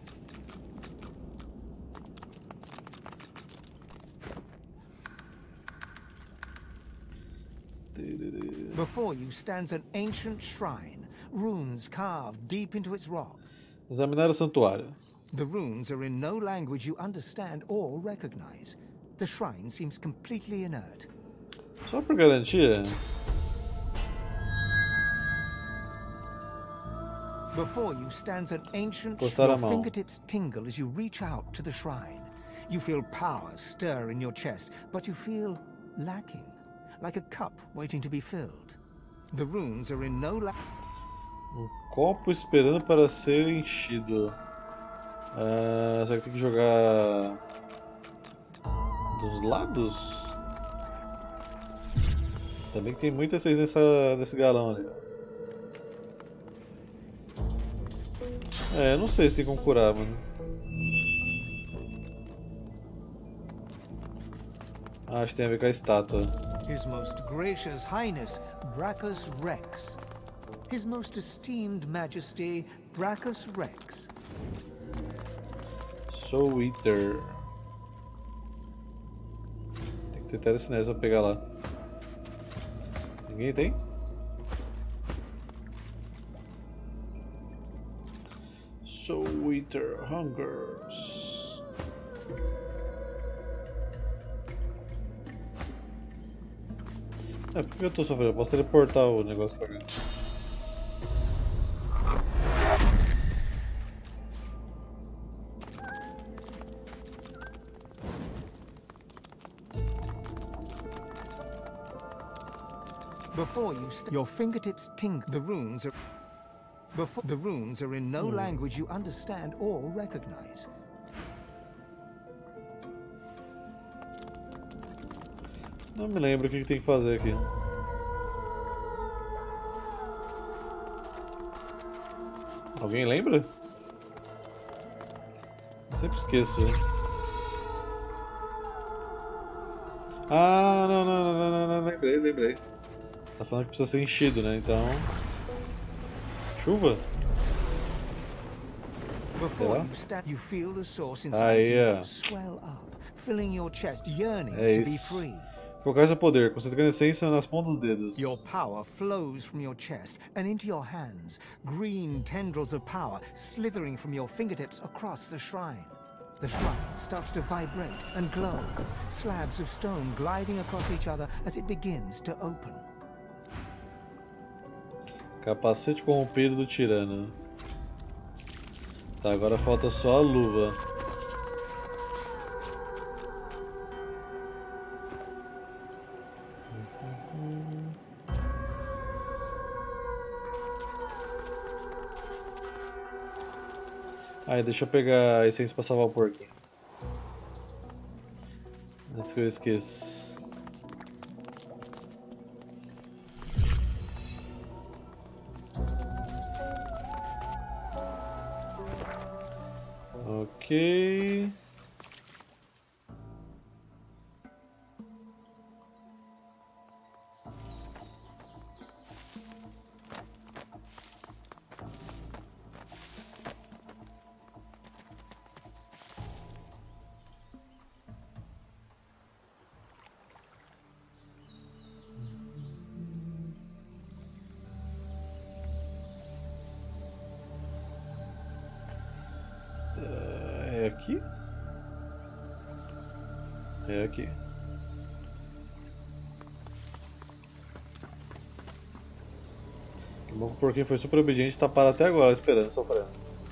Before you stands an ancient shrine, runes carved deep into its rock. Examinar o santuário. The runes are in no language you understand or recognize. The shrine seems completely inert. Só por garantia. Before you stands an ancient Postar a your mão. fingertips tingle as you reach out to the shrine. You feel power stir in your chest, but you feel lacking, like a cup waiting to be filled. The runes are in no language. Um copo esperando para ser enchido. Uh, será que tem que jogar dos lados? Também que tem muita seis nessa, nesse galão ali. É, eu não sei se tem como curar, mano. Ah, acho que tem a ver com a estátua. His most gracious highness, Brachus Rex. His most esteemed majesty, Brachus Rex. Soul Eater. Tem que ter telecinese pra pegar lá. Ninguém tem? Soul Eater Hungers. É, por que eu tô sofrendo? Eu posso teleportar o negócio pra cá. Before you, st your fingertips tingle. The runes are. Before the runes are in no Hmm. language you understand or recognize. Não me lembro o que tem que fazer aqui. Alguém lembra? Eu sempre esqueço. Ah, não, não, não, não, não, lembrei, lembrei. Tá falando que precisa ser enchido, né? Então... Chuva? Before you start, you feel the source inside Ah, yeah. you swell up, filling your chest, yearning É to be isso. free. Focar seu poder, concentrando a essência nas pontas dos dedos. Your power flows from your chest and into your hands, green tendrils of power slithering from your fingertips across the shrine. The shrine starts to vibrate and glow, slabs of stone gliding across each other as it begins to open. Capacete corrompido do tirano. Tá, agora falta só a luva. Aí, deixa eu pegar a essência pra salvar o porquinho. Antes que eu esqueça. Ok. É aqui? É aqui. Que bom que o porquinho foi super obediente e tá parado até agora, esperando, sofrendo.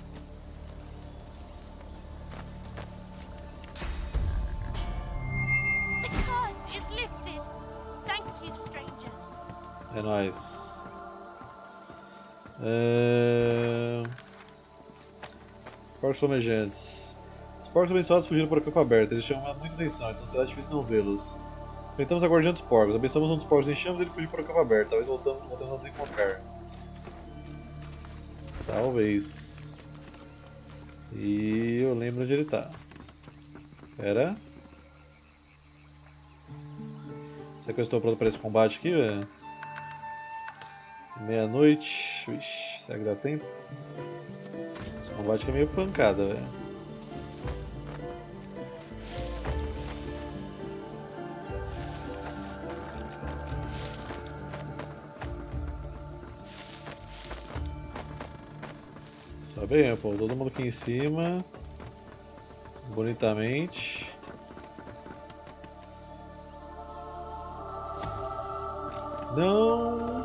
The curse is lifted. Thank you, stranger. É nóis. É... Porcos flamejantes. Os porcos abençoados fugiram para o campo aberto. Eles chamam muita atenção, então será difícil não vê-los. Enfrentamos a guardiã dos porcos. Abençoamos um dos porcos em chamas e ele fugiu para o campo aberto. Talvez voltamos, voltemos a nos encontrar. Talvez. E eu lembro onde ele tá. Pera. Será que eu estou pronto para esse combate aqui, velho? Meia-noite. Ixi, será que dá tempo? Esse combate aqui é meio pancada, velho. Só bem, pô, todo mundo aqui em cima. Bonitamente. Não.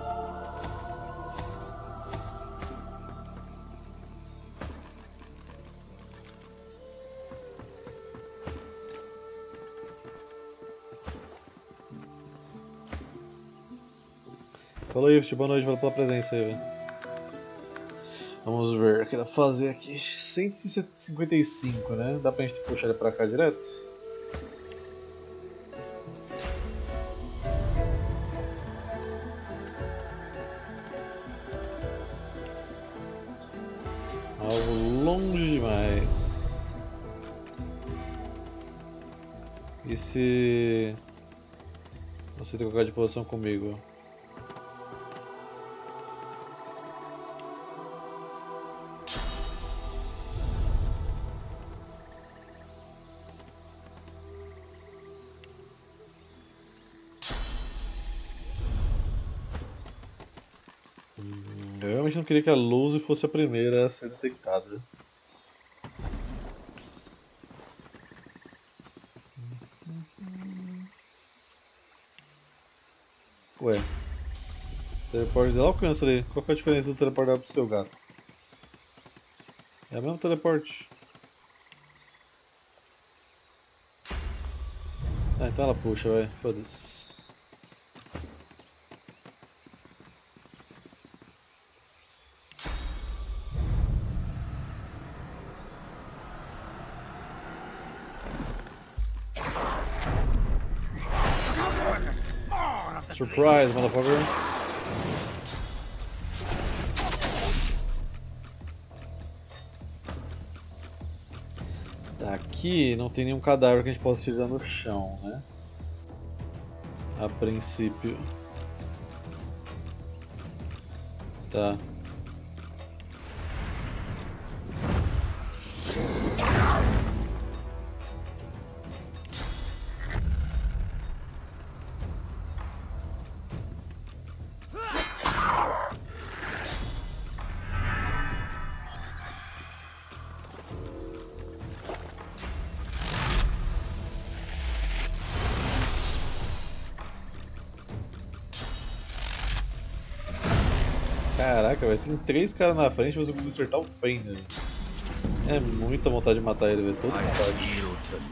Falou, Ift, boa noite, valeu pela presença aí, velho. Vamos ver o que dá pra fazer aqui. cento e cinquenta e cinco, né? Dá pra gente puxar ele pra cá direto? Algo longe demais. E se você trocar de posição comigo? Eu realmente não queria que a Lucy fosse a primeira a ser detectada. Ué, o teleporte dela alcança ali. Qual que é a diferença do teleportar pro seu gato? É o mesmo teleporte. Ah, então ela puxa, vai. Foda-se. Surprise, motherfucker. Aqui não tem nenhum cadáver que a gente possa utilizar no chão, né? A princípio. Tá. Caraca, velho, tem três caras na frente e você conseguiu acertar o Fender. É muita vontade de matar ele, velho, toda vontade.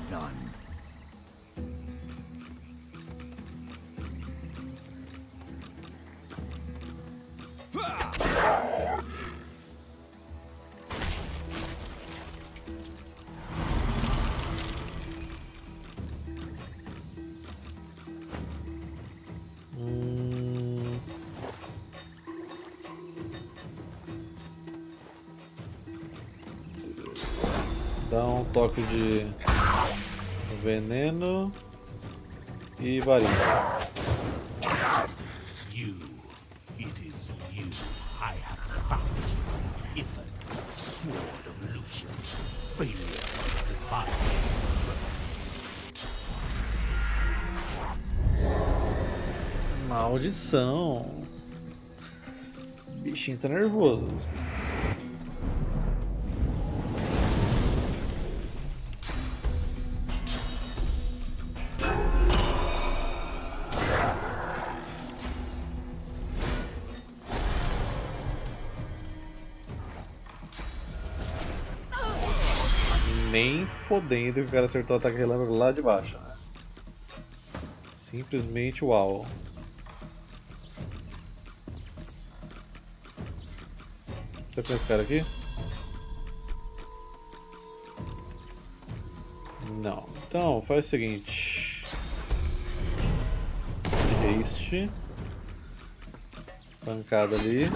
Dá um toque de veneno e varinha. You, it is you. I have found you. Ifan, sword of Lucian, failure of divine. Maldição. O bichinho tá nervoso. Nem fodendo que o cara acertou o ataque relâmpago lá de baixo, né? Simplesmente uau. Você conhece esse cara aqui? Não. Então, faz o seguinte. Haste. Pancada ali.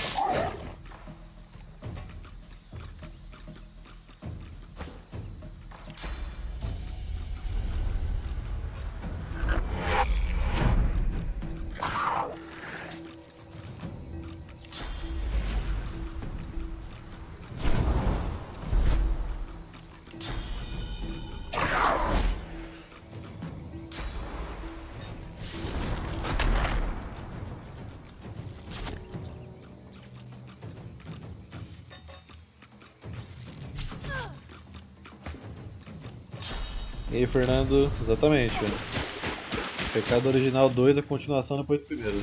E aí, Fernando, exatamente. Pecado Original dois, a continuação depois do primeiro.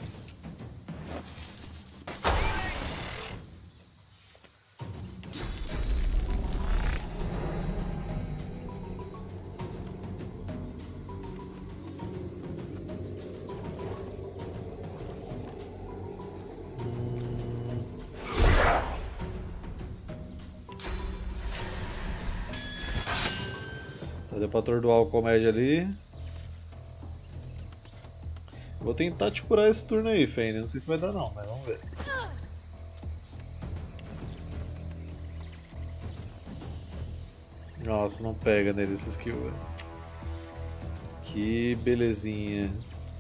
Deu pra atordoar o comédia ali. Vou tentar te curar esse turno aí, Fane. Não sei se vai dar não, mas vamos ver. Nossa, não pega nele esse skill, velho. Que belezinha.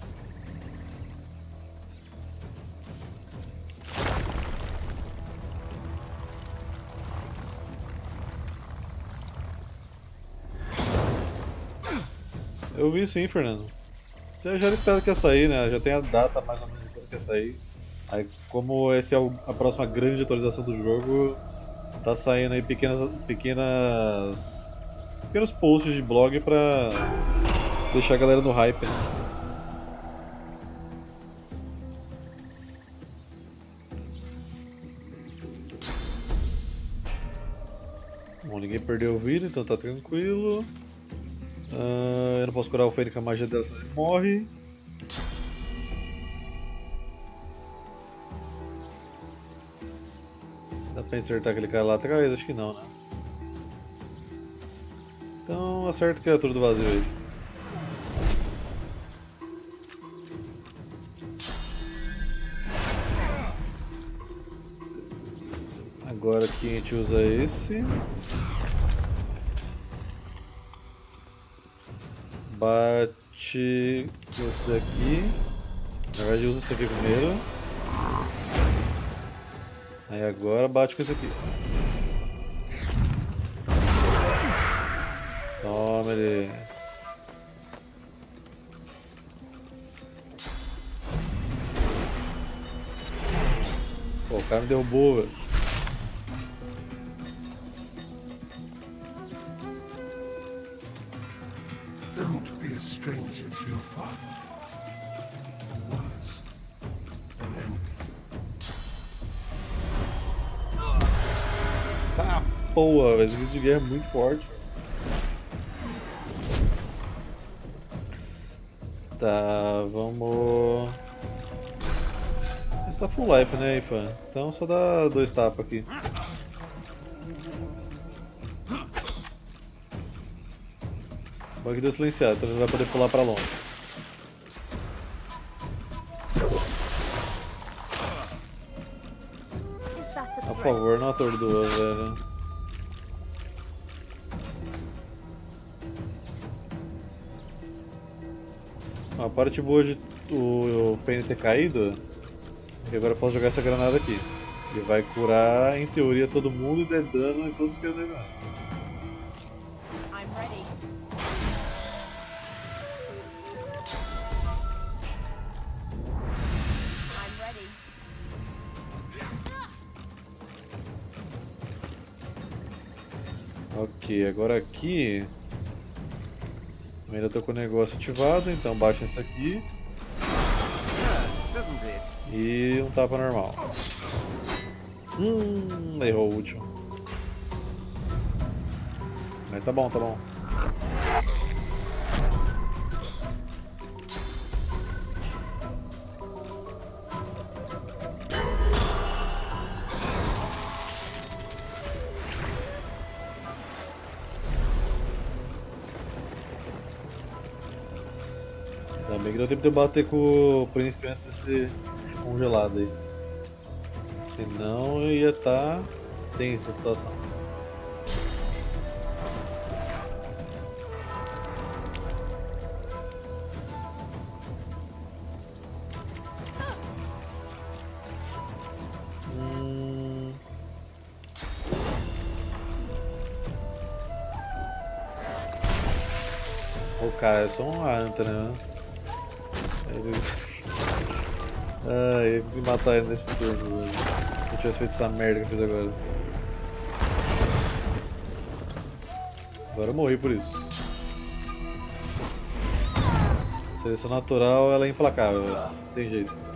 Eu vi sim, Fernando. Já, já espero que ia sair, né? Já tem a data mais ou menos de quando que ia sair. Aí, como essa é a próxima grande atualização do jogo, tá saindo aí pequenas, pequenas, pequenos posts de blog pra deixar a galera no hype, né? Bom, ninguém perdeu vida, então tá tranquilo. Uh, eu não posso curar o Fane com a magia dela, senão ele morre. Dá pra acertar aquele cara lá atrás? Acho que não, né? Então acerta a criatura do vazio aí. Aqui a gente usa esse. Bate com esse daqui. Na verdade usa esse aqui primeiro. Aí agora bate com esse aqui. Toma ele. Pô, o cara me derrubou, velho. Don't be a stranger to your father. Who was an enemy. Tá, porra, velho. Esse grito de guerra é muito forte. Tá, vamos... Esse tá full life, né, Ifan? Então só dá dois tapas aqui. O bug deu silenciado, então ele vai poder pular pra longe. Por favor, não atordoa, velho. A parte boa de o Fane ter caído, e agora eu posso jogar essa granada aqui. Ele vai curar, em teoria, todo mundo e der dano em todos que eu der dano. I'm ready. I'm ready. Ok, agora aqui... Eu ainda tô com o negócio ativado, então bate nesse aqui. E um tapa normal. Hum, errou o último. Mas tá bom, tá bom. Ainda bem que deu tempo de eu bater com o príncipe antes desse congelado aí. Senão ia estar tensa a situação. Hum... O cara é só um anta, né? Ah, eu consegui matar ele nesse turno, velho. Se eu tivesse feito essa merda que eu fiz agora. Agora eu morri por isso. A seleção natural ela é implacável, velho. Não tem jeito.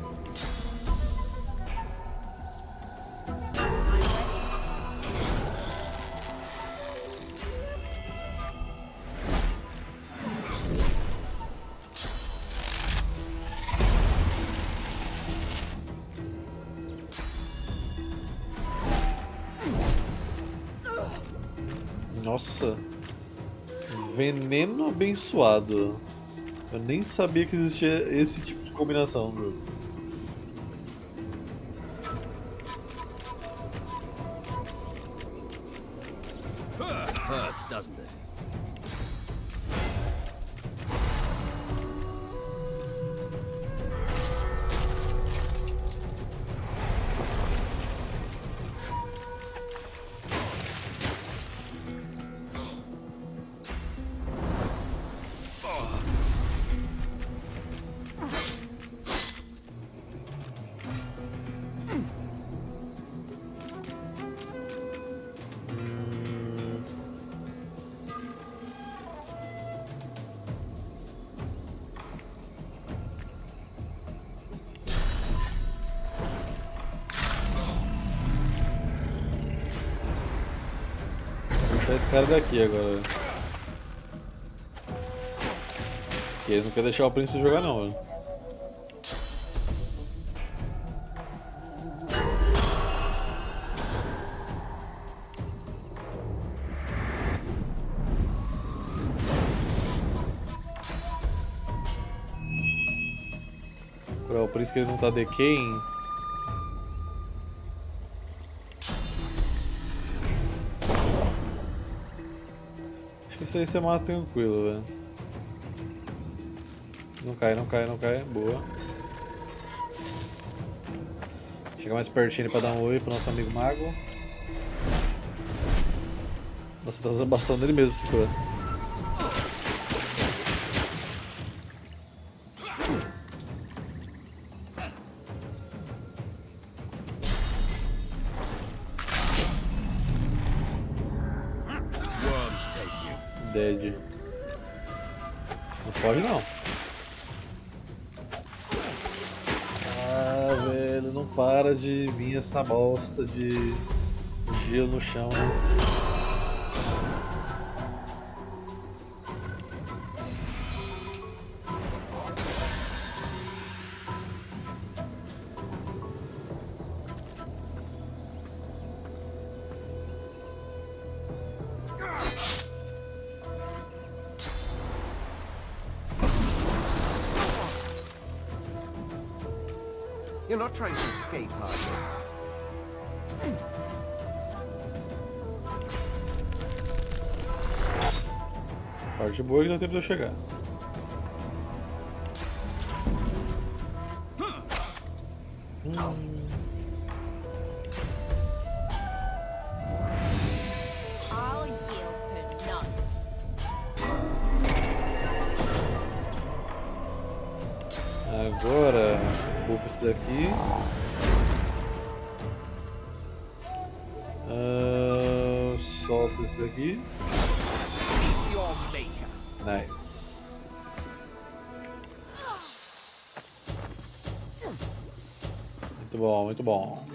Nossa, veneno abençoado. Eu nem sabia que existia esse tipo de combinação no jogo. Hurts, doesn't it? Esse cara daqui agora. E ele não quer deixar o príncipe jogar não, velho. Por isso que ele não tá decaying. Acho que isso aí você mata tranquilo, velho. Não cai, não cai, não cai. Boa. Chega mais pertinho pra dar um oi pro nosso amigo mago. Nossa, tá usando bastão dele mesmo pra se curar. Dead. Não pode não. Ah, velho, não para de vir essa bosta de gelo no chão, né? You're not trying to escape, are you? Parte boa que dá tempo de eu chegar. Hum. I'll yield to none. Agora, bufa esse daqui. Uh, solta esse daqui. Nice. Muito bom, muito bom.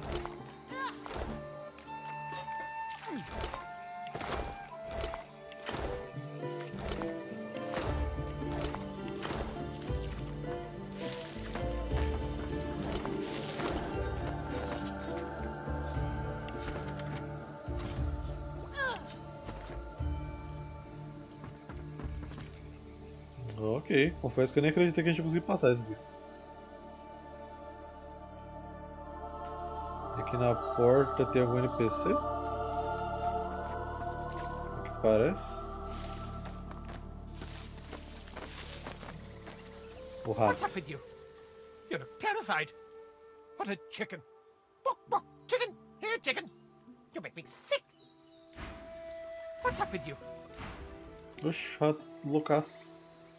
Ok, confesso que eu nem acreditei que a gente conseguiu passar esse bicho. Aqui na porta tem algum N P C? O que parece? O rato. What's up with you? You look terrified. What a chicken. Bok, bok, chicken. Here, chicken. You make me sick. What's up with you? Oxe, rato loucaço.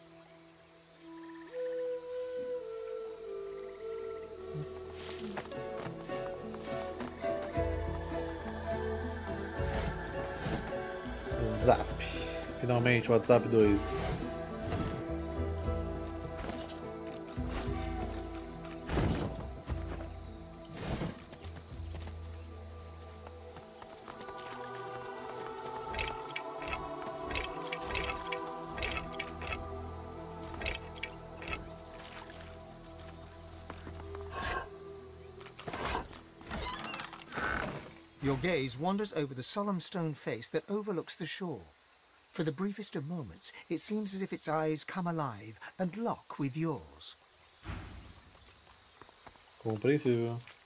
Zap. Finalmente, WhatsApp dois. Your gaze wanders over the solemn stone face that overlooks the shore. For the briefest of moments, it seems as if its eyes come alive and lock with yours. Compreensível.